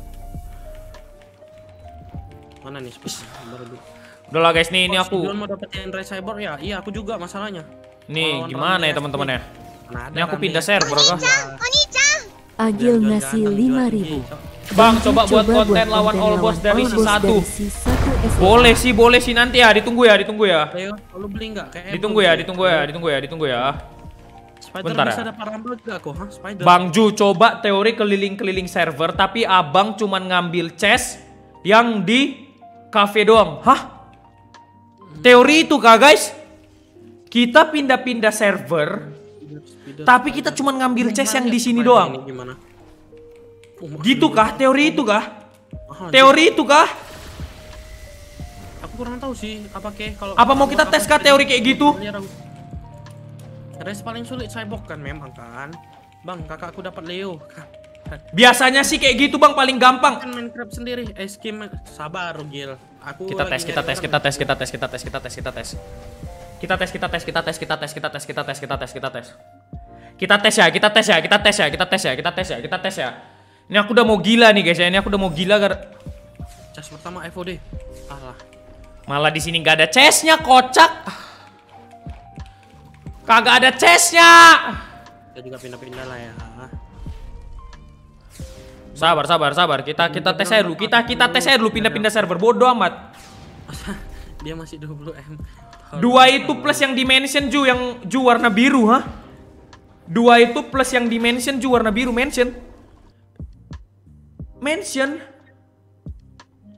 Mana nih space? Udah lah guys nih, ini aku. Juan mau dapetin Red Cyborg ya? Iya aku juga masalahnya. Nih gimana ya teman-teman ya? Ini aku pindah server kah? Agil ngasih lima ribu. Bang, coba buat konten lawan all boss dari si satu. Boleh sih, boleh sih nanti ya, ditunggu ya, ditunggu ya. Ayo, lu beli nggak? Ditunggu ya, ditunggu ya, ditunggu ya, ditunggu ya. Bentar bisa dapat rumble juga kok, ha? Spider. Bang Ju, coba teori keliling-keliling server, tapi abang cuman ngambil chest yang di cafe doang. Hah? Teori itu kah guys? Kita pindah-pindah server, tapi kita cuman ngambil chest yang di sini doang. Gitu kah? Teori itu kah? Teori itu kah? Aku kurang tahu sih apa ke kalau apa mau kita tes kah teori kayak gitu? Race paling sulit cyborg kan memang kan. Bang, kakakku dapat Leo. Biasanya sih kayak gitu bang, paling gampang. Kan Minecraft sendiri, eh skim sabar Gil. Aku kita tes, kita tes, kita tes, kita tes, kita tes, kita tes, kita tes. Kita tes, kita tes, kita tes, kita tes, kita tes, kita tes, kita tes, kita tes. Kita tes ya, kita tes ya, kita tes ya, kita tes ya, kita tes ya, kita tes ya. Ini aku udah mau gila nih guys ya, ini aku udah mau gila gar. Chest pertama F O D. Alah. Malah di sini nggak ada chestnya, kocak. Kagak ada chestnya. Kita juga pindah-pindah lah ya. Sabar, sabar, sabar. Kita kita tes aja dulu. Kita kita tes aja dulu pindah-pindah server. Bodoh amat. Dia masih dua puluh M. Dua itu plus yang dimension Ju, yang Ju warna biru, ha? Dua itu plus yang dimension Ju warna biru, mention. Mention.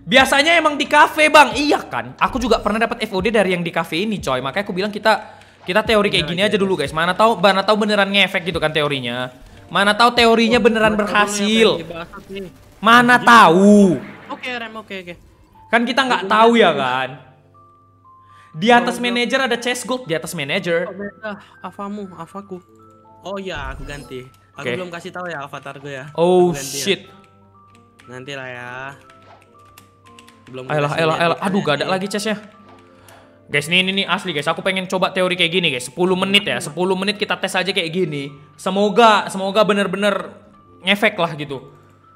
Biasanya emang di kafe bang, iya kan? Aku juga pernah dapat F O D dari yang di kafe ini coy. Makanya aku bilang kita kita teori kayak gini aja dulu guys. Mana tahu, mana tahu beneran ngefek gitu kan teorinya. Mana tahu teorinya beneran berhasil. Mana tahu. Oke Rem, oke oke. Kan kita nggak tahu ya kan. Di atas manajer ada chest gold di atas manajer. Avamu, avaku. Oh iya, aku ganti. Aku belum kasih tahu ya avatar gue ya. Oh shit. Nanti lah ya. Belum. Ayolah, ayolah, ayolah. Aduh, gak ada lagi chestnya. Guys, ini, ini, ini asli guys. Aku pengen coba teori kayak gini guys. sepuluh menit ya. sepuluh menit kita tes aja kayak gini. Semoga, semoga bener-bener ngefek lah gitu.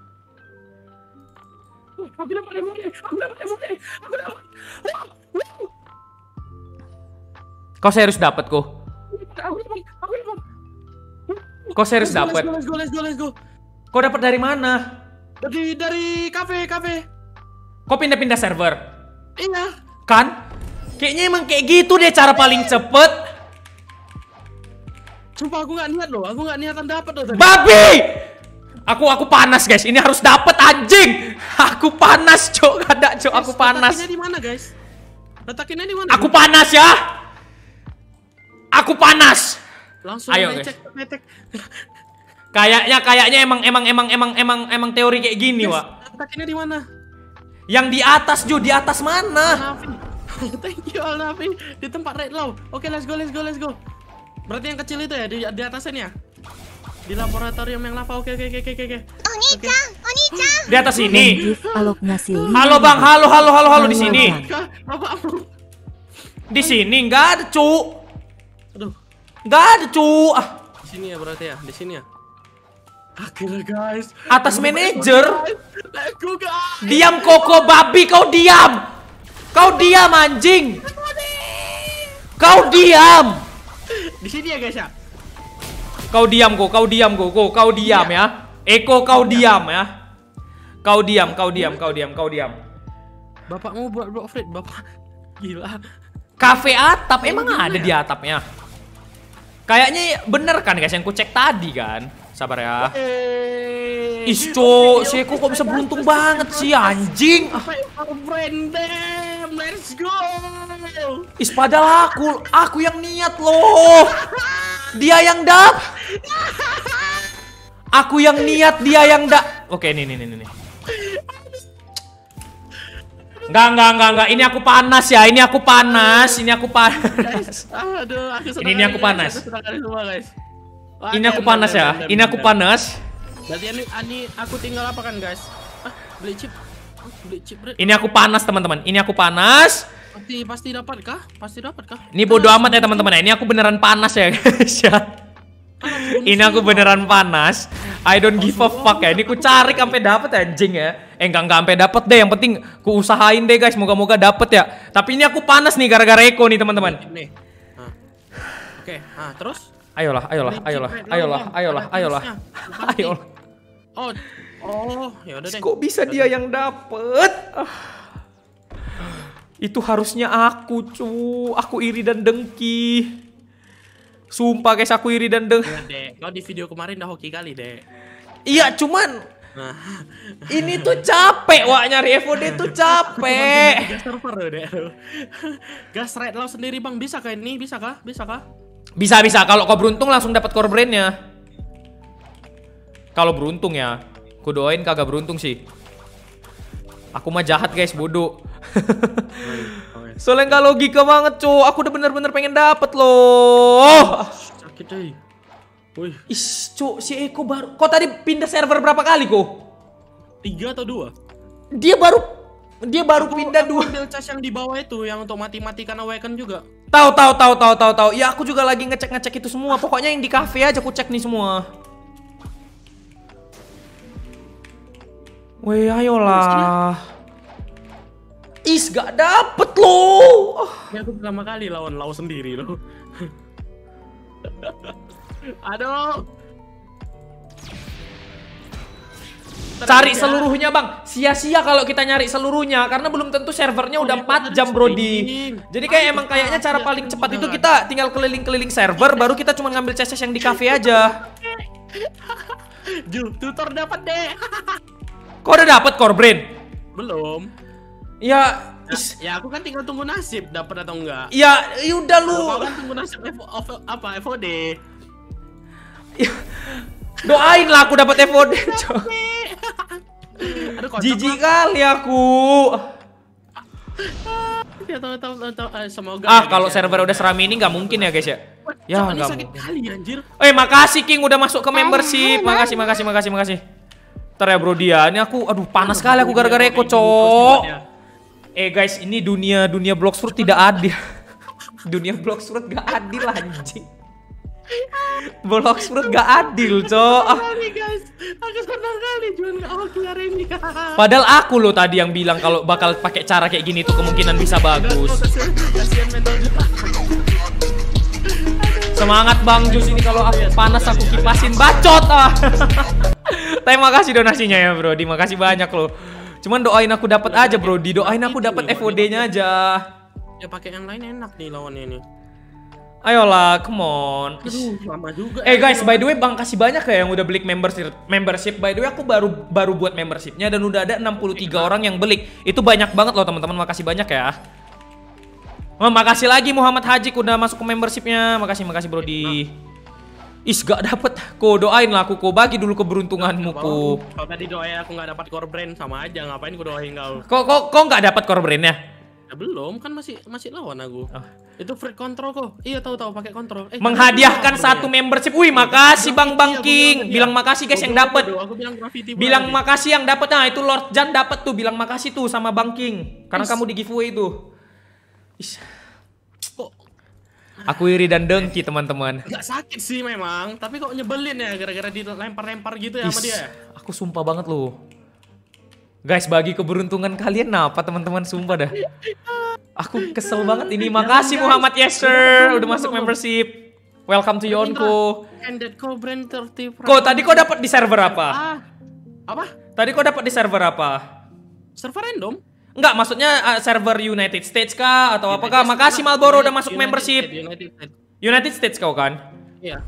Kau serius dapat kok? Kau serius dapat? Let's go, let's go, let's go. Kau dapat dari mana? Dari dari kafe, kafe. Kau pindah-pindah server? Iya. Kan? Kayaknya emang kayak gitu deh cara paling cepet. Sumpah aku nggak niat loh, aku nggak niatan dapat loh tadi. Babi! Aku aku panas guys, ini harus dapat anjing. Aku panas cok, gak ada cok, aku panas. Letakinnya di mana guys? Letakinnya di mana? Aku panas ya. Aku panas. Langsung ayo ngecek, guys. ngecek. Kayaknya kayaknya emang emang emang emang emang emang teori kayak gini, Wak. Letakinnya di mana? Yang di atas Ju, di atas mana? Thank you Alnafi. Di tempat red low. Oke, let's go, let's go, let's go. Berarti yang kecil itu ya di di atasnya ya? Di laboratorium yang lava. Oke, oke, oke, oke, oke. Oni-chan, Oni-chan. Di atas sini. Alok ngasih. Halo Bang, halo halo halo halo di sini. Bapakmu. Di sini enggak ada, Cu. Aduh. Enggak ada, Cu. Ah. Di sini ya berarti ya, di sini ya. Akhirnya guys. Atas manajer. Let's go guys. Diam Koko babi, kau diam. Kau diam anjing. Kau diam. Di sini ya guys ya. Kau diam kok, kau diam kok, kau, kau diam ya. Eko kau diam ya. Kau diam, kau diam, kau diam, kau diam. Bapakmu buat block flip, bapak. Gila. Kafe atap emang ada di atapnya. Kayaknya bener kan guys yang ku cek tadi kan. Sabar ya. Isco, si Eko kok bisa beruntung banget sih anjing. Brandem, let's go. Is padahal aku, aku yang niat loh. Dia yang dap. Aku yang niat, dia yang dap. Oke, nih nih nih nih. Enggak, enggak, enggak, enggak. Ini aku panas ya. Ini aku panas. Ini aku panas. Aduh, aku ini, ini aku panas. Guys. Wah, ini aku panas ya. Dem, dem, ini aku dem. panas. Berarti ini, ini aku tinggal apa kan guys? Ah, beli chip. Oh, beli chip. Bro. Ini aku panas teman-teman. Ini aku panas. Pasti pasti dapat kah? Pasti dapat kah? Ini bodo amat ya teman-teman. Ini aku beneran panas ya guys ya. Ini aku beneran panas. I don't give a fuck ya. Ini ku cari sampai dapat anjing ya. Eh enggak enggak sampai dapat deh. Yang penting ku usahain deh guys. Moga-moga dapat ya. Tapi ini aku panas nih gara-gara Eko nih teman-teman. Nih. Nah. Oke, ah terus? Ayolah, ayolah, ayolah, ayolah, ayolah, ayolah. Ayolah. Oh. Oh, ya udah deh. Kok bisa dia yang dapet? Ah. Itu harusnya aku, cu. Aku iri dan dengki. Sumpah guys, aku iri dan dengki. Ya, Dek. Kau di video kemarin udah hoki kali, Dek. Iya, cuman nah. Ini tuh capek, Wak, nyari F O D tuh capek. Gas server loh, Dek. Gas red law sendiri, Bang. Bisa kah ini? Bisa kah? Bisa kah? Bisa, bisa. Kalau kau beruntung langsung dapat core brand-nya. Kalau beruntung ya. Ku doain kagak beruntung sih. Aku mah jahat guys, bodoh. Soalnya nggak logika banget, cu. Aku udah bener-bener pengen dapet loh. Sakit deh. Wih. Is, cu, si Eko baru. Kok tadi pindah server berapa kali kok? Tiga atau dua? Dia baru, dia baru aku, pindah aku dua. Ambil cas yang di bawah itu, yang untuk mati-matikan awaken juga. Tahu, tahu, tahu, tahu, tahu, tahu. Ya aku juga lagi ngecek-ngecek itu semua. Pokoknya yang di cafe aja aku cek nih semua. Weh, ayolah. Is, gak dapet loh. Ini aku pertama kali lawan Lau sendiri loh. Aduh. Cari seluruhnya bang. Sia-sia kalau kita nyari seluruhnya. Karena belum tentu servernya udah empat jam brodi. Jadi kayak emang kayaknya cara paling cepat itu kita tinggal keliling-keliling server. Baru kita cuma ngambil C S S yang di cafe aja. Ju, tutor dapat deh. Kok udah dapet core brain? Belum. Ya, is. Ya aku kan tinggal tunggu nasib dapat atau enggak. Ya, udah lu. Aku kan tunggu nasib F O, apa F O D. Ya, doain lah aku dapat F O D, Cok. Jijik kali aku. Ya, tahu, tahu, tahu, semoga ah, ya, kalau ya. server udah seram ini nggak mungkin ya guys ya. Ya nggak sakit kali anjir. Eh makasih King udah masuk ke membership. Makasih, makasih, makasih, makasih. Ntar ya bro dia. Ini aku, aduh panas sekali aku gara-gara Eko, Cok. Eh guys, ini dunia dunia Bloxfruit tidak adil. Dunia Bloxfruit gak adil anjing. Bloxfruit gak adil, Cok. Guys, aku senang kali jual hoki hari ini. Padahal aku loh tadi yang bilang kalau bakal pakai cara kayak gini tuh kemungkinan bisa bagus. Semangat Bang Jus ini kalau aku panas aku kipasin bacot ah. Terima kasih donasinya ya bro, terima kasih banyak loh. Cuman doain aku dapat aja bro, didoain aku dapat F O D-nya aja. Ya pakai yang lain enak nih lawannya ini. Ayolah, come on. Aduh, lama juga. Eh guys, by the way Bang kasih banyak ya yang udah beli membership. Membership by the way aku baru baru buat membershipnya dan udah ada enam puluh tiga orang yang beli. Itu banyak banget loh teman-teman, makasih banyak ya. Oh, makasih lagi Muhammad Hajik udah masuk ke membershipnya. Makasih, makasih bro di. Is gak dapet. Ko doain lah aku, ko bagi dulu keberuntunganmu ko. Kalau tadi doain aku nggak dapat core brand sama aja, ngapain ku doain kau? Kok kok kok nggak dapat core brandnya? Ya, belum, kan masih masih lawan aku. Oh. Itu free control kok. Iya tahu-tahu pakai kontrol. Eh, menghadiahkan satu ya? Membership. Wih, makasih Bang Bang King. Bilang makasih guys yang dapat. Bilang, bilang makasih yang dapat. Nah, itu Lord Jan dapat tuh. Bilang makasih tuh sama Bang King. Karena Is. kamu di giveaway itu. Is. Aku iri dan dengki teman-teman. Gak sakit sih memang, tapi kok nyebelin ya gara-gara dilempar-lempar gitu ya sama dia. Aku sumpah banget loh. Guys, bagi keberuntungan kalian apa teman-teman, sumpah dah. Aku kesel banget ini. Makasih Muhammad Yeser udah masuk membership. Welcome to Yonko. Kok tadi kok dapat di server apa? Apa? Tadi kok dapat di server apa? Server random? Enggak, maksudnya uh, server United States kah atau United apakah? Makasih Marlboro udah masuk United membership. States, United States. United States kau kan? Iya.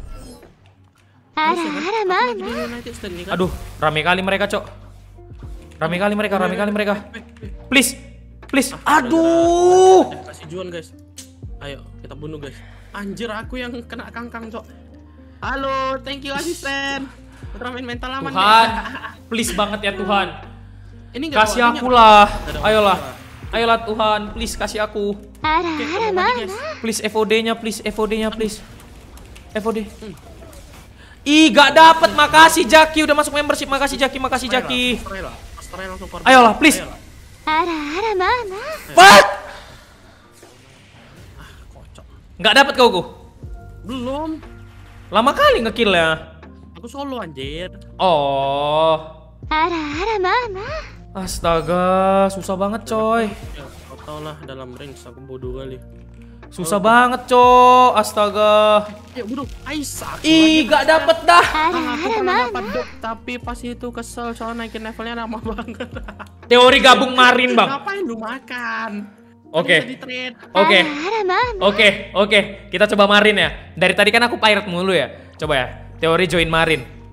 Aduh, rame kali mereka, Cok. Rame kali mereka, rame kali mereka. Please. Please. Aduh. Kasih Juan, guys. Ayo, kita bunuh, guys. Anjir, aku yang kena kangkang, Cok. Halo, thank you asisten. Putra main mental aman. Tuhan. Please banget ya Tuhan. Ini kasih aku lah, ayolah, ayolah Tuhan, please kasih aku. Please F O D-nya, please F O D-nya, please. F O D. Hmm. Ih, gak dapet, makasih Jaki udah masuk membership, makasih Jaki, makasih Jaki. Ayolah, please. What? Gak dapet kau ku? Belum. Lama kali ngekill ya. Aku solo anjir. Oh. Astaga, susah banget coy. Ya, kau tau lah dalam range aku bodoh kali. Susah oh, banget coy, astaga. Ya bodoh, Aisyah. Ih, gak dapet dah. Nah, aku pernah dapat dok, tapi pas itu kesel soalnya naikin levelnya lama banget. Teori gabung Marin bang. Ngapain lu makan? Oke, oke, oke, oke. Kita coba Marin ya. Dari tadi kan aku pirate mulu ya. Coba ya, teori join Marin.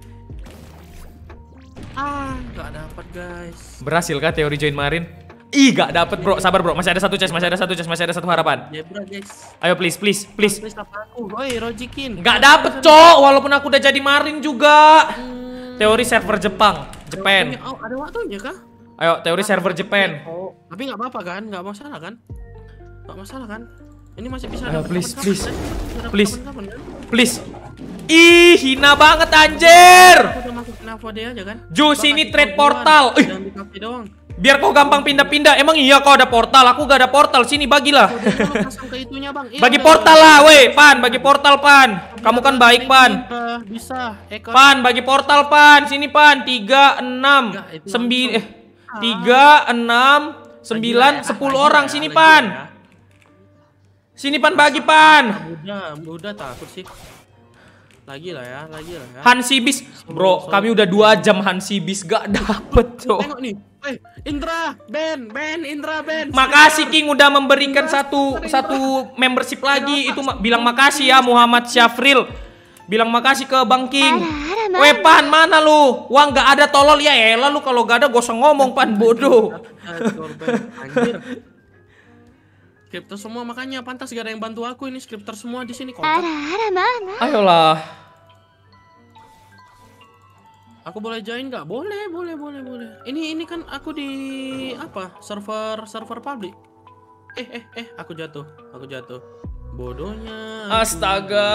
Ah, gak dapet guys. Berhasil kah teori join Marin? Ih, gak dapet bro, sabar bro, masih ada satu chest, masih ada satu chest, masih ada satu harapan. Ya bro guys. Ayo please, please, please. Please apa aku? Oi, Rojikin. Gak dapet cok, walaupun aku udah jadi Marin juga. Hmm. Teori server Jepang, Japan. Oh, ada waktunya kah? Ayo, teori server Japan. Oh, tapi gak apa-apa kan, gak masalah kan? Gak masalah kan? Ini masih bisa. Ayo please, please, please, please. Ih, hina banget anjir. Aku udah masuk Navo dia aja kan? Jus ini trade portal. Ih. Jangan di cafe doang. Biar kau gampang pindah-pindah. Emang iya kau ada portal, aku gak ada portal. Sini bagilah. Ke itunya, Bang. Iya, bagi portal lah, weh, Pan, bagi portal Pan. Kamu kan baik, Pan. Bisa. Pan, bagi portal Pan. Sini Pan, tiga, enam, sembilan, eh, tiga, enam, sembilan, sepuluh orang. Sini Pan. Sini Pan, bagi Pan. Mudah, mudah takut sih. Lagi lah ya, lagi lah ya. Hansibis, bro, kami udah dua jam Hansibis gak dapet cok. Tengok nih, eh Indra, Ben, Ben, Indra, Ben. Makasih King udah memberikan satu satu membership lagi. Itu bilang makasih ya Muhammad Syafril. Bilang makasih ke Bang King. Weh Pan, mana lu? Wah nggak ada tolol ya elah lu, kalau gak ada gak usah ngomong Pan, bodoh. Anjir. Skriptor semua, makanya pantas gak ada yang bantu aku ini, skriptor semua di sini kocak. Ayolah. Aku boleh join nggak? Boleh, boleh, boleh, boleh. Ini ini kan aku di apa? Server server public. Eh eh eh, aku jatuh, aku jatuh. Bodohnya. Aku. Astaga.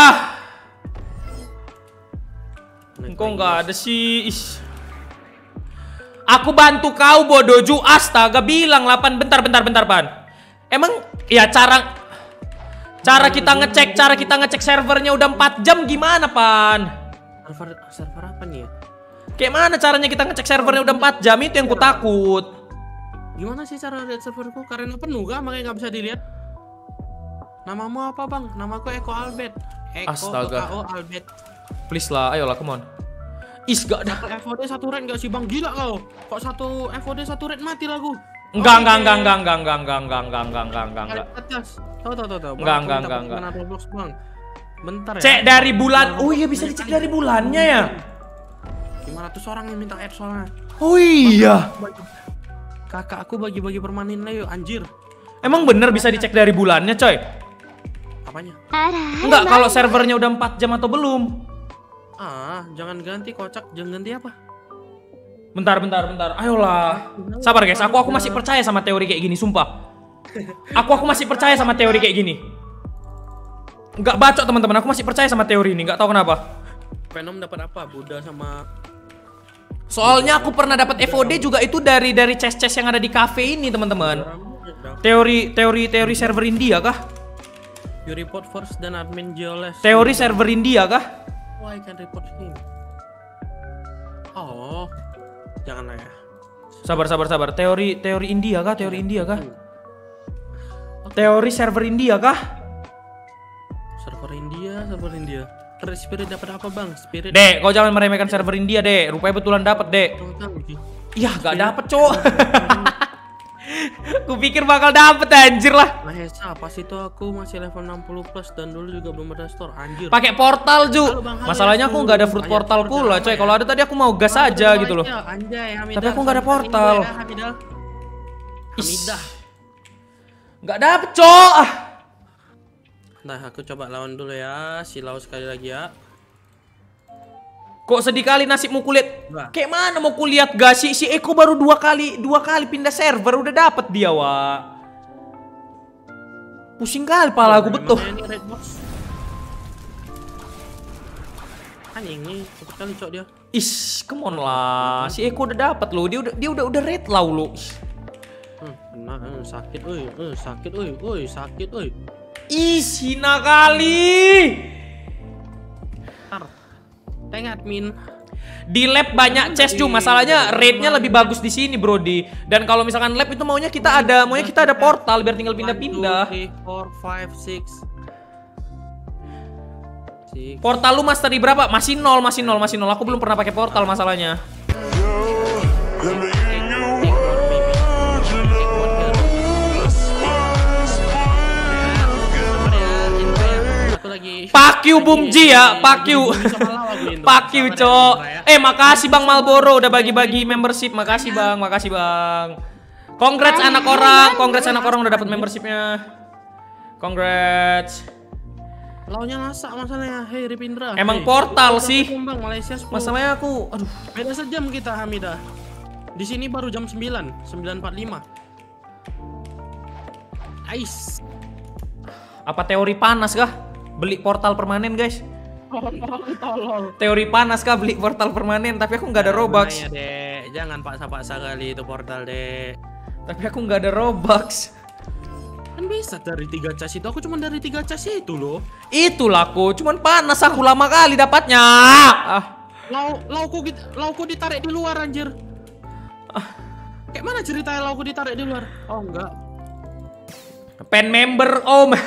Kok nggak ada sih? Ish. Aku bantu kau bodoh ju. Astaga, bilang lah Pan. Bentar, bentar, bentar Pan. Emang ya cara cara kita ngecek cara kita ngecek servernya udah empat jam gimana Pan? Server server apa nih ya? Kayak mana caranya kita ngecek servernya udah empat jam, itu yang ku takut. Gimana sih cara lihat serverku? Karena penuh kan, makanya nggak bisa dilihat. Namamu apa Bang? Namaku Eko Albert. Eko Astaga. Eko Albert. Please lah, ayolah, come on. Is gak ada. Dapat F O D satu red nggak sih Bang? Gila kau. Kok satu F O D satu red mati lagu? Enggak, enggak, enggak, enggak, enggak, enggak, enggak, enggak, enggak, enggak, enggak, enggak, enggak. Atas. Tahu tahu tahu tahu. Enggak, enggak, enggak, enggak. Roblox Bang. Bentar ya. Cek dari bulan. Oh iya, bisa dicek dari bulannya ya. lima ratus orang yang minta add soalnya. Oh iya. Kakak aku bagi-bagi permanen lah yuk, anjir. Emang bener bisa dicek dari bulannya, coy? Apanya? Enggak, kalau servernya udah empat jam atau belum. Ah, jangan ganti kocak, jangan ganti apa? Bentar, bentar, bentar. Ayolah. Sabar guys, aku aku masih percaya sama teori kayak gini, sumpah. Aku aku masih percaya sama teori kayak gini. Enggak bacot teman-teman, aku masih percaya sama teori ini, enggak tahu kenapa. Venom dapat apa? Buddha sama. Soalnya aku pernah dapat F O D juga itu dari dari chest-chest yang ada di cafe ini, teman-teman. Teori teori teori server India kah? You report first dan admin Geoles. Teori server India kah? Oh, I can report him. Oh. Janganlah ya. Sabar sabar sabar. Teori teori India kah? Teori India kah? Teori server India kah? Server India, server India. Spirit dapat apa Bang? Spirit. Dek, kau jangan meremehkan server India, Dek. Rupanya betulan dapat, Dek. Iya, gak dapet, Cok. Kupikir bakal dapet anjir lah. Mahesa, pas itu aku masih level enam puluh plus dan dulu juga belum ada store, anjir. Pakai portal, Ju. Masalahnya aku nggak ada fruit portal pula, coy. Kalau ada tadi aku mau gas aja gitu loh. Tapi aku nggak ada portal. Hamidah. Nggak dapet, Cok. Nah, aku coba lawan dulu ya, silau sekali lagi ya. Kok sedih kali nasibmu kulihat? Kayak mana mau kulihat gak sih? Si Eko baru dua kali dua kali pindah server udah dapet dia, Wak. Pusing kali pala aku betul. Anjing nih, cepet kali Cok dia. Ish, come on lah. Si Eko udah dapet loh. Dia udah dia udah udah red lau lo. Hmm, kena, hmm, sakit, oi, hmm, sakit, oi, oi, sakit, oi. Ih, Sina kali. Tengah admin. Di lab banyak chest juga, masalahnya rate-nya lebih bagus di sini, Brody. Dan kalau misalkan lab itu maunya kita ada, maunya kita ada portal biar tinggal pindah-pindah. Portal lu master di berapa? Masih nol, masih nol, masih nol. Aku belum pernah pakai portal masalahnya. Pakiu Bumji ya, pakiu. Pakiu, Cok. Eh, makasih Bang Malboro udah bagi-bagi membership. Makasih Bang, makasih Bang. Congrats anak orang, congrats anak orang udah dapat membershipnya. Congrats. Launya lasak masalahnya. Hei Ripindra. Emang hey. portal sih. Bang, Malaysia sepuluh. Masalahnya aku, aduh. Beda sejam kita Hamidah. Di sini baru jam sembilan, sembilan empat puluh lima. Ais. Apa teori panas kah? Beli portal permanen, guys. Teori panas kah beli portal permanen? Tapi aku nggak ada Robux. Ya, Dek. Jangan paksa-paksa kali itu portal, Dek. Tapi aku nggak ada Robux. Kan bisa dari tiga cas itu. Aku cuma dari tiga cas itu loh. Itulah aku. Cuman panas aku lama kali dapatnya. Ah. Lau, lauku, lauku ditarik di luar anjir. Ah. Kayak mana ceritanya lauku ditarik di luar? Oh enggak. Pen member om.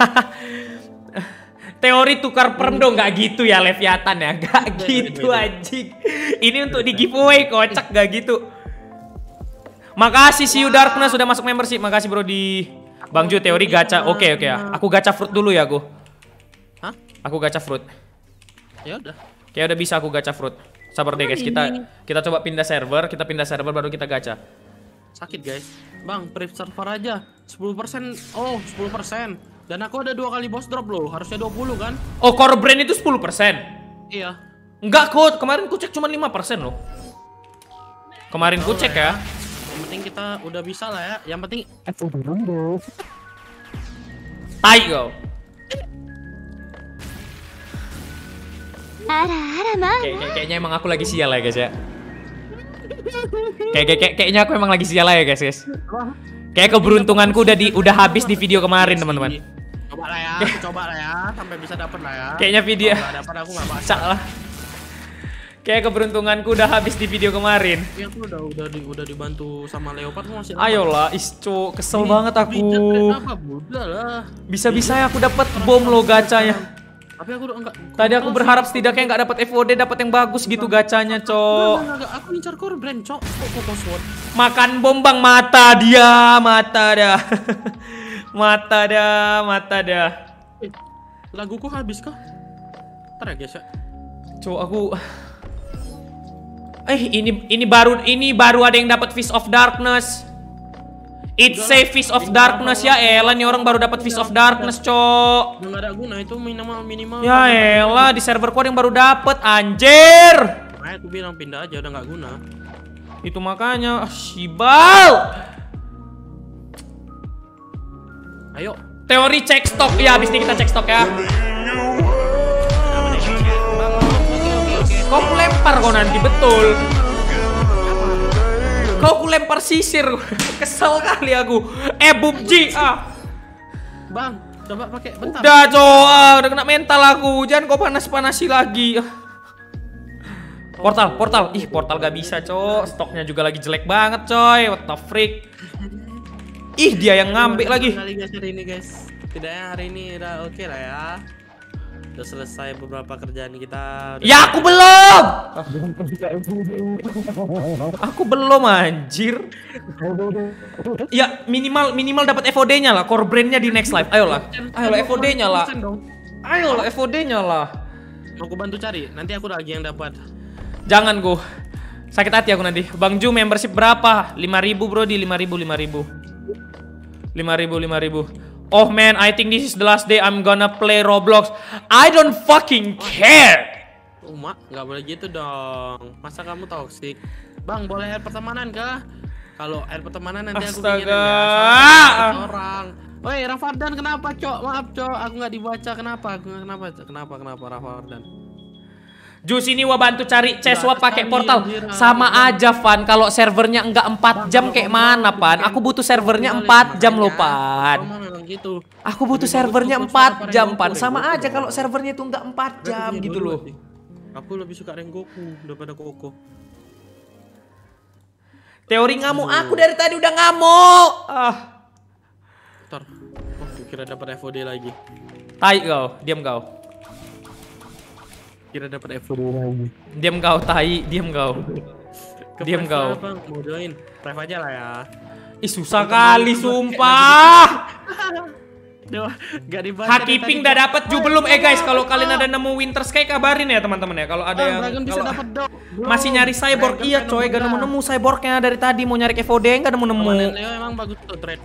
Teori tukar perm dong, nggak gitu ya Leviathan ya, nggak gitu anjing. Ini untuk di giveaway kocak, nggak gitu. Makasih See You Darkness sudah masuk membership, makasih bro di Bang Ju teori gacha. Oke oke ya, aku gacha fruit dulu ya aku. Hah? Aku gacha fruit. Ya udah. Kayak udah bisa aku gacha fruit. Sabar deh guys, kita kita coba pindah server, kita pindah server baru kita gacha. Sakit guys. Bang, prep server aja sepuluh persen. Oh, sepuluh persen. Dan aku ada dua kali boss drop loh, harusnya dua puluh kan? Oh, core brand itu sepuluh persen? Iya. Enggak kok, kemarin ku cek cuma lima persen loh. Kemarin ku cek ya. Yang penting kita udah bisa lah ya. Yang penting tai kau. Kayak, kayaknya emang aku lagi sial ya guys ya. Kayak, kayak kayaknya aku emang lagi sial ya guys guys. Kayak keberuntunganku udah di udah habis di video kemarin teman-teman. Coba lah ya, coba lah ya, sampai bisa dapat lah ya. Kayaknya video. Dapat aku nggak baca lah. Kayak keberuntunganku udah habis di video kemarin. Iya, aku udah udah di, udah dibantu sama Leopard masih. Ayolah, isco, kesel ini banget aku. Lah. Bisa-bisa ya aku dapat bom lo gacanya. Tapi aku udah enggak. Tadi aku berharap setidaknya nggak dapat F O D, dapat yang bagus gitu gacanya, Cok. Aku incar core brand, Cok. Kok makan bom bang, mata dia, mata dah. Mata dah, mata dah. Eh, laguku habis kah? Ntar ya guys ya. Cok, aku Eh, ini ini baru ini baru ada yang dapat Fist of Darkness. It's say Fist of Darkness ya elah, nih orang baru dapat Fist of Darkness, Cok. Enggak ada guna itu minimal minimal. Ya elah, di serverku ada yang baru dapat, anjir. Nah, aku bilang pindah aja udah nggak guna. Itu makanya, ah, Shibal. Ayo. Teori cek stok ya, habis ini kita cek stok ya. Kau ku lempar kau nanti, betul. Kau ku lempar sisir. Kesel kali aku. Eh, Bubji ah. Bang, coba pakai bentar. Udah, Cok. Ah, udah kena mental aku. Jangan kau panas-panasi lagi. Portal, portal. Ih, portal gak bisa, Cok. Stoknya juga lagi jelek banget, coy. What the freak. Ih, dia yang ngambil lagi. Kali guys hari ini, guys. Tidaknya hari ini udah oke lah ya. Udah selesai beberapa kerjaan kita. Ya aku belum. Aku belum anjir. Ya minimal minimal dapat F O D-nya lah, core brand-nya di next live. Ayolah. Ayolah F O D-nya lah. Ayolah F O D-nya lah. Mau aku bantu cari, nanti aku lagi yang dapat. Jangan go. Sakit hati aku nanti. Bang Ju membership berapa? lima ribu bro, di lima ribu lima ribu. lima ribu lima ribu. Oh man, I think this is the last day I'm gonna play Roblox. I don't fucking care. Uma, nggak boleh gitu dong. Masa kamu toxic? Bang, boleh air pertemanan kah? Kalau air pertemanan nanti aku Astaga. bikin ya. Orang. Woi, Rafardan kenapa, Cok? Maaf, Cok. Aku nggak dibaca. Kenapa? Kenapa? Kenapa? Kenapa Rafardan? Jus ini gua bantu cari C-swap pakai portal. Sama aja, Van. Kalau servernya enggak empat jam kayak mana, Pan? Aku butuh servernya empat jam loh, Pan. Gitu. Aku butuh servernya empat jam, Pan. Sama aja kalau servernya itu enggak empat jam gitu loh. Aku lebih suka Rengoku daripada Koko. Teori ngamuk, aku dari tadi udah ngamuk. Ah. Ntar. Oh, kira dapat F O D lagi. Tai kau, diam kau. Kira dapat F O D lagi. Diam kau, tai, diam kau. Diam kau. Mau join, private aja lah ya. Ih, susah kali sumpah. Gak dibaca. Hakiping udah dapat Ju belum? Eh guys, kalau kalian ada nemu Winter Sky kabarin ya teman-teman ya. Kalau ada yang kalau masih nyari cyborg, iya coy, gak nemu nemu cyborgnya dari tadi mau nyari F O D gak nemu nemu. Leo emang bagus tuh trade.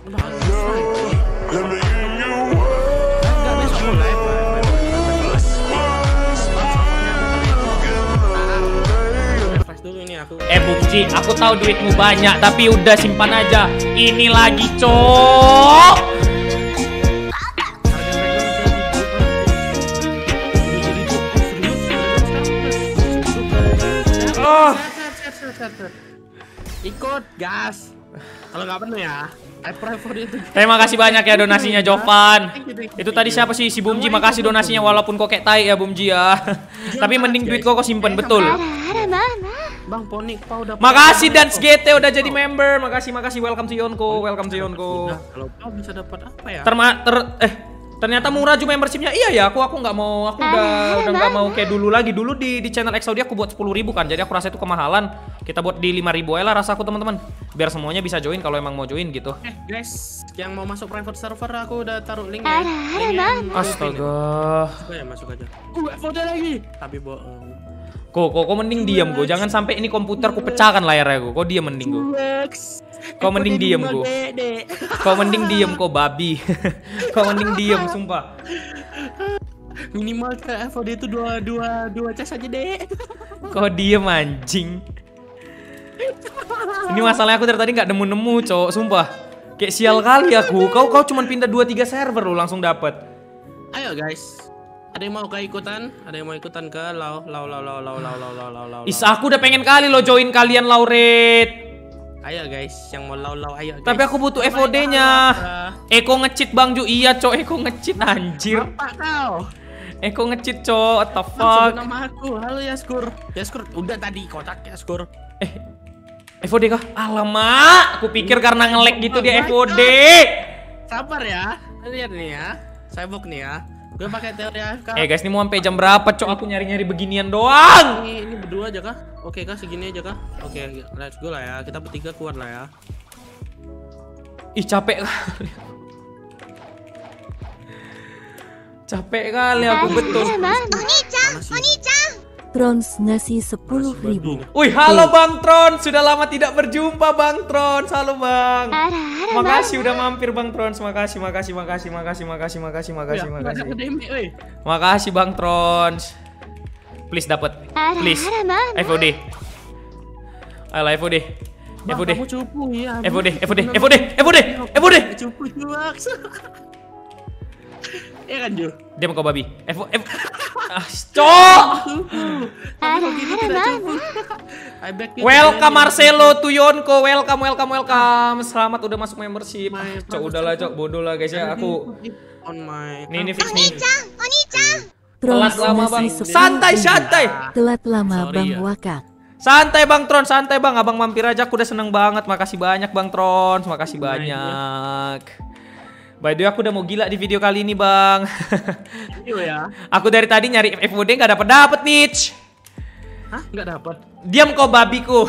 Eh Bukci, aku tahu duitmu banyak, tapi udah simpan aja. Ini lagi, Cok. Oh. Ikut gas. Kalau nggak penuh ya. I prefer itu. Terima kasih banyak ya donasinya Jovan. Itu tadi siapa sih si Bumji? Makasih donasinya walaupun kok kayak tai ya Bumji ya. Tapi mending duit kok kok simpen betul. Bang Poni, kau udah. Makasih Dance G T udah jadi member. Makasih makasih welcome to Yonko, welcome to Yonko. Kalau kau bisa dapat apa ya? Terma ter eh Ternyata murah juga membershipnya. Iya ya, aku aku nggak mau, aku udah udah nggak mau kayak dulu lagi. Dulu di di channel Exaudi aku buat sepuluh ribu kan. Jadi aku rasa itu kemahalan. Kita buat di lima ribu aja lah rasaku teman-teman. Biar semuanya bisa join kalau emang mau join gitu. Eh guys, yang mau masuk private server aku udah taruh linknya. Linknya Astaga. masuk aja, masuk aja. Uh, foto lagi. Tapi bohong. Kok kok kok mending diam kok. Jangan sampai ini komputerku pecahkan layarnya kok. Kok diam mending kok. Kau mending diem kok. Kau mending diem kok babi. Kau mending diem sumpah. Minimal ke F O D itu dua dua dua cas aja deh. Kau diem anjing. Ini masalahnya aku dari tadi nggak nemu-nemu cowok sumpah. Kayak sial kali aku. Kau kau cuman pindah dua tiga server lo langsung dapat. Ayo guys. Ada yang mau ke ikutan? Ada yang mau ikutan ke lau lau lau lau lau lau lau lau lau lau. Is aku udah pengen kali lo join kalian Lauret. Ayo guys, yang mau lau-lau ayo guys. Tapi aku butuh F O D-nya. Eko nge-cheat Bang Ju. Iya, Cok. Eko nge-cheat anjir. Apa kau? Eko nge-cheat, Cok. What the fuck? Sebut nama aku. Halo Yaskur. Yaskur udah tadi kotak Yaskur. Eh. F O D kah? Alamak, aku pikir karena nge-lag gitu dia F O D. Sabar ya. Lihat nih ya. Saya book nih ya. Gue pakai teori A F K. Eh guys, ini mau sampai jam berapa, Cok? Aku nyari-nyari beginian doang. Ini, ini berdua aja kah? Oke kah segini aja kah? Oke, let's go lah ya. Kita bertiga kuat lah ya. Ih, capek kali. Capek kali aku betul. Oni-chan, Oni-chan. Trons ngasih sepuluh ribu. Wih, halo Bang Tron. Sudah lama tidak berjumpa Bang Tron. Halo Bang. Makasih udah mampir Bang Tron. Makasih, makasih, makasih, makasih, makasih, makasih, makasih, makasih. Makasih Bang Tron. Please dapat. Please. F O D. Ayolah F O D. F O D. Kamu cupu ya. F O D, F O D, F O D, F O D, F O D. Cupu cuak. Iya kan Ju? Diam kau babi. F F. Ah, cok. Welcome Marcelo Tuyonko. Welcome, welcome, welcome. Selamat udah masuk membership. Cok udahlah cok, bodoh lah guys ya aku. On my. Nih ini fix nih. Oni-chan, Oni-chan. Telat lama bang. Santai, santai. Telat lama Sorry Bang ya. Wakak. Santai Bang Tron, santai Bang. Abang mampir aja aku udah seneng banget. Makasih banyak Bang Tron. Makasih banyak. By the way aku udah mau gila di video kali ini Bang. Iya ya. Aku dari tadi nyari F O D nggak dapet dapet Nich. Hah? Nggak dapat. Diam kau babiku.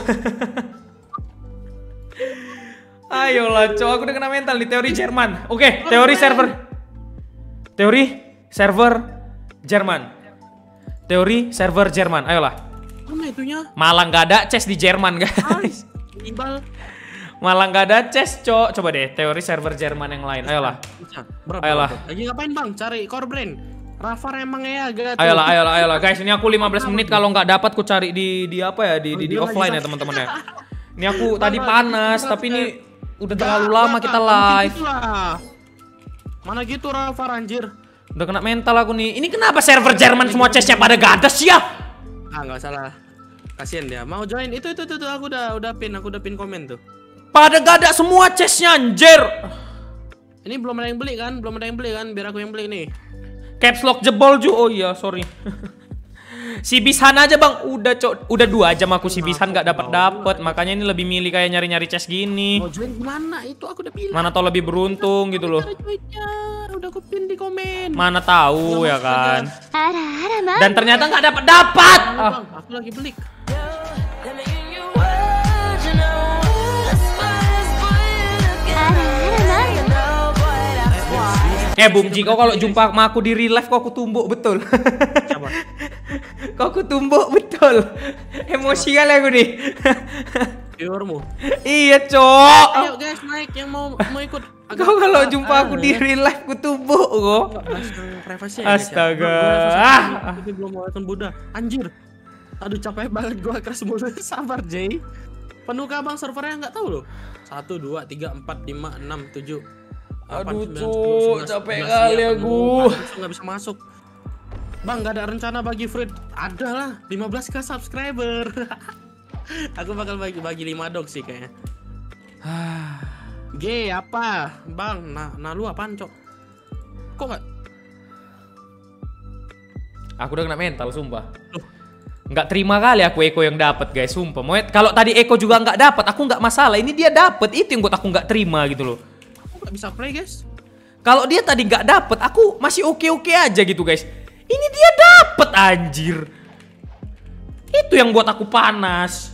Ayolah cowok aku udah kena mental di teori Jerman. Oke, okay, teori server. Teori server Jerman. Teori server Jerman. Ayolah. Mana itunya? Malah nggak ada chest di Jerman guys. Ibal. Malah nggak ada chest, cok. Coba deh, teori server Jerman yang lain. Ayolah. Berapa? Ayolah. Lagi ngapain bang? Cari core brain. Rafa emang ya agak. Ayolah, ayolah, ayolah, guys. Ini aku lima belas menit kalau nggak dapat, ku cari di di apa ya di di, di offline ya teman-teman ya. Ini aku tadi panas, tapi ini udah terlalu lama kita live. Mana gitu Rafa anjir? Udah kena mental aku nih. Ini kenapa server Jerman semua chestnya pada gadas ya? Ah nggak salah. Kasian dia. Mau join itu itu itu, itu. Aku udah udah pin, aku udah pin komen tuh. Pada gak ada semua chestnya anjir. Ini belum ada yang beli kan? Belum ada yang beli kan? Biar aku yang beli nih. Caps lock jebol Ju. Oh iya sorry. Si Bishan aja bang. Udah cok. Udah dua jam aku si Bishan gak dapat dapat. Makanya ini lebih milih kayak nyari-nyari chest gini. Mau join gimana? Itu aku udah bilang. Mana tau lebih beruntung gitu loh. Udah aku pin di komen. Mana tahu ya kan. Dan ternyata nggak dapat dapat. Ah. Aku lagi beli. Eh Bung Ji, kau kalau jumpa sama aku di real life kok aku tumbuk betul. Kok aku tumbuk betul. Emosional aku nih. Viewermu. Iya, Cok. Ayo guys, naik yang mau mau ikut. Kau kalau jumpa aku di real life ku tumbuk kok. Astaga. Ah, tapi belum mau akun Buddha. Anjir. Aduh capek banget gua keras mulu. Sabar, Jay. Penuh kah bang servernya nggak tahu loh. satu, dua, tiga, empat, lima, enam, tujuh. Aduh cuk, capek kali aku. Nggak bisa masuk. Bang, nggak ada rencana bagi Fred? Ada lah, lima belas k subscriber. Aku bakal bagi bagi lima dog sih kayaknya. G apa? Bang, nah, nah lu apaan cok? Kok nggak? Aku udah kena mental sumpah. Nggak terima kali aku Eko yang dapat guys, sumpah. Mau kalau tadi Eko juga nggak dapat, aku nggak masalah. Ini dia dapat, itu yang buat aku nggak terima gitu loh. Nggak bisa play guys. Kalau dia tadi nggak dapet, aku masih oke-oke aja gitu guys. Ini dia dapet anjir. Itu yang buat aku panas.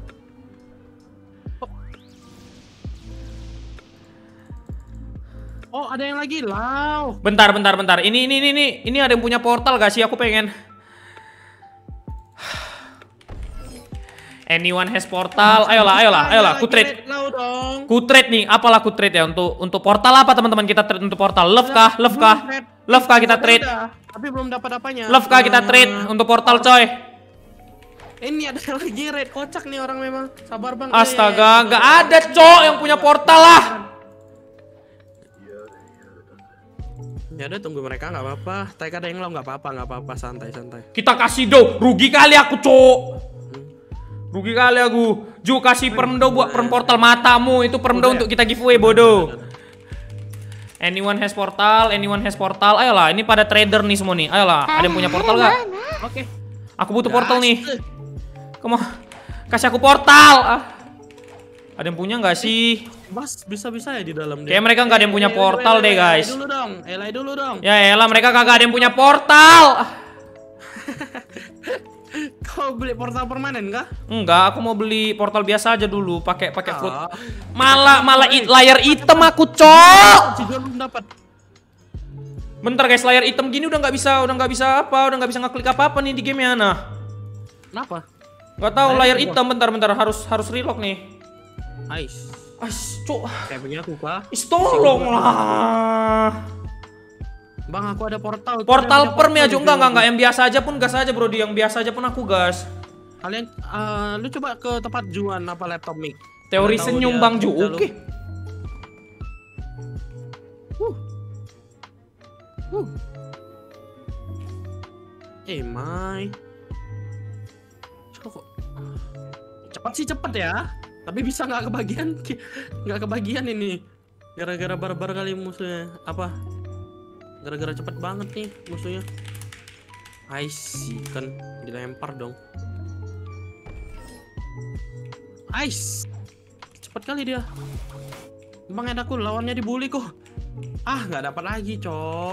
Oh, ada yang lagi, lau. Bentar, bentar, bentar. Ini, ini, ini, ini, ini ada yang punya portal gak sih? Aku pengen. Anyone has portal? Ayolah, ayolah, ayolah. Ku trade. Ku trade nih. Apalah ku trade ya untuk untuk portal apa teman-teman kita trade untuk portal? Love kah? Love kah? Love kah kita trade? Tapi belum dapat apanya. Love kah kita trade untuk portal coy? Ini ada lagi red kocak nih orang memang. Sabar bang. Astaga, nggak ada cok yang punya portal lah. Ya udah tunggu mereka nggak apa-apa. Tadi ada yang lo nggak apa-apa nggak apa-apa santai santai. Kita kasih do, rugi kali aku cok. Rugi kali aku. Ju kasih permdo buat perm portal matamu itu permdo untuk kita giveaway bodoh. Anyone has portal, anyone has portal. Ayolah, ini pada trader nih semua nih. Ayolah, ada yang punya portal nggak? Oke. Aku butuh portal nih. Kamu kasih aku portal. Ah. Ada yang punya nggak sih? Mas, bisa-bisa ya di dalam dia. Kayak mereka nggak ada yang punya portal deh guys. Elai dulu dong, elai dulu dong. Ya elah mereka kagak ada yang punya portal. Kau beli portal permanen kah? Enggak, aku mau beli portal biasa aja dulu, pakai pakai food. Malah malah it, layar item aku cok. Juga belum dapat. Bentar guys, layar item gini udah nggak bisa, udah nggak bisa apa, udah nggak bisa ngeklik apa apa nih di game ya nah. Kenapa? Nggak tahu layar hitam, bentar-bentar harus harus relock nih. Ais. Ais, cok. Kayak begini aku kah? Is tolonglah. Bang, aku ada portal. Portal perm ya, enggak enggak enggak yang biasa aja pun gas aja bro, di yang biasa aja pun aku gas. Kalian uh, lu coba ke tempat Juan apa laptop mic. Teori senyum Bang Ju. Oke. Okay. Uh. Uh. Eh, my. Kok cepat sih cepet ya, tapi bisa nggak kebagian, nggak kebagian ini gara-gara barbar kali musuhnya apa gara-gara cepet banget nih musuhnya. I see, kan dilempar dong. Ice cepet kali dia. Bang edaku lawannya dibully kok. Ah nggak dapat lagi cok.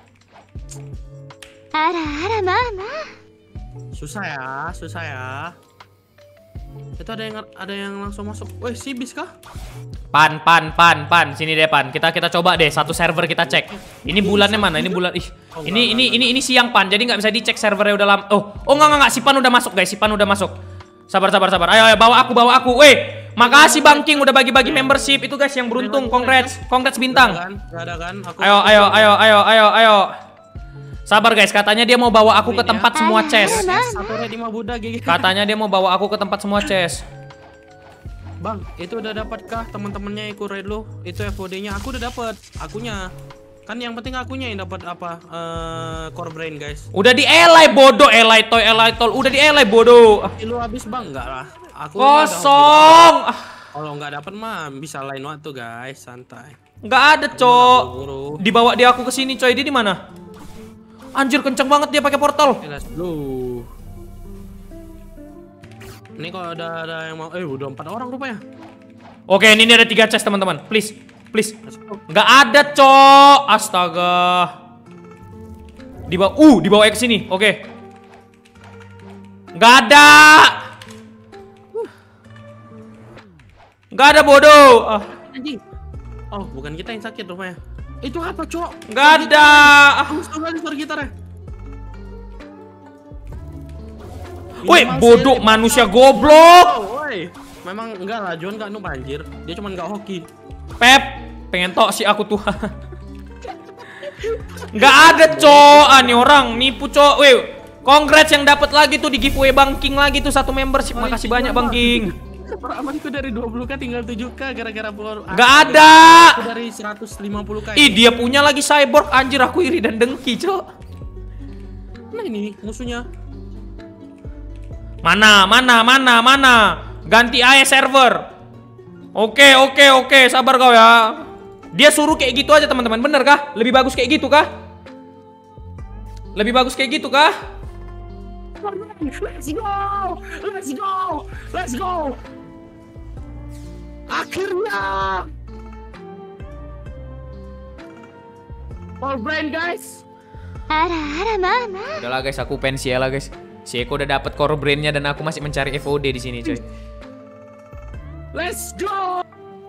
Ara ara mama. Susah ya, susah ya. Itu ada yang ada yang langsung masuk. Wih, si bis kah? Pan, pan, pan, pan. Sini deh pan. Kita kita coba deh satu server kita cek. Ini bulannya mana? Ini bulan ih. Ini ini ini ini siang pan. Jadi nggak bisa dicek servernya udah lama. Oh, oh nggak nggak nggak. Si pan udah masuk guys. Si pan udah masuk. Sabar sabar sabar. Ayo ayo bawa aku bawa aku. Weh, makasih Bang King udah bagi-bagi membership itu guys yang beruntung. Congrats, congrats bintang. Gak ada kan? Aku ayo ayo ayo ayo ayo ayo. Sabar guys, katanya dia mau bawa aku ke tempat semua chest. Katanya dia mau bawa aku ke tempat semua chest. Bang, itu udah dapat kah teman-temannya ikut raid lo? Itu F O D-nya aku udah dapat. Akunya. Kan yang penting akunya yang dapat apa? Uh, core brain guys. Udah di elai bodoh, elai toy, elai tol. Udah di elai bodoh. Lu habis Bang enggak lah. Aku kosong. Kalau nggak dapat mah bisa lain waktu guys, santai. Nggak ada, Cok. Dibawa dia aku ke sini, coy. Dia di mana? Anjir kenceng banget dia pakai portal. Lu. Ini kalau ada ada yang mau, eh udah empat orang rupanya. Oke, ini, ini ada tiga chest teman-teman. Please, please. Nggak ada, Cok. Astaga. Dibawa, uh, dibawa ke sini. Oke. Nggak ada. Nggak ada bodoh. Ah. Oh, bukan kita yang sakit rupanya. Itu apa, Cok? Nggak ada. Suara gitarnya. Woi, bodoh manusia goblok. Oh, woi. Memang enggak lah, John enggak noob anjir. Dia cuma enggak hoki. Pep, pengen tok sih aku tuh. Enggak ada, Cok. Ah, nih orang nipu, Cok. Woi, congrats yang dapat lagi tuh di giveaway Bang King lagi tuh satu membership. Makasih banyak Bang King. Amanku dari dua puluh k tinggal tujuh k gara-gara pelor. Enggak ada. Aku dari seratus lima puluh k. Ih, dia punya lagi cyborg anjir, aku iri dan dengki, Cok. Nah, ini musuhnya. Mana, mana, mana, mana? Ganti aja server. Oke, oke, oke, sabar kau ya. Dia suruh kayak gitu aja, teman-teman. Bener kah? Lebih bagus kayak gitu kah? Lebih bagus kayak gitu kah? Let's go! Let's go! Let's go! Akhirnya! Core brain guys. Udahlah guys, aku pensi lah guys. Si Eko udah dapat core brainnya dan aku masih mencari F O D di sini coy. Let's go.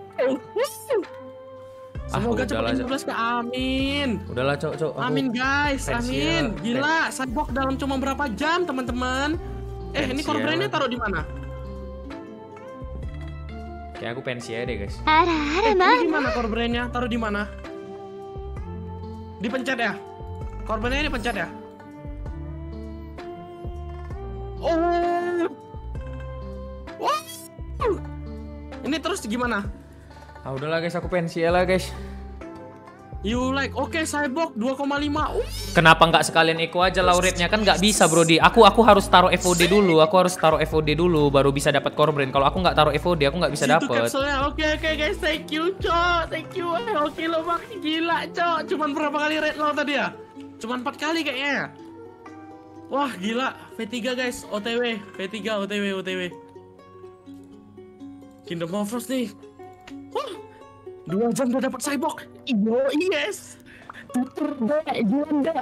Semoga cepat lima belas ke amin. Udahlah cok cok. Amin guys, amin. Gila, Cyborg dalam cuma berapa jam teman-teman? Eh ini core brainnya taruh di mana? Ya aku pensi aja deh guys. Eh, ini gimana core brainnya? Taruh di mana? Dipencet ya? Core brainnya dipencet ya? Oh. Wow. Ini terus gimana? Ah udahlah guys, aku pensi lah guys. You like, oke okay, Cyborg dua koma lima. Uh. Kenapa nggak sekalian Eko aja laureatnya, kan nggak bisa bro di. Aku aku harus taruh F O D dulu, aku harus taruh F O D dulu baru bisa dapat core brain. Kalau aku nggak taruh F O D aku nggak bisa dapat. Oke oke okay, guys, thank you cok, thank you. Oke okay, lo bang, gila cok. Cuman berapa kali red lo tadi ya? Cuman empat kali kayaknya. Wah gila, V tiga guys, O T W, V tiga O T W O T W. Kingdom of Frost nih. Wah, dua jam udah dapat Cyborg. Yo yes. Tutur deh, juanda.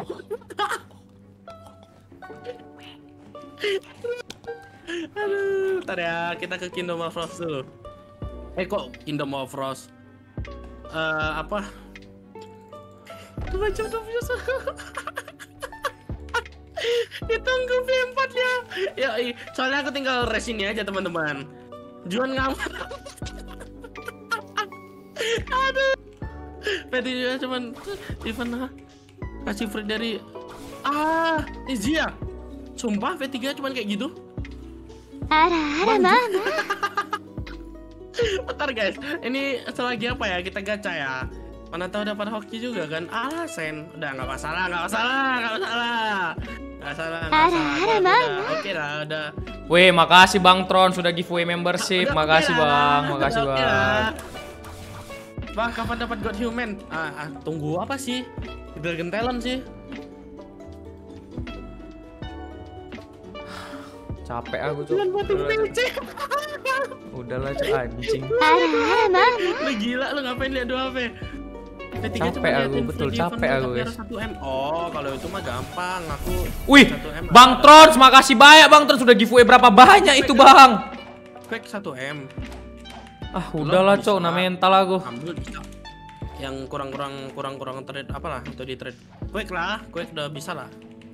Aduh, ntar ya kita ke Kingdom of Frost dulu. Eh kok Kingdom of Frost? Uh, apa? Dua jam dua puluh. Ditunggu V empat ya. Ya, soalnya aku tinggal res ini aja teman-teman. Juan ngamuk. Aduh. V tiga cuman event kasih free dari ah easy ya. Sumpah V tiga cuman kayak gitu. Bentar guys, ini selagi apa ya kita gacha ya. Mana tahu dapat hoki juga kan. Ah sen, udah nggak masalah, nggak masalah, nggak masalah. Nggak salah, nggak salah. Oke lah, udah. Weh, makasih Bang Tron sudah giveaway membership. Udah, makasih okay Bang, makasih okay Bang. Lah. Bang, kapan dapat God Human? Ah, ah, tunggu apa sih? Dragon Talent sih. Capek aku tuh. Udahlah cek anjing. Lu gila lu ngapain lihat dua H P? Capek aku, betul capek aku guys. satu M. Oh, kalau itu mah gampang. Aku wih, Bang Trons, makasih banyak Bang Trons sudah giveaway berapa banyak itu Bang? Quick satu M. Ah, udahlah cok, nah mental aku. Ambil bisa. Yang kurang-kurang kurang-kurang trade apalah itu di trade. Quick lah, quick udah bisa lah.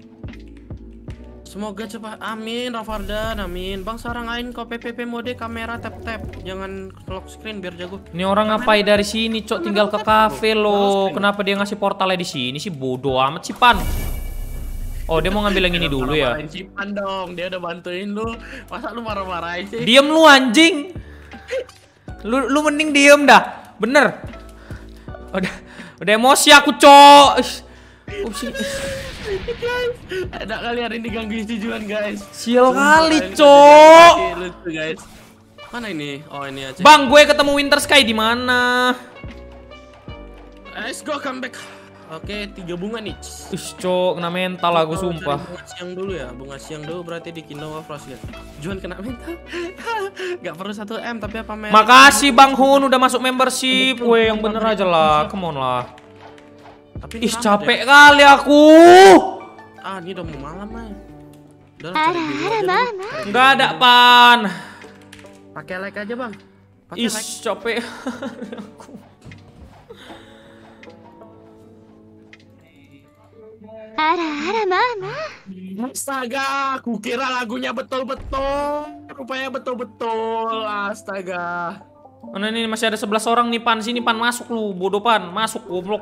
Semoga cepat, amin Rafardan, amin. Bang sekarang ain kau P P P mode kamera tap tap, jangan lock screen biar jago. Ini orang ngapain dari sini cok, tinggal ke kafe loh. Kenapa dia ngasih portalnya di sini sih, bodoh amat sih Pan. Oh dia mau ngambil yang ini dulu ya. Cipan dong, dia udah bantuin lu. Masa lu marah-marahin sih? Diem lu anjing. Lu lu mending diem dah, bener. Udah udah emosi aku cok. Oh sih. Guys, ada kali hari ini ganggu isi jualan guys. Sial kali cok. Lucu guys. Mana ini? Oh ini aja. Bang gue ketemu Winter Sky di mana? Let's go come back. Oke, tiga bunga nih. Ih, cok, kena mental aku sumpah. Bunga siang dulu ya, bunga siang dulu berarti di Kingdom of Frost ya. Juan kena mental. Gak perlu satu M tapi apa merah. Makasih Bang Hun udah masuk membership. Weh, yang bener aja lah, come on lah. Tapi ih, capek ya kali aku. Ah, ini udah mau malam aja. Udah Enggak ada Pan. Pakai like aja Bang. Ih, like. Capek aku. Astaga, aku kira lagunya betul-betul. Rupanya betul-betul. Astaga. Mana ini masih ada sebelas orang nih Pan, sini Pan masuk lu, bodoh Pan, masuk goblok.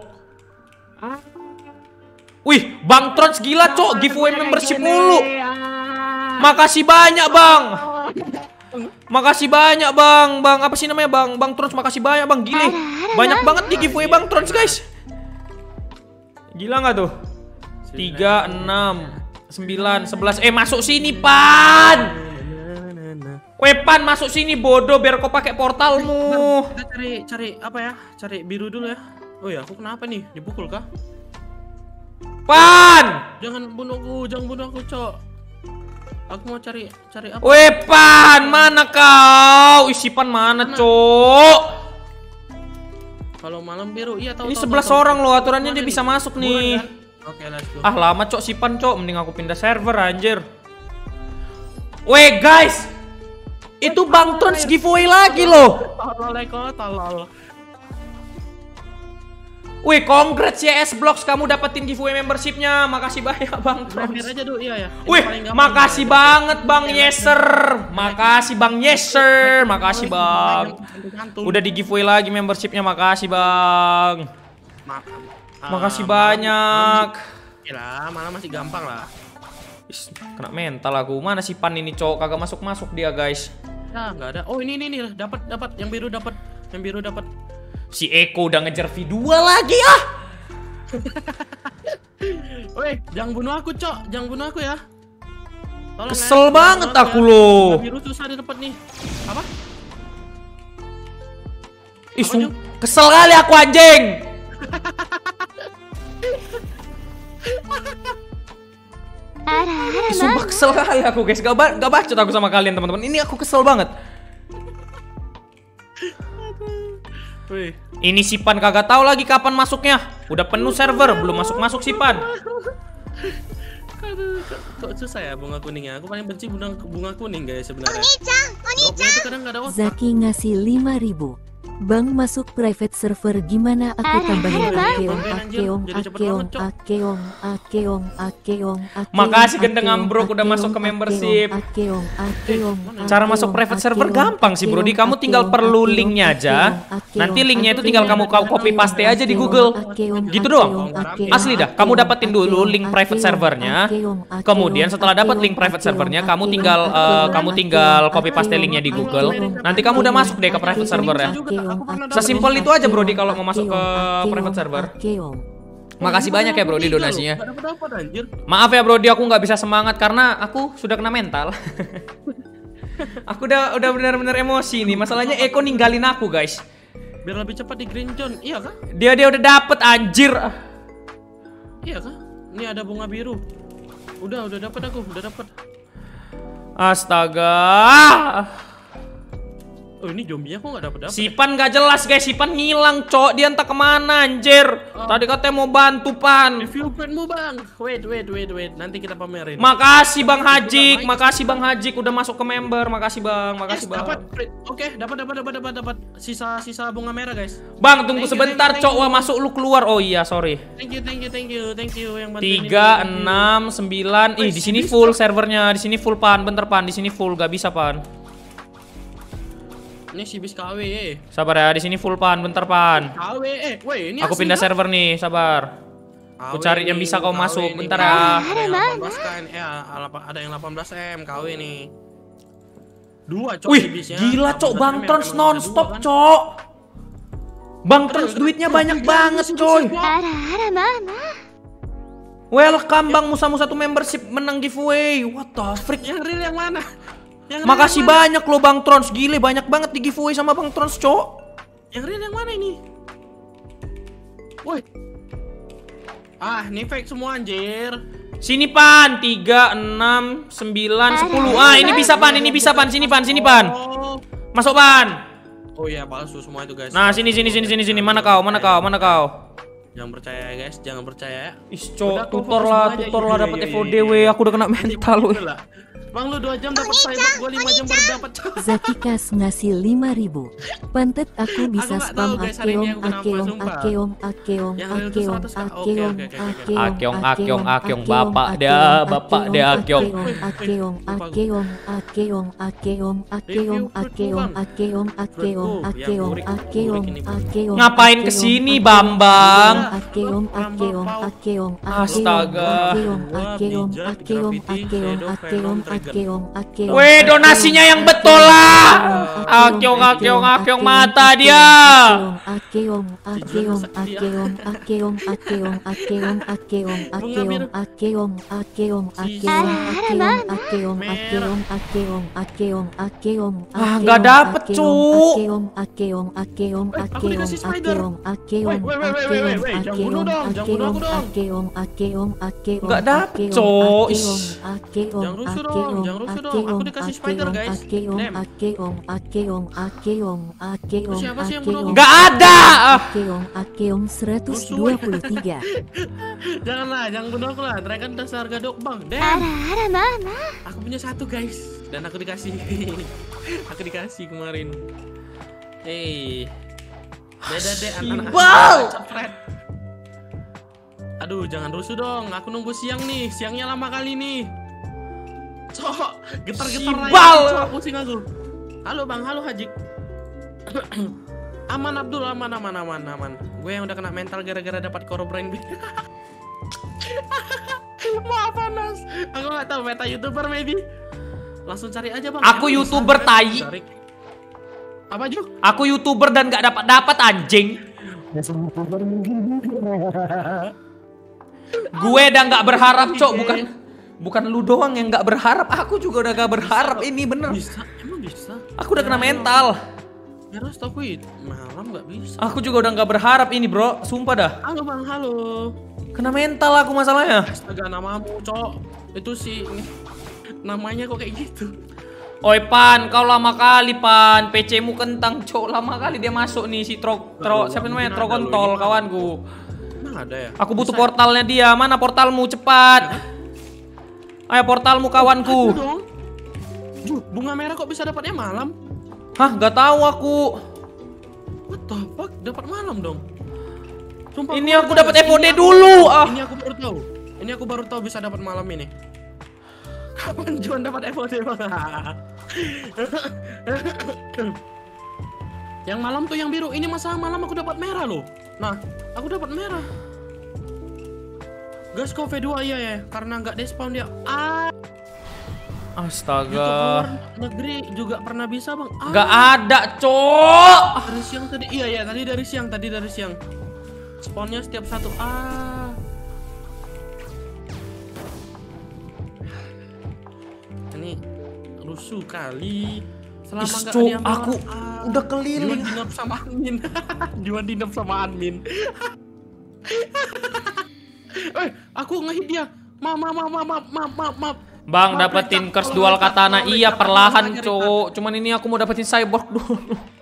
Wih, Bang Trons gila cok, giveaway membership mulu. Makasih banyak Bang. Makasih banyak Bang, Bang apa sih namanya Bang? Bang Trons makasih banyak Bang, gile. Banyak banget di giveaway Bang Trons guys. Gila nggak tuh? tiga, enam, sembilan, sebelas. Eh masuk sini Pan. Weh Pan masuk sini bodoh biar kau pakai portalmu. Kita cari cari apa ya? Cari biru dulu ya. Oh ya, aku kenapa nih? Dipukul kah? Pan! Jangan bunuhku, jangan bunuh aku, Cok. Aku mau cari cari apa? Weh Pan, mana kau? Isi Pan mana, Cok? Kalau malam biru, iya tahu. Ini sebelas orang loh, aturannya dia bisa masuk nih. Oke, let's go. Ah lama cok Sipan cok, mending aku pindah server anjir. Weh guys, itu Bang Trons giveaway lagi loh. Tolol. Wih, congrats ya S Blocks, kamu dapetin giveaway membershipnya. Makasih banyak Bang Trons. aja dulu, iya ya. Wih, makasih banget Bang Yeser. Makasih Bang Yeser. Makasih Bang. Udah di giveaway lagi membershipnya, makasih Bang. Makasih banyak. Lah, mana masih gampang lah. Is, kena mental aku. Mana si Pan ini cowok kagak masuk-masuk dia, guys. Nah, nggak ada. Oh, ini ini nih, dapat dapat yang biru dapat. Yang biru dapat. Si Eko udah ngejar V dua lagi ah. Woi, jangan bunuh aku, Cok. Jangan bunuh aku ya. Tolong, kesel ya. banget Tolong, aku ya. loh. Biru susah didapat nih. Apa? Ih, kesel kali aku anjing. Ih, sumpah kesel kali aku guys. Gak, ba gak bacot aku sama kalian teman-teman. Ini aku kesel banget. Wih. Ini si Pan kagak tahu lagi kapan masuknya. Udah penuh server, belum masuk-masuk si Pan. Aduh, kok susah ya bunga kuningnya. Aku paling benci bunga, bunga kuning guys sebenarnya. Oni-chan, Dropnya itu kadang nggak ada otak. Zaki ngasih lima ribu. Bang masuk private server gimana aku tambahin akeong akeong akeong akeong akeong akeong. Makasih Gendeng Ambruk udah masuk ke membership. Akeong akeong. Cara masuk private server gampang sih Brody, kamu tinggal perlu linknya aja. Nanti linknya itu tinggal kamu copy paste aja di Google. Gitu doang. Asli dah, kamu dapetin dulu link private servernya. Kemudian setelah dapat link private servernya, kamu tinggal uh, kamu tinggal copy paste linknya di Google. Nanti kamu udah masuk deh ke private servernya. Sesimpel itu aja Brody kalau mau masuk ke private server. Makasih banyak ya Brody donasinya. Maaf ya Brody, aku nggak bisa semangat karena aku sudah kena mental. Aku udah udah benar-benar emosi nih. Masalahnya Eko ninggalin aku guys. Biar lebih cepat di green zone, iya kah? Dia dia udah dapet anjir. Iya kah? Ini ada bunga biru. Udah udah dapat aku, udah dapat. Astaga. Oh ini zombinya kok nggak dapet dapet? Sipan gak jelas guys, Sipan ngilang cok, dia entah kemana anjir. Oh. Tadi katanya mau bantu Pan. Review friendmu bang. Wait wait wait wait, nanti kita pamerin. Makasih Bang Hajik, makasih Bang Hajik udah masuk ke member, makasih Bang, makasih yes, Bang. Dapat, oke dapat dapat dapat dapat dapat sisa sisa bunga merah guys. Bang tunggu thank sebentar you, cok, wah masuk lu keluar. Oh iya sorry. Thank you thank you thank you thank you yang bantuin. Tiga enam sembilan, ih di sini full servernya, di sini full Pan, bentar Pan, di sini full gak bisa Pan. Ini si bis K W eh. Sabar ya, di sini full Pan, bentar Pan. K W eh, woi ini aku pindah kan? server nih, sabar. Aku cari yang bisa kau masuk, bentar ya. Ada yang delapan belas kan, ya ada yang delapan belas M K W nih. Dua cok. Wih, gila cok, Bang Trons nonstop cok. Bang Trons duitnya banyak banget coy. Welcome Bang Musa Musa satu membership menang giveaway. What the freak? Yang real yang mana? Yang makasih banyak loh Bang Trons, gile banyak banget di giveaway sama Bang Trons cok. Yang real yang mana ini? Woi. Ah, ini fake semua anjir. Sini Pan, tiga, enam, sembilan, sepuluh. Ah, ini bisa Pan, ini bisa Pan, sini Pan, sini Pan. Masuk Pan. Oh iya, palsu semua itu guys. Nah, sini sini sini sini sini. Mana kau? Mana kau? Mana kau? Jangan percaya guys, jangan percaya. Is cok, tutor lah, tutor lah dapat F O D W. Aku udah kena mental lu. Bang lu dua jam dapat cyber, gua lima jam baru dapat. Zaki Kas ngasih lima ribu. Pantet aku bisa spam akeong akeong akeong akeong akeong akeong akeong akeong akeong bapak dia, bapak dia akeong akeong akeong akeong akeong akeong akeong akeong akeong akeong akeong akeong. Ngapain kesini Bambang? Akeong akeong akeong astaga. Akeong akeong akeong akeong akeong akeong akeong. Weh, donasinya yang betul lah. Akeong akeong akeong mata dia. Akeong akeong akeong akeong akeong akeong akeong akeong akeong akeong akeong akeong akeong akeong akeong akeong. Ah, nggak dapet cu. Akeong akeong akeong akeong akeong akeong akeong akeong akeong akeong akeong akeong. Nggak dapet cu. Akeong akeong dong, jangan rusuh dong. Aku dikasih spider guys. Dem. Akeong, akeong, akeong, akeong, Siapa sih yang akeong. menunggu? Nggak ada. Akeong, akeong seratus dua puluh tiga. Janganlah, jangan bunuh aku lah. Dragon dasar gadok bang. Dem. Ara, ara, mana? Aku punya satu guys, dan aku dikasih. Aku dikasih kemarin. Hei, beda deh anak-anak. Wow. Cepret. Aduh, jangan rusuh dong. Aku nunggu siang nih. Siangnya lama kali nih. Cok, getar-getar Sibal. Cok, pusing aku. Halo bang, halo Hajik. Aman Abdul, aman, aman, aman, aman. Gue yang udah kena mental gara-gara dapat core brain. Maaf panas. Aku nggak tahu meta youtuber maybe. Langsung cari aja bang. Aku Emang youtuber bisa, tai. cari. Apa Ju? Aku youtuber dan nggak dapat dapat anjing. Gue udah nggak berharap cok, bukan bukan lu doang yang nggak berharap. Aku juga udah gak berharap ini bener. Bisa, emang bisa. Aku udah kena mental. Harus tapi malam nggak bisa. Aku juga udah nggak berharap ini bro, sumpah dah. Halo bang, halo. Kena mental aku masalahnya. Astaga namamu cok. Itu sih namanya kok kayak gitu. Oi Pan, kau lama kali Pan, P C-mu kentang cok, lama kali dia masuk nih si tro tro siapa namanya tro kontol kawanku. Emang ada ya? Aku butuh Bisa. portalnya dia, mana portalmu cepat? Ayo portalmu kawanku. Aduh dong. Ju, bunga merah kok bisa dapatnya malam? Hah, nggak tahu aku. What the fuck? Dapat malam dong. Sumpah, Ini baru aku tahu. dapat F O D Ini aku- dulu. Ah. Ini aku baru tahu. Ini aku baru tahu bisa dapat malam ini. Kapan Juan dapat F O D bang? Yang malam tuh yang biru. Ini masalah malam aku dapat merah loh. Nah, aku dapat merah. Gas kok V dua iya ya, karena nggak despawn dia. Ah, Astaga. YouTuber negeri juga pernah bisa bang. Ah, Nggak ada cok. dari siang tadi. Iya ya, tadi dari siang, tadi dari siang. Spawnnya setiap satu. Ah. Ini rusuh kali. Selama Is, nggak Cok, ada yang aku bawa, ah. udah keliling. Juan dinap sama admin. Juan dinap sama admin. Eh, aku ngehit dia. Ma ma ma ma ma ma ma ma. Bang, Ma, dapetin Pecah. curse Kalau dual Pecah, katana. kalau Iya, Pecah, perlahan kalau cok. Cuman ini aku mau dapetin cyborg dulu.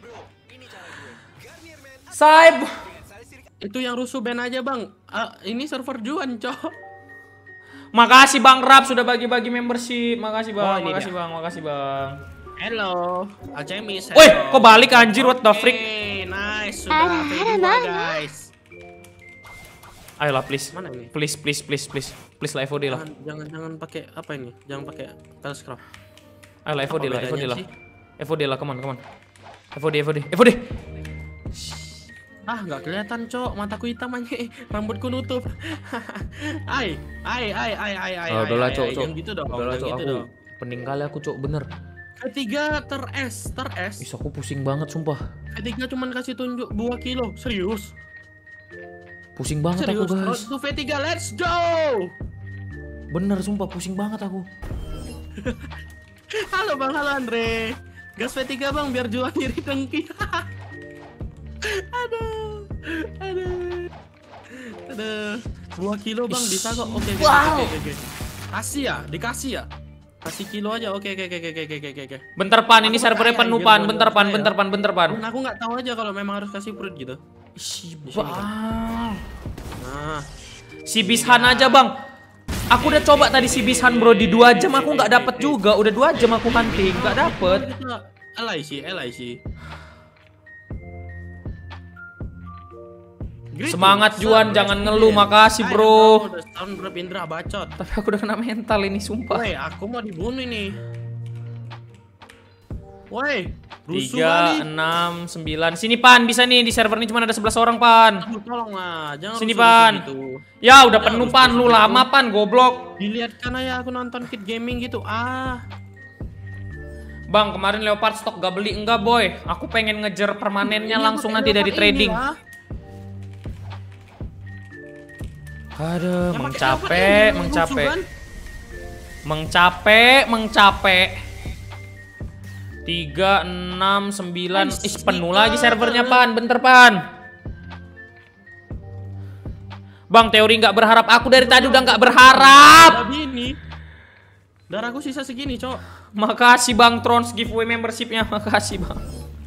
Cyborg. Itu yang rusuh ban aja bang. Ah, ini server Juan cok. Makasih Bang Rap sudah bagi-bagi membership. Makasih Bang, Oh, ini makasih dia. Bang, makasih Bang. Hello, Alchemis. Woi, kok balik anjir, what the freak? Oke, nice, sudah V dua guys. Ayolah please. Mana ini? Please, please, please, please. Please lah F O D lah. Jangan, jangan, jangan pakai apa ini? Jangan pakai Telscraft. Ayolah F O D Apa lah, F O D bedanya lah. sih? F O D lah, come on, come on. F O D, F O D, F O D. Ah, nggak kelihatan cok, mataku hitam aja, rambutku nutup. Ai, ai, ai, ai, ai, ai. Oh, ai, udahlah ai, cok, ai, cok. Yang gitu dong, Udahlah yang cok, gitu aku dong. pening kali aku cok, bener. Ketiga ter-es, ter-es. Is, aku pusing banget sumpah. Ketiga cuman kasih tunjuk dua kilo, serius. Pusing banget aku Serius, guys. road to V tiga, let's go! Bener sumpah, pusing banget aku. Halo bang, halo Andre. Gas V tiga bang, biar jual diri dengki. Aduh, aduh, aduh. Dua kilo bang, bisa kok. Oke, oke, oke, oke, oke. Kasih ya, dikasih ya. Kasih kilo aja, oke, oke, oke, oke, oke, oke, oke. Bentar Pan, ini Aku servernya percaya, penuh anjir, Pan. gua Bentar Pan, percaya. bentar Pan, bentar Pan. Dan aku nggak tahu aja kalau memang harus kasih fruit gitu. Si Di sini, Bang. Nah, Si Bishan aja bang. Aku udah coba tadi si Bishan bro di dua jam aku nggak dapet juga. Udah dua jam aku hunting nggak dapet. Alay sih, alay sih. Great Semangat loh, Juan, Sir. jangan ngeluh, makasih, Ayo, bro. Udah setahun berapa Indra bacot. Tapi aku udah kena mental ini sumpah. Woi, aku mau dibunuh ini. Woi, rusuh Tiga, kali. enam, sembilan. Sini Pan, bisa nih di server ini cuma ada sebelas orang Pan. Aduh, tolong lah, jangan Sini, rusuh Pan. gitu. Ya udah Ya, penuh rusuh Pan, lu gitu. lama Pan, goblok. Dilihatkan aja aku nonton Kid Gaming gitu. Ah, Bang, kemarin Leopard stok gak beli enggak boy? Aku pengen ngejar permanennya ini langsung pakai nanti dari Leopard trading. ini lah. Aduh, Yang pakai mengcapek, Leopard ini, mengcapek. rusuh kan? Mengcapek, mengcapek. Tiga, enam, sembilan. Ih, penuh lagi servernya Pan, bentar Pan. Bang, teori nggak berharap. Aku dari tadi udah nggak berharap. Babi ini. Darahku sisa segini, Cok. Makasih Bang Trons giveaway membershipnya. Makasih Bang.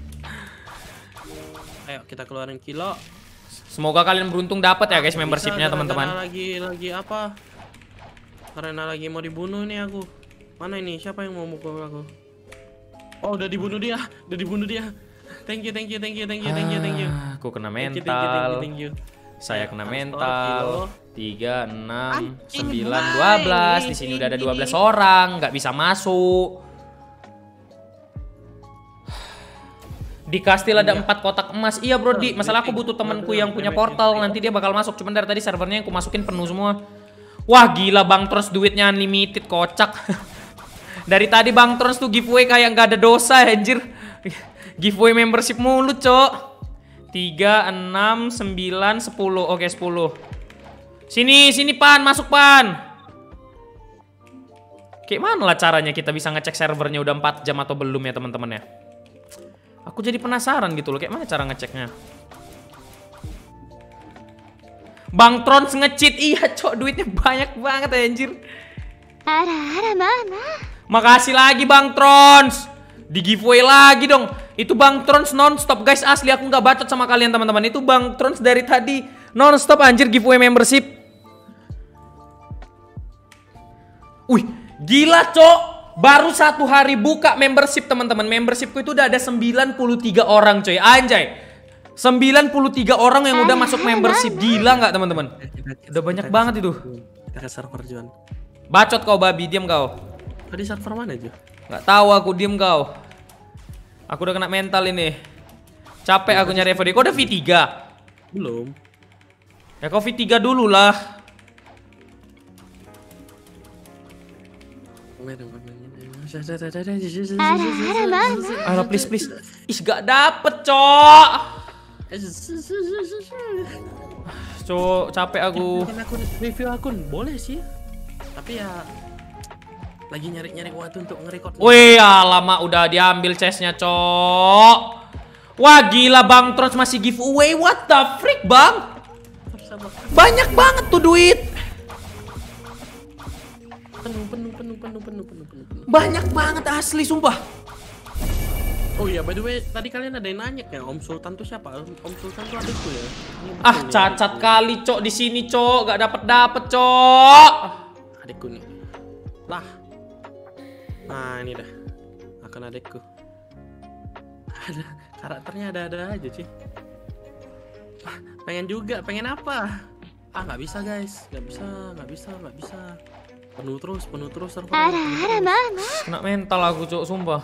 Ayo kita keluarin kilo. Semoga kalian beruntung dapat ya guys membershipnya teman-teman. Lagi lagi apa? Karena lagi mau dibunuh nih aku. Mana ini? Siapa yang mau mukul aku? Oh, udah dibunuh dia. Udah dibunuh dia. Thank you, thank you, thank you, thank you, thank you, thank you. Ah, aku kena mental. Thank you, thank you, thank you, thank you. Saya Ayo, kena Astor, mental. kilo. tiga, enam, Anjing, sembilan, bye. dua belas. Di sini udah ada dua belas orang, nggak bisa masuk. Di kastil ada empat kotak emas. Iya bro, di masalah aku butuh temanku yang punya portal, nanti dia bakal masuk. Cuman dari tadi servernya yang aku masukin penuh semua. Wah gila Bang Trons, duitnya unlimited, kocak. Dari tadi Bang Trons tuh giveaway kayak nggak ada dosa anjir. Giveaway membership mulu cok. Tiga, enam, sembilan, sepuluh. Oke sepuluh. Sini, sini Pan, masuk Pan. Kayak mana lah caranya kita bisa ngecek servernya udah empat jam atau belum ya teman-teman ya. Aku jadi penasaran gitu loh, kayak mana cara ngeceknya. Bang Trons nge-cheat, iya cok, duitnya banyak banget anjir. Makasih lagi Bang Trons. Di giveaway lagi dong. Itu Bang Trons non-stop guys, asli aku nggak bacot sama kalian teman-teman. Itu Bang Trons dari tadi non-stop anjir giveaway membership. Wih, gila cok. Baru satu hari buka membership teman-teman. Membershipku itu udah ada sembilan puluh tiga orang coy. Anjay. sembilan puluh tiga orang yang udah masuk membership. Gila nggak teman-teman? Udah banyak banget itu. Kita ke server Juan. Bacot kau babi, diam kau. Tadi server mana aja? Nggak tahu aku, diem kau. Aku udah kena mental ini. Capek aku nyari V D. Kau udah V tiga? Belum. Ya kau V tiga dulu lah. Aduh please please. Ih gak dapet cok. Cok capek aku. Akun review akun boleh sih. Tapi ya lagi nyari-nyari waktu untuk nge-record. Wih alamak udah diambil chestnya cok. Wah gila Bang Trons masih giveaway. What the freak Bang. Banyak banget tuh duit. Penuh penuh penuh penuh penuh penuh penuh. Banyak banget asli sumpah. Oh iya by the way tadi kalian ada yang nanya ya Om Sultan tuh siapa? Om Sultan tuh adikku ya. Ah cacat kali cok di sini cok, gak dapet dapet cok. Adikku nih. Lah. Nah ini dah. Akan adikku. Ada karakternya ada-ada aja sih. Ah, pengen juga, pengen apa? Ah nggak bisa guys, nggak bisa, nggak bisa, nggak bisa. Penuh terus, penuh terus server. Kena mental aku cok, sumpah.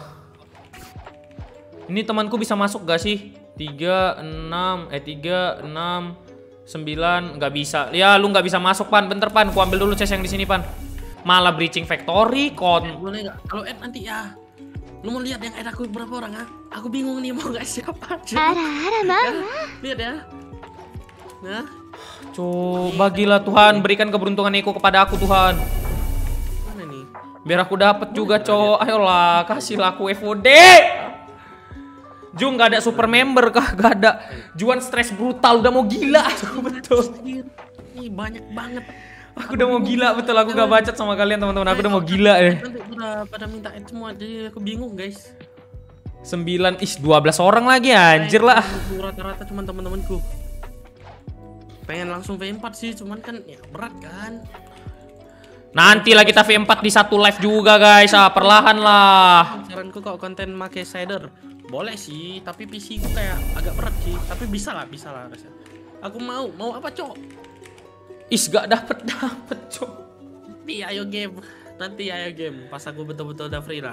Ini temanku bisa masuk gak sih? tiga, enam, eh tiga, enam, sembilan, nggak bisa. Ya lu nggak bisa masuk Pan, bentar Pan, ku ambil dulu chest yang di sini Pan. Malah breaching factory, kon. Boleh nggak? Kalau add nanti ya. Lu mau lihat yang add aku berapa orang ah? Aku bingung nih mau nggak siapa aja. Ya, lihat ya. Nah. Cok, bagilah Tuhan, berikan keberuntungan Eko kepada aku Tuhan. Mana nih? Biar aku dapat juga cok. Ayolah, kasihlah aku F O D. Jung gak ada super member kah? Gak ada. Juan stres brutal, udah mau gila aku betul. Ini banyak banget. Aku udah mau gila betul, aku gak bacot sama kalian teman-teman. Aku udah mau gila ya. Nanti udah pada minta add semua, jadi aku bingung guys. sembilan, is dua belas orang lagi anjir lah. Rata-rata cuma teman-temanku. Pengen langsung V empat sih, cuman kan ya berat kan. Nanti lah kita V empat di satu live juga guys, ah perlahan lah. Saranku kalau konten make shader boleh sih, tapi P C ku kayak agak berat sih. Tapi bisa lah, bisa lah rasanya. Aku mau, mau apa cok? Is gak dapet dapet cok. Nanti ayo game, nanti ayo game. Pas aku betul-betul udah free lah.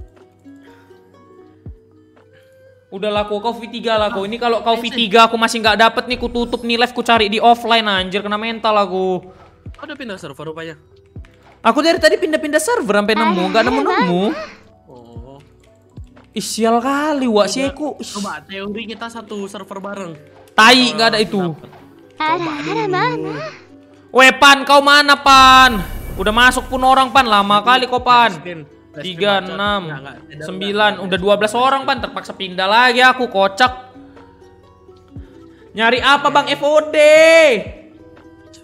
Udah lah kau V tiga lah kau. Ini kalau kau V tiga aku masih nggak dapet nih, ku tutup nih live, ku cari di offline anjir, kena mental aku. Kau udah pindah server rupanya. Aku dari tadi pindah-pindah server sampai nemu, nggak nemu-nemu. Oh. Ih sial kali wak si Eko. Coba teori kita satu server bareng. Tai nggak ada itu. Coba dulu. Weh Pan, kau mana Pan? Udah masuk pun orang Pan, lama kali kau Pan. tiga, enam, sembilan, udah dua belas orang Pan, terpaksa pindah lagi aku, kocak. Nyari apa Bang F O D?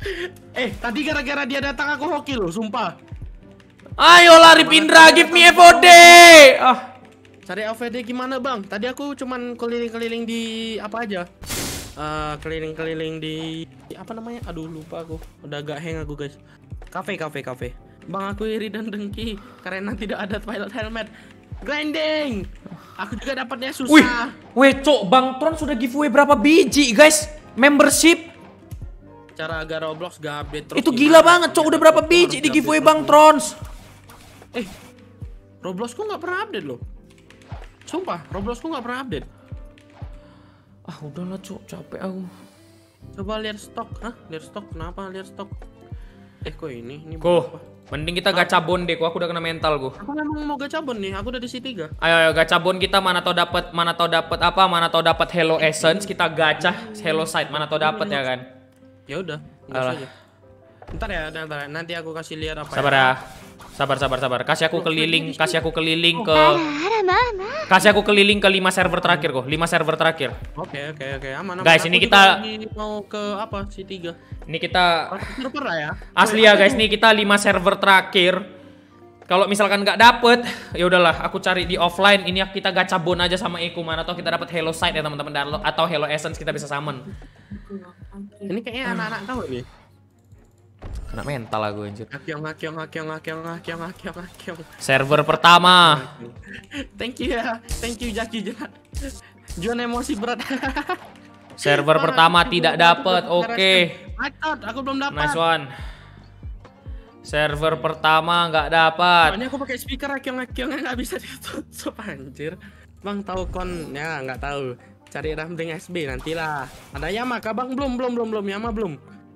Eh, tadi gara-gara dia datang aku hoki loh, sumpah. Ayo lari Pindra, give me F O D. Ah. Cari F O D gimana bang? Tadi aku cuman keliling-keliling di apa aja? Uh, keliling-keliling di, di apa namanya? Aduh lupa aku. Udah agak hang aku guys. Cafe, cafe, cafe. Bang aku iri dan dengki karena tidak ada pilot helmet. Grinding. Aku juga dapatnya susah. Wih, weh cok, Bang Tron sudah giveaway berapa biji guys? Membership. Cara agar Roblox gak update terus. Itu gila banget cok, udah berapa biji di giveaway Bang Trons? Eh, Robloxku nggak pernah update loh. Sumpah, Robloxku nggak pernah update. Ah udahlah cok, capek aku. Coba lihat stok, ah lihat stok, kenapa lihat stok? Eh kok ini? Ini Ko, mending kita gacabon deh, kok aku udah kena mental gua. Aku memang mau gacabon nih, aku udah di C tiga. Ayo ayo gacabon kita, mana tau dapat, mana tau dapat apa, mana tau dapat Hello Essence, kita gacah Hello Site, mana tau dapat ya kan. Ya udah, aja. Bentar ya, bentar, nanti aku kasih lihat apa. Sabar ya. Sabar sabar sabar. Kasih aku keliling, kasih aku keliling ke Kasih aku keliling ke lima server terakhir kok, lima server terakhir. Oke oke oke, aman aman. Guys, ini kita mau ke apa? C tiga. Ini kita server lah ya. Asli ya guys, nih kita lima server terakhir. Kalau misalkan nggak dapet, ya udahlah, aku cari di offline. Ini kita gacabon aja sama Eko, mana atau kita dapat Hello Site ya teman-teman, atau Hello Essence kita bisa summon. Ini kayaknya anak-anak kau nih. Kena mental aku anjir. Akyong akyong akyong akyong akyong akyong akyong. Server pertama. Thank you ya, thank you Jaki Jaki. Juan emosi berat. Server pertama tidak dapat, oke. Aku belum dapat. Nice one. Server pertama nggak dapat. Soalnya aku pakai speaker akyong-akyongnya nggak bisa ditutup anjir. Bang tahu kon ya nggak tahu. Cari Ramding S B nantilah. Ada Yama kah bang? Belum belum belum belum Yama belum.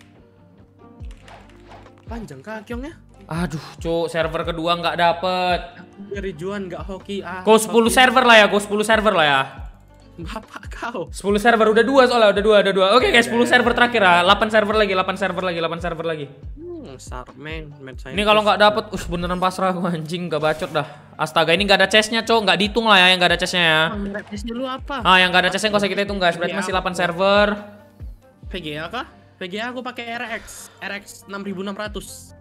Panjang kah akyongnya? Aduh, cuk, server kedua nggak dapet. Dari Juan nggak hoki. Ah, go sepuluh server lah ya, go sepuluh server lah ya. Bapak kau. sepuluh server udah dua soalnya, udah dua, udah dua. Oke guys, sepuluh server terakhir lah. delapan server lagi, delapan server lagi, delapan server lagi. Hmm, Sarman, ini kalau nggak dapet, us beneran pasrah aku anjing, nggak bacot dah. Astaga, ini nggak ada chestnya, cok, nggak dihitung lah ya yang nggak ada chestnya ya. Chestnya lu apa? Ah, yang nggak ada chestnya nggak usah kita hitung guys. Berarti masih delapan server. V G A kah? V G A aku pakai R X, R X enam ribu enam ratus.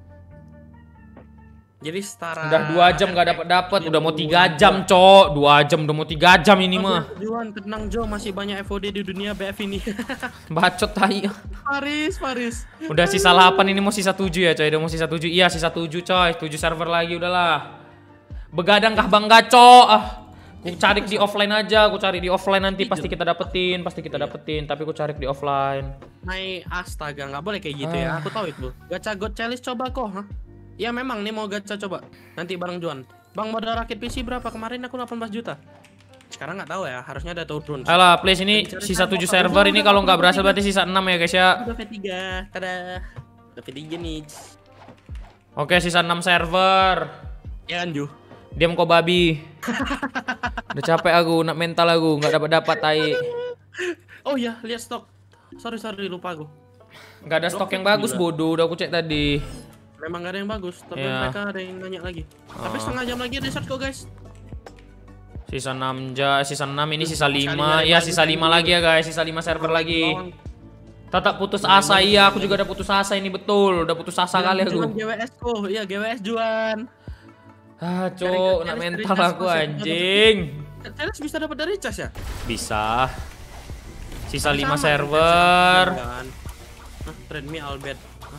Jadi setara. Udah dua jam nggak dapat dapat, udah mau tiga jam, cok. Dua jam udah mau tiga jam ini mah. Juan, tenang Jo, masih banyak F O D di dunia B F ini. Bacot tai. Paris, Paris. Udah sisa delapan, ini mau sisa tujuh ya, coy. Udah mau sisa tujuh. Iya, sisa tujuh, coy. tujuh server lagi udahlah. Begadang kah Bang Gaco? Ah, ku cari di offline aja, ku cari di offline nanti pasti kita dapetin, pasti kita dapetin, tapi ku cari di offline. Nay, astaga, nggak boleh kayak gitu ya. Aku tahu itu. Gacha God Challenge coba kok, ha? Ya memang nih mau gacha coba. Nanti bareng Juan. Bang modal rakit P C berapa? Kemarin aku delapan belas juta. Sekarang nggak tahu ya, harusnya ada turun. Alah, please ini sisa tujuh server, ini kalau nggak berhasil berarti sisa enam ya guys ya. Udah V tiga. Tada. Udah V tiga nih. Oke, sisa enam server. Ya kan, Ju? Diam kok babi. Udah capek aku, nak mental aku, nggak dapat dapat tai. Oh ya, lihat stok. Sorry sorry lupa aku. Nggak ada stok yang bagus bodoh, udah aku cek tadi. Memang gak ada yang bagus, tapi yeah. mereka ada yang nanya lagi. Oh. Tapi setengah jam lagi ada shot kok guys. Sisa enam jam, sisa enam ini sisa lima. Iya, sisa lima lagi ya guys, sisa lima server lagi. Tetap putus asa, iya aku juga udah putus asa ini betul, udah putus asa kali aku. G W S kok, iya G W S Juan. Ah, cok, nak mental aku anjing. Challenge bisa dapat dari cas ya? Bisa. Sisa lima server. Nah, Redmi Albert.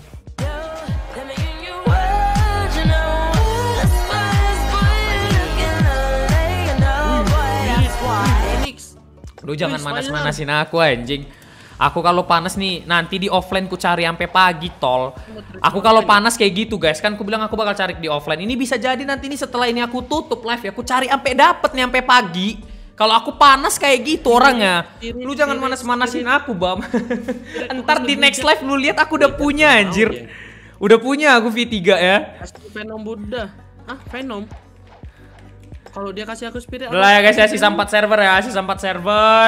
Lu jangan manas-manasin aku anjing. Aku kalau panas nih nanti di offline ku cari sampai pagi tol. Aku kalau panas kayak gitu guys, kan aku bilang aku bakal cari di offline. Ini bisa jadi nanti nih setelah ini aku tutup live ya, aku cari sampai dapet nih sampai pagi. Kalau aku panas kayak gitu orangnya. Lu jangan manas-manasin aku, Bam. Entar di next live lu lihat aku udah punya anjir. Udah punya aku V tiga ya. Venom Buddha. Ah, Venom. Kalau dia kasih aku spirit. Udah ya guys ya, sisa empat server ya, sisa empat server.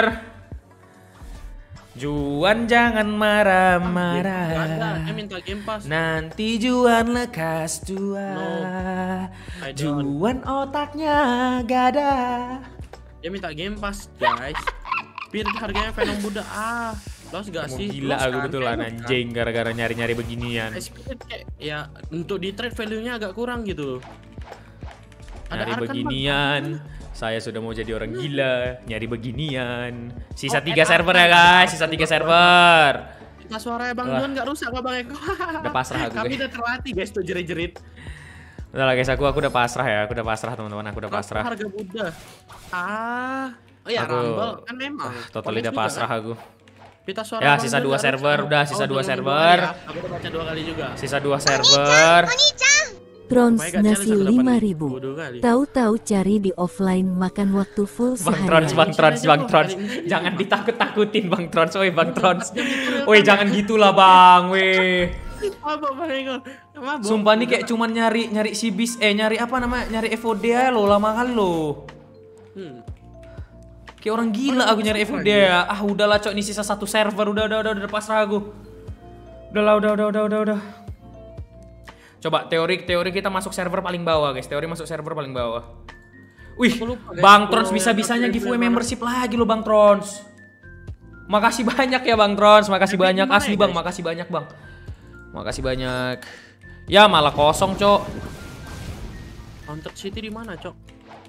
Juan jangan marah-marah. Dia minta game pass. Nanti Juan lekas dua. No, Juan otaknya gak ada. Dia minta game pass, guys. Spirit harganya Venom Buddha. Ah. Los gak Mau sih? gila Los aku kan? betulan Kayak anjing gara-gara nyari-nyari beginian. High Spirit kayak ya untuk di trade value-nya agak kurang gitu. Nyari Arkan, beginian. Saya sudah mau jadi orang gila, nyari beginian. Sisa Oh, tiga eh, server Arkan. ya guys, sisa tiga server. Nah, suaranya Bang Wah. John gak rusak kok Bang Eko. Udah pasrah aku, Kami guys. udah terlatih guys tuh jerit-jerit. Udah lah guys, aku aku udah pasrah ya, aku udah pasrah teman-teman, aku udah Kenapa pasrah. Harga Buddha. Ah, oh ya Aku- Rumble kan memang. Totally udah Komis juga, pasrah kan? aku. Pita suara Ya, Bang sisa John dua nggak server, rusak. udah sisa Oh, dua jangan server. dua kali ya. Aku udah baca dua kali juga. Sisa dua server. Trons Supaya gak nasi challenge aku dapat lima nih. ribu. Dua kali. Tahu-tahu cari di offline makan waktu full Bang Trons, sehari. Bang Trons, Bang Aja, Trons. Bang. Jangan ditakut-takutin Bang Trons, woi Bang Trons. Woi jangan gitulah Bang, weh. Mabok Bang Eko. Mabok. Sumpah nih kayak cuman nyari nyari si bis eh nyari apa namanya? Nyari F O D aja lo lama kali lo. Hmm. Kayak orang gila aku nyari F O D ya. Ah udahlah cok, ini sisa satu server, udah udah udah udah pasrah aku. Udahlah udah udah udah udah udah. Coba teori teori kita masuk server paling bawah guys. Teori masuk server paling bawah. Wih, Aku lupa, guys. Bang Trons Kalau bisa-bisanya yang giveaway mana? membership lagi lo Bang Trons. Makasih banyak ya Bang Trons, makasih Tapi banyak gimana asli ya, Bang, guys? makasih banyak Bang. Makasih banyak. Ya malah kosong cok. Haunted City di mana, Cok?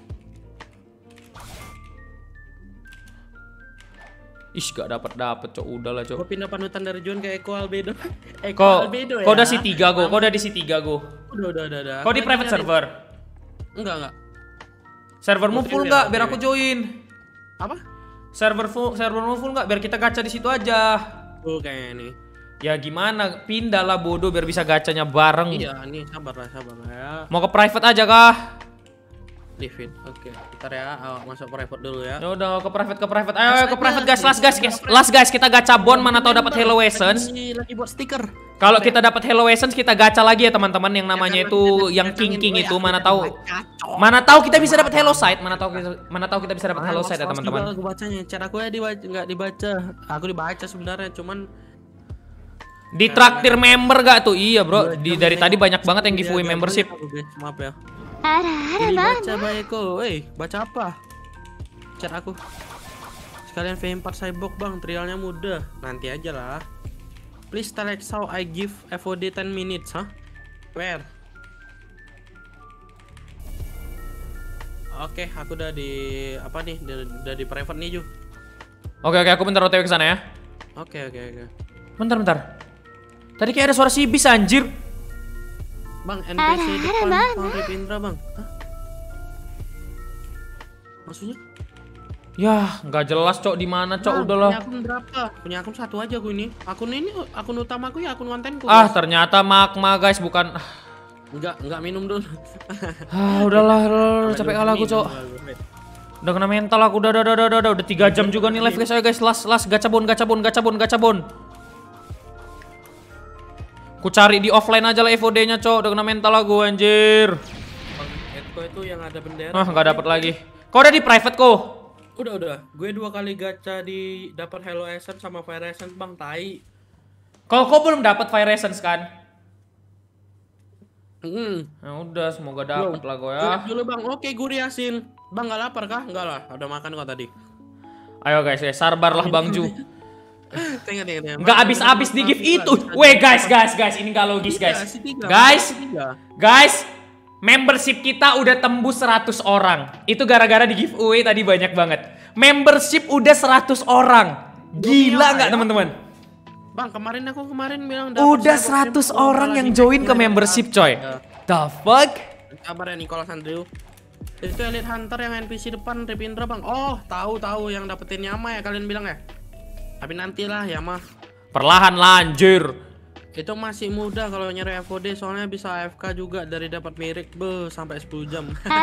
Ish gak dapet dapet cok, udahlah cok. Gua pindah panutan dari John ke Eko Albedo. Eko Kok Albedo ya. kok udah si tiga go, kok udah di si tiga go. Udah udah udah udah. Kok di Aku private lagi server? nyari- Enggak enggak. Servermu Oke, full oke, nggak? oke, Biar aku oke. join. Apa? Server full, servermu full nggak? Biar kita gacha di situ aja. Tuh kayaknya nih. Ya gimana? Pindah lah bodoh biar bisa gacanya bareng. Iya, nih sabar lah, sabar lah ya. Mau ke private aja kah? Livin. Oke, bentar ya. Awak masuk private dulu ya. Ya udah ke private ke private. Ayo, ayo ke private guys, last guys, guys. Last guys, kita gacha bon mana tahu dapat Hello Essence. Lagi, lagi buat stiker. Kalau kita dapat Hello Essence kita gacha lagi ya teman-teman yang namanya itu yang king king itu mana tahu. Mana tahu kita bisa dapat Hello Site, mana tahu kita mana tahu kita bisa dapat Hello Site ya teman-teman. Aku bacanya, cara aku ya dibaca nggak dibaca. Aku dibaca sebenarnya, cuman Di traktir member gak tuh? Iya bro, di dari tadi banyak banget yang giveaway Iya, membership. aku, guys. Maaf ya. Ini baca Bang Eko. Eh, baca apa? Chat aku. Sekalian V empat Cyborg Bang, trialnya mudah. Nanti aja lah. Please tell us how I give F O D ten minutes, huh? Where? Oke, aku udah di apa nih? Udah, udah di private nih, Ju. Oke oke, aku bentar O T W ke sana ya. Oke, oke, oke. Bentar bentar. Tadi kayak ada suara si bis anjir. Bang, N P C depan Rip Indra, Bang. Hah? Maksudnya? Yah, nggak jelas cok di mana cok, Bang, udahlah. Punya akun berapa? Punya akun satu aja aku ini. Akun ini akun utamaku ya akun kontenku. Ah, guys. ternyata magma guys, bukan. Enggak, enggak minum dulu. Ah, udahlah, udahlah, capek kalah aku cok. Udah kena mental aku, udah udah udah udah udah udah tiga jam juga nih live guys, ayo guys, last last gacabon gacabon gacabon gacabon. Ku cari di offline aja lah F O D-nya cok, udah kena mental aku anjir. Bang Eko itu yang ada bendera. Ah, nggak dapat lagi. Kau udah di private kok? Udah, udah. Gue dua kali gacha di dapat Hello Essence sama Fire Essence, Bang, tai. Kalau kau belum dapat Fire Essence kan? Hmm. Nah, udah semoga dapat lah kau ya. Lihat dulu, Bang. Oke, Guri Yasin. Bang, nggak lapar kah? Enggak lah, udah makan kok tadi. Ayo guys, ya sabar lah Bang Ju. Tengok, tengok, tengok. Nggak habis-habis di gift itu. Weh guys, guys, guys, ini nggak logis guys. Si tiga, Guys, si tiga. guys, membership kita udah tembus seratus orang. Itu gara-gara di giveaway tadi banyak banget. Membership udah seratus orang. Gila nggak teman-teman? Bang, kemarin aku kemarin bilang dapat Udah Cyborg seratus Temple, orang malah yang di- join ke membership coy. The fuck? Kabar ya Nicholas Andrew. Itu Elite Hunter yang N P C depan Rip Indra, Bang. Oh, tahu tahu yang dapetin Yama ya kalian bilang ya. Tapi nantilah Yama. Perlahan lanjir. Itu masih mudah kalau nyari F O D soalnya bisa A F K juga dari dapat mirik be sampai sepuluh jam.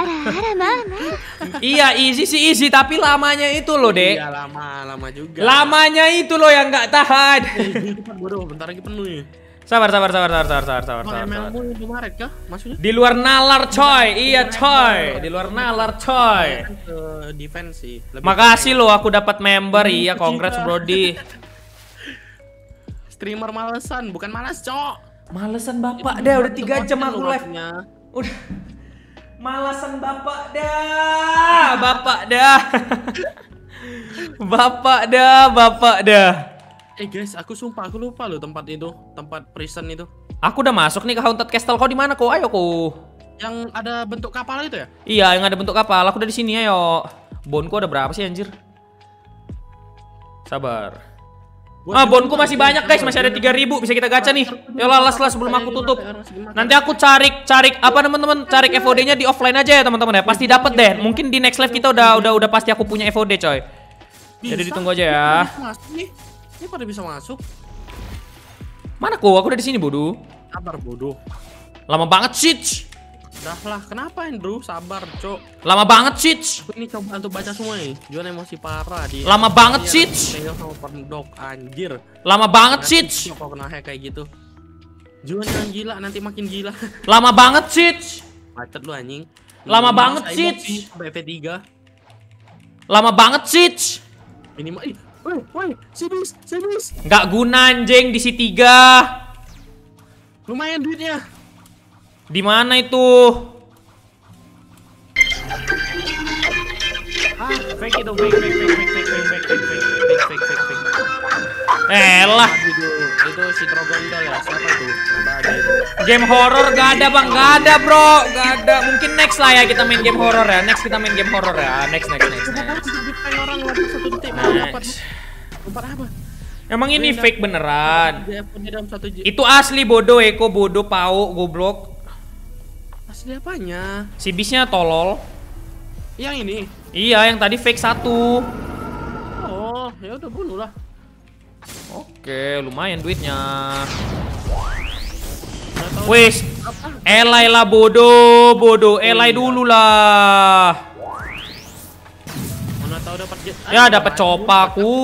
Iya easy sih easy, tapi lamanya itu loh dek. Iya lama, lama juga. Lamanya itu loh yang nggak tahan. Eh, cepat bodoh, bentar lagi penuh nih. Sabar sabar sabar sabar sabar sabar sabar. Bang, sabar, M L sabar. mu di Maret kah? Maksudnya? Di luar nalar coy, iya coy. Di luar nalar coy. Ke defense sih. Lebih Makasih lo aku dapat member, iya congrats Brody. streamer malesan, bukan malas, Cok. Malesan bapak dah, udah tiga jam aku live. Maksudnya. Udah. Malesan bapak dah, bapak dah. Bapak dah, bapak dah. Eh guys, aku sumpah aku lupa loh tempat itu, tempat prison itu. Aku udah masuk nih ke Haunted Castle. Kau di mana kok? Ayo kok. Yang ada bentuk kapal itu ya? Iya, yang ada bentuk kapal. Aku udah di sini, ayo. Bonku ada berapa sih anjir? Sabar. Ah, bonku masih banyak guys, masih ada tiga ribu, bisa kita gacha nih. Ya las lah sebelum aku tutup. Nanti aku cari cari apa teman-teman, cari F O D-nya di offline aja ya teman-teman ya. Pasti dapat deh. Mungkin di next live kita udah udah udah pasti aku punya F O D coy. Jadi ditunggu aja ya. Ini pada bisa masuk. Mana kok? Aku udah di sini bodoh. Sabar bodoh. Lama banget sih. Dah lah, kenapa Andrew? Sabar, Cok. Lama banget sih. Aku ini coba untuk baca semua nih. Juan emosi parah di. Lama banget sih. Sama pendok anjir. Lama banget sih. Kok kena hack kayak gitu. Juan yang gila nanti makin gila. Lama banget sih. Macet lu anjing. Lama banget sih. B P tiga. Lama banget sih. Minimal ih, woi, woi, sibis, sibis. Nggak guna anjing di C tiga. Lumayan duitnya. Di mana itu? Ah, fake itu, fake, fake, fake, fake, fake, fake, fake, fake, fake, fake, fake, fake. Elah. Itu, itu si Trogondol ya, siapa itu? Apa ada itu? Game horror gak ada bang, gak ada bro, gak ada. Mungkin next lah ya kita main game horror ya. Next kita main game horror ya. Next, next, next. next. Orang lompat satu detik, lompat. Lompat apa? Emang ini fake beneran? Dalam satu j. Itu asli bodoh, Eko bodoh, pau, goblok. Asli apanya? Si bisnya tolol. Yang ini? Iya, yang tadi fake satu. Oh, ya udah bunuh lah. Oke, lumayan duitnya. Wes, elai lah bodoh, bodoh, elai dulu lah. Mana tahu dapat ya dapat copaku.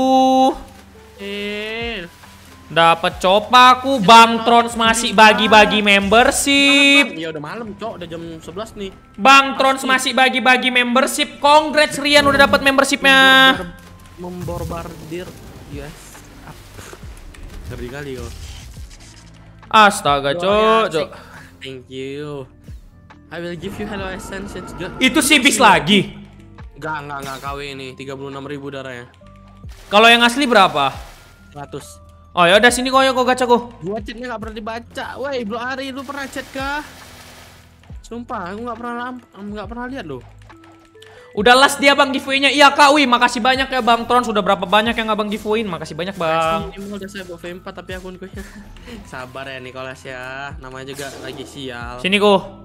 Eh, dapat copaku. Bang Trons masih bagi-bagi membership. Ya udah malam, Cok, udah jam sebelas nih. Bang Trons masih bagi-bagi membership. Congrats Rian udah dapat membershipnya. Memborbardir, yes. Ngeri kali kok. Astaga, Cok, Cok. Thank you. I will give you hello essence. Itu si bis lagi. Enggak, enggak, enggak K W ini tiga puluh enam ribu darahnya. Kalau yang asli berapa? seratus. Oh ya udah sini kok ya kok gacha kok. Gua chatnya nggak pernah dibaca. Woi, Bro Ari, lu pernah chat kah? Sumpah, aku nggak pernah nggak pernah lihat lo. Udah last dia bang giveaway-nya. Iya kak, wih makasih banyak ya bang Tron. Sudah berapa banyak yang abang giveaway-in. Makasih banyak bang. Ini udah saya bawa V empat tapi akunku sabar ya Nicholas ya. Namanya juga lagi sial. Sini kok.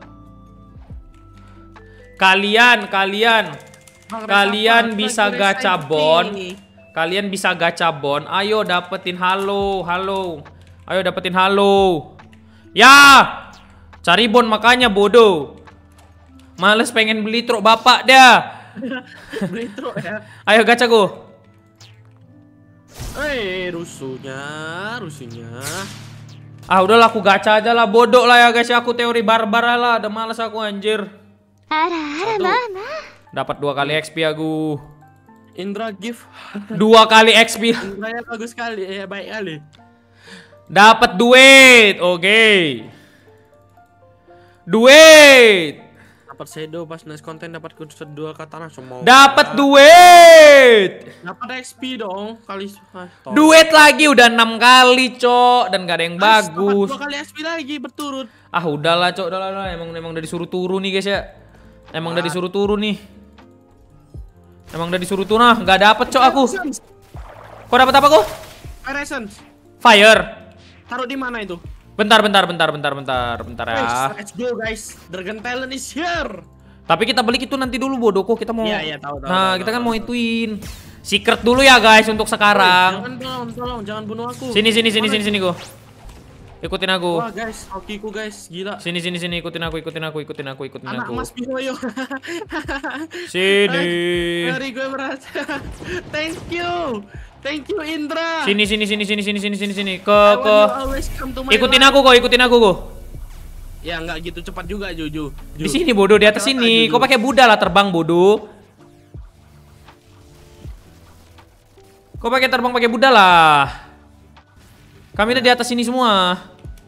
Kalian, kalian, bang, kalian bisa gacha bon. Kalian bisa gacha bon. Ayo dapetin halo, halo. Ayo dapetin halo. Ya, cari bon makanya bodoh. Males pengen beli truk bapak dah. Beli truk ya. Ayo gacha go. Eh, rusuhnya, rusuhnya. Ah udahlah aku gacha aja lah, bodoh lah ya guys. Aku teori barbar lah, udah males aku anjir. Dapat dua kali X P aku. Indra gift. Dua kali X P. Indranya bagus sekali, ya baik kali. Dapat duit, oke. Okay. Duit. Dapat shadow pas nice konten, dapat kudus dua katana semua. Dapat duit. Dapat X P dong kali. Ah, duit lagi udah enam kali, Cok, dan gak ada yang Ais, bagus. Dua kali X P lagi berturut. Ah, udahlah, Cok, udahlah, udahlah. Emang emang udah disuruh turun nih, guys ya. Emang ah. udah disuruh turun nih. Emang udah disuruh turun, nah, nggak dapet, Cok, aku. Kok dapat apa, kok? Fire Essence. Fire. Taruh di mana itu? Bentar, bentar, bentar, bentar, bentar, bentar ya. Let's go guys, Dragon Talent is here. Tapi kita balik itu nanti dulu bodoh kok, kita mau. Iya, iya, tahu, tahu. Nah, tahu, kita tahu, kan tahu, mau ituin. Secret dulu ya guys untuk sekarang. Jangan tolong, tolong, jangan bunuh aku. Sini, sini, sini, sini, sini, go. Ikutin aku. Wah guys, hokiku guys, gila. Sini, sini, sini, ikutin aku, ikutin aku, ikutin aku, ikutin Anak aku. Mas Bihoyo. Sini. Hari gue merasa. Thank you. Thank you Indra. Sini sini sini sini sini sini sini sini ke ke. Ikutin aku kok, ikutin aku kok. Ya nggak gitu cepat juga Juju. Di sini bodoh, di atas sini. Kok pakai Buddha lah terbang bodoh. Kok pakai terbang pakai Buddha lah. Kami udah di atas sini semua.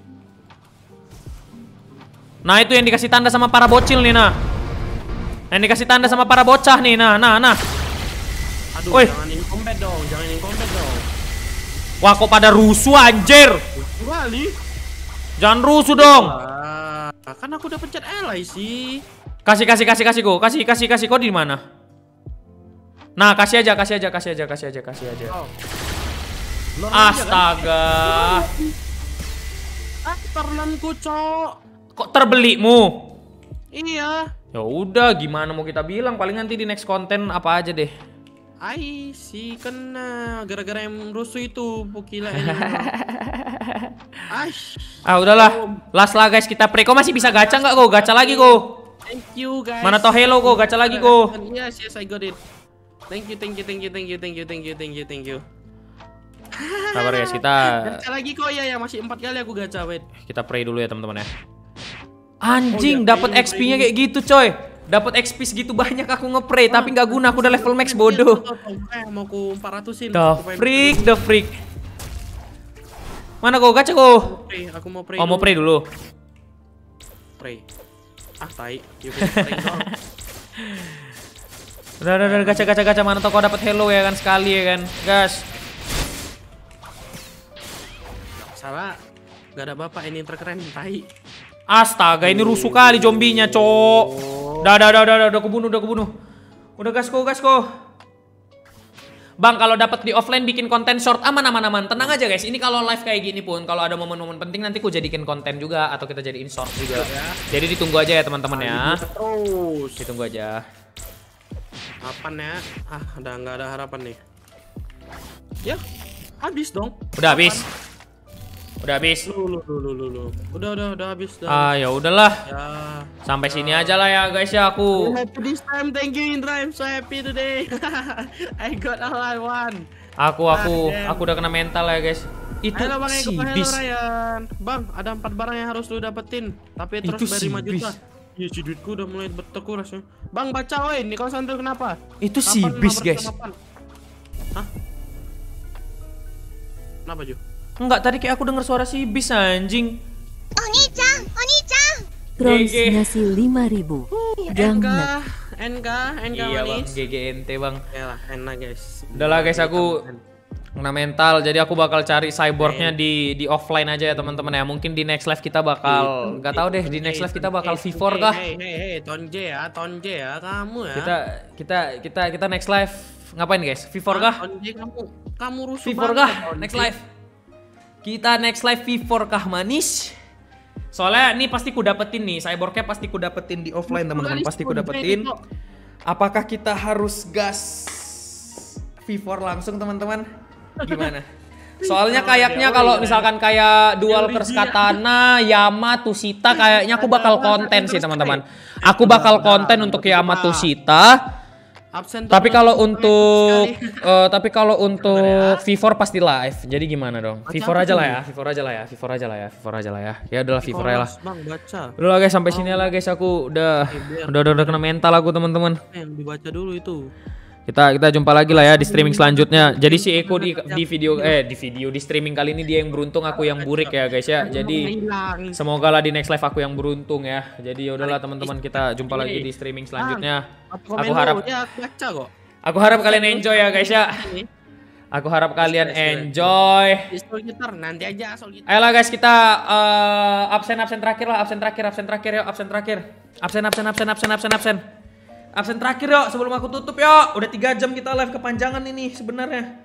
Nah itu yang dikasih tanda sama para bocil nih nah. Yang dikasih tanda sama para bocah nih nah nah nah. Aduh, Oi. jangan in combat dong, jangan in combat dong. Wah, kok pada rusuh anjir. Kali. Jangan rusuh dong. Ah, kan aku udah pencet ally sih. Kasih kasih kasih kasih kok. Kasih kasih kasih kok di mana? Nah, kasih aja, kasih aja, kasih aja, kasih aja, kasih aja. Oh. Astaga. Ah, terlanku, Cok. Kok terbelimu? Iya. Ya udah, gimana mau kita bilang? Paling nanti di next konten apa aja deh. Ai sih kena gara-gara yang rusuh itu Pukila ini. Aish. Ah udahlah, last lah guys, kita pre. Kok masih bisa gacha nggak kok? Gacha lagi kok. Thank you guys. Mana toh hello kok? Gacha lagi kok. Yes yes I got it. Thank you thank you thank you thank you thank you thank you thank you thank you. Sabar guys, kita gacha lagi kok ya ya masih empat kali aku gacha wait. Kita pray dulu ya teman-teman ya. Anjing, oh, ya, dapat X P-nya kayak gitu coy. Dapat X P segitu banyak aku nge-pray ah, tapi nggak guna, aku udah level max bodoh. Mau ku empat ratusin. The freak, the freak. Mana kok gacha kok? Aku mau pray. Oh, mau pray dulu. Pray. Ah, tai. Yuk pray dong. Udah, udah, udah, gacha, gacha, gacha. Mana tau kau dapat hello ya kan sekali ya kan, gas. Salah. Gak ada bapak ini terkeren, tai. Astaga, ini rusuh kali zombinya, cok. Udah, udah, udah, udah, udah, udah kebunuh, udah kebunuh. Udah gas kok, gas kok. Bang, kalau dapat di offline bikin konten short aman, aman, aman. Tenang aja guys. Ini kalau live kayak gini pun, kalau ada momen-momen penting nanti ku jadikan konten juga atau kita jadiin short juga. Jadi ditunggu aja ya teman-teman ya. Terus ditunggu aja. Kapan ya? Ah, udah nggak ada harapan nih. Ya, habis dong. Udah habis. Udah habis. Lu, lu, lu, lu, lu. Udah, udah, udah habis. Udah. Ah, ya udahlah. Ya. Sampai ya. Sini aja lah ya guys ya aku. Happy this time, thank you Indra. I'm so happy today. I got all I want. Aku, aku, ah, aku udah kena mental ya guys. Itu halo, bang, si halo, bis. Ryan. Bang, ada empat barang yang harus lu dapetin. Tapi terus Itu bayar si lima juta. bis. Iya, si duitku udah mulai berkurang rasanya. Bang, baca woi, nih kau sandal kenapa? Itu si bis guys. Hah? Kenapa Ju? Enggak, tadi kayak aku denger suara si bis anjing. Oni-chan, Oni-chan. Trons ngasih lima ribu. N K, N K, N K iya manis. Bang, G G N T bang. Yalah, enak guys. Udahlah guys, aku kena mental, jadi aku bakal cari cyborgnya di di offline aja ya teman-teman ya. Mungkin di next live kita bakal, nggak tahu deh, di next live kita bakal V four kah? Hei hei hei, Tonje ya, Tonje ya, kamu ya. Kita kita kita kita next live ngapain guys? V four kah? Tonje kamu, kamu rusuh V four banget. kah? Next live. Kita next live V four kah manis? Soalnya ini pasti ku dapetin nih, cyborgnya pasti ku dapetin di offline teman-teman, pasti ku dapetin. Apakah kita harus gas V four langsung teman-teman? Gimana? Soalnya kayaknya kalau misalkan kayak dual curse katana, Yama, Tushita, kayaknya aku bakal konten sih teman-teman. Aku bakal konten untuk Yama, Tushita. Absen tapi kalau untuk uh, tapi kalau untuk V four pasti live. Jadi gimana dong? V four aja lah ya, V four aja lah ya, V four aja lah ya, V four aja lah ya. Ya udahlah V four aja lah. Bang, baca. Udah lah guys, sampai sini lah guys, aku udah udah udah, udah kena mental aku teman-teman. Yang dibaca dulu itu. Kita kita jumpa lagi lah ya di streaming selanjutnya. Jadi si Eko di di video eh di video di streaming kali ini dia yang beruntung, aku yang burik ya guys ya. Jadi semoga lah di next live aku yang beruntung ya. Jadi ya udahlah teman-teman, kita jumpa lagi di streaming selanjutnya. Aku harap Aku harap kalian enjoy ya guys ya. Aku harap kalian enjoy. Nanti aja ayolah guys, kita uh, absen absen terakhir lah, absen terakhir, absen terakhir yuk, absen terakhir. Absen absen absen absen absen absen. Absen terakhir yuk sebelum aku tutup yuk. Udah tiga jam kita live, kepanjangan ini sebenarnya.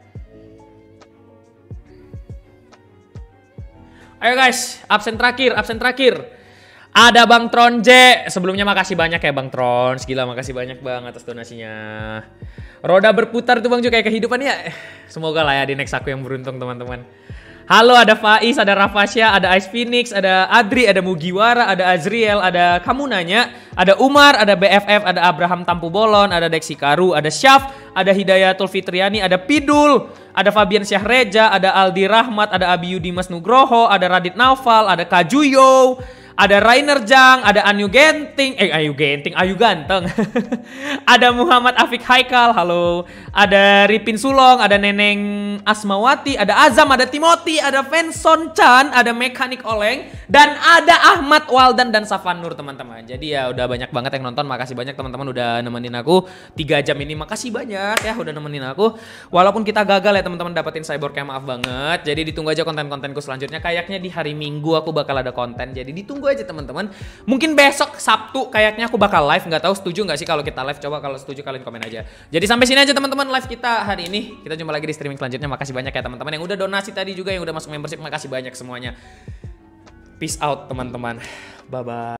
Ayo guys, absen terakhir, absen terakhir. Ada Bang Tronje. Sebelumnya makasih banyak ya Bang Trons. Gila, makasih banyak Bang atas donasinya. Roda berputar tuh Bang juga kayak kehidupan ya. Semoga lah ya di next aku yang beruntung teman-teman. Halo, ada Faiz, ada Rafasya, ada Ice Phoenix, ada Adri, ada Mugiwara, ada Azriel, ada Kamu Nanya, ada Umar, ada B F F, ada Abraham Tampu Bolon, ada Dexi Karu, ada Syaf, ada Hidayatul Fitriani, ada Pidul, ada Fabian Syahreja, ada Aldi Rahmat, ada Abi Yudimas Nugroho, ada Radit Naufal, ada Kajuyo, Ada Rainer Jang, ada Anyu Genting, eh Ayu Genting, Ayu Ganteng. Ada Muhammad Afik Haikal, halo. Ada Ripin Sulong, ada Neneng Asmawati, ada Azam, ada Timothy, ada Venson Chan, ada Mekanik Oleng, dan ada Ahmad Waldan dan Safan Nur teman-teman. Jadi ya udah banyak banget yang nonton, makasih banyak teman-teman udah nemenin aku tiga jam ini. Makasih banyak ya udah nemenin aku. Walaupun kita gagal ya teman-teman dapetin cyborg, maaf banget. Jadi ditunggu aja konten-kontenku selanjutnya. Kayaknya di hari Minggu aku bakal ada konten. Jadi ditunggu aja teman-teman. Mungkin besok Sabtu kayaknya aku bakal live. Nggak tahu setuju nggak sih kalau kita live? Coba kalau setuju kalian komen aja. Jadi sampai sini aja teman-teman live kita hari ini. Kita jumpa lagi di streaming selanjutnya. Makasih banyak ya teman-teman yang udah donasi tadi juga, yang udah masuk membership. Makasih banyak semuanya. Peace out teman-teman. Bye bye.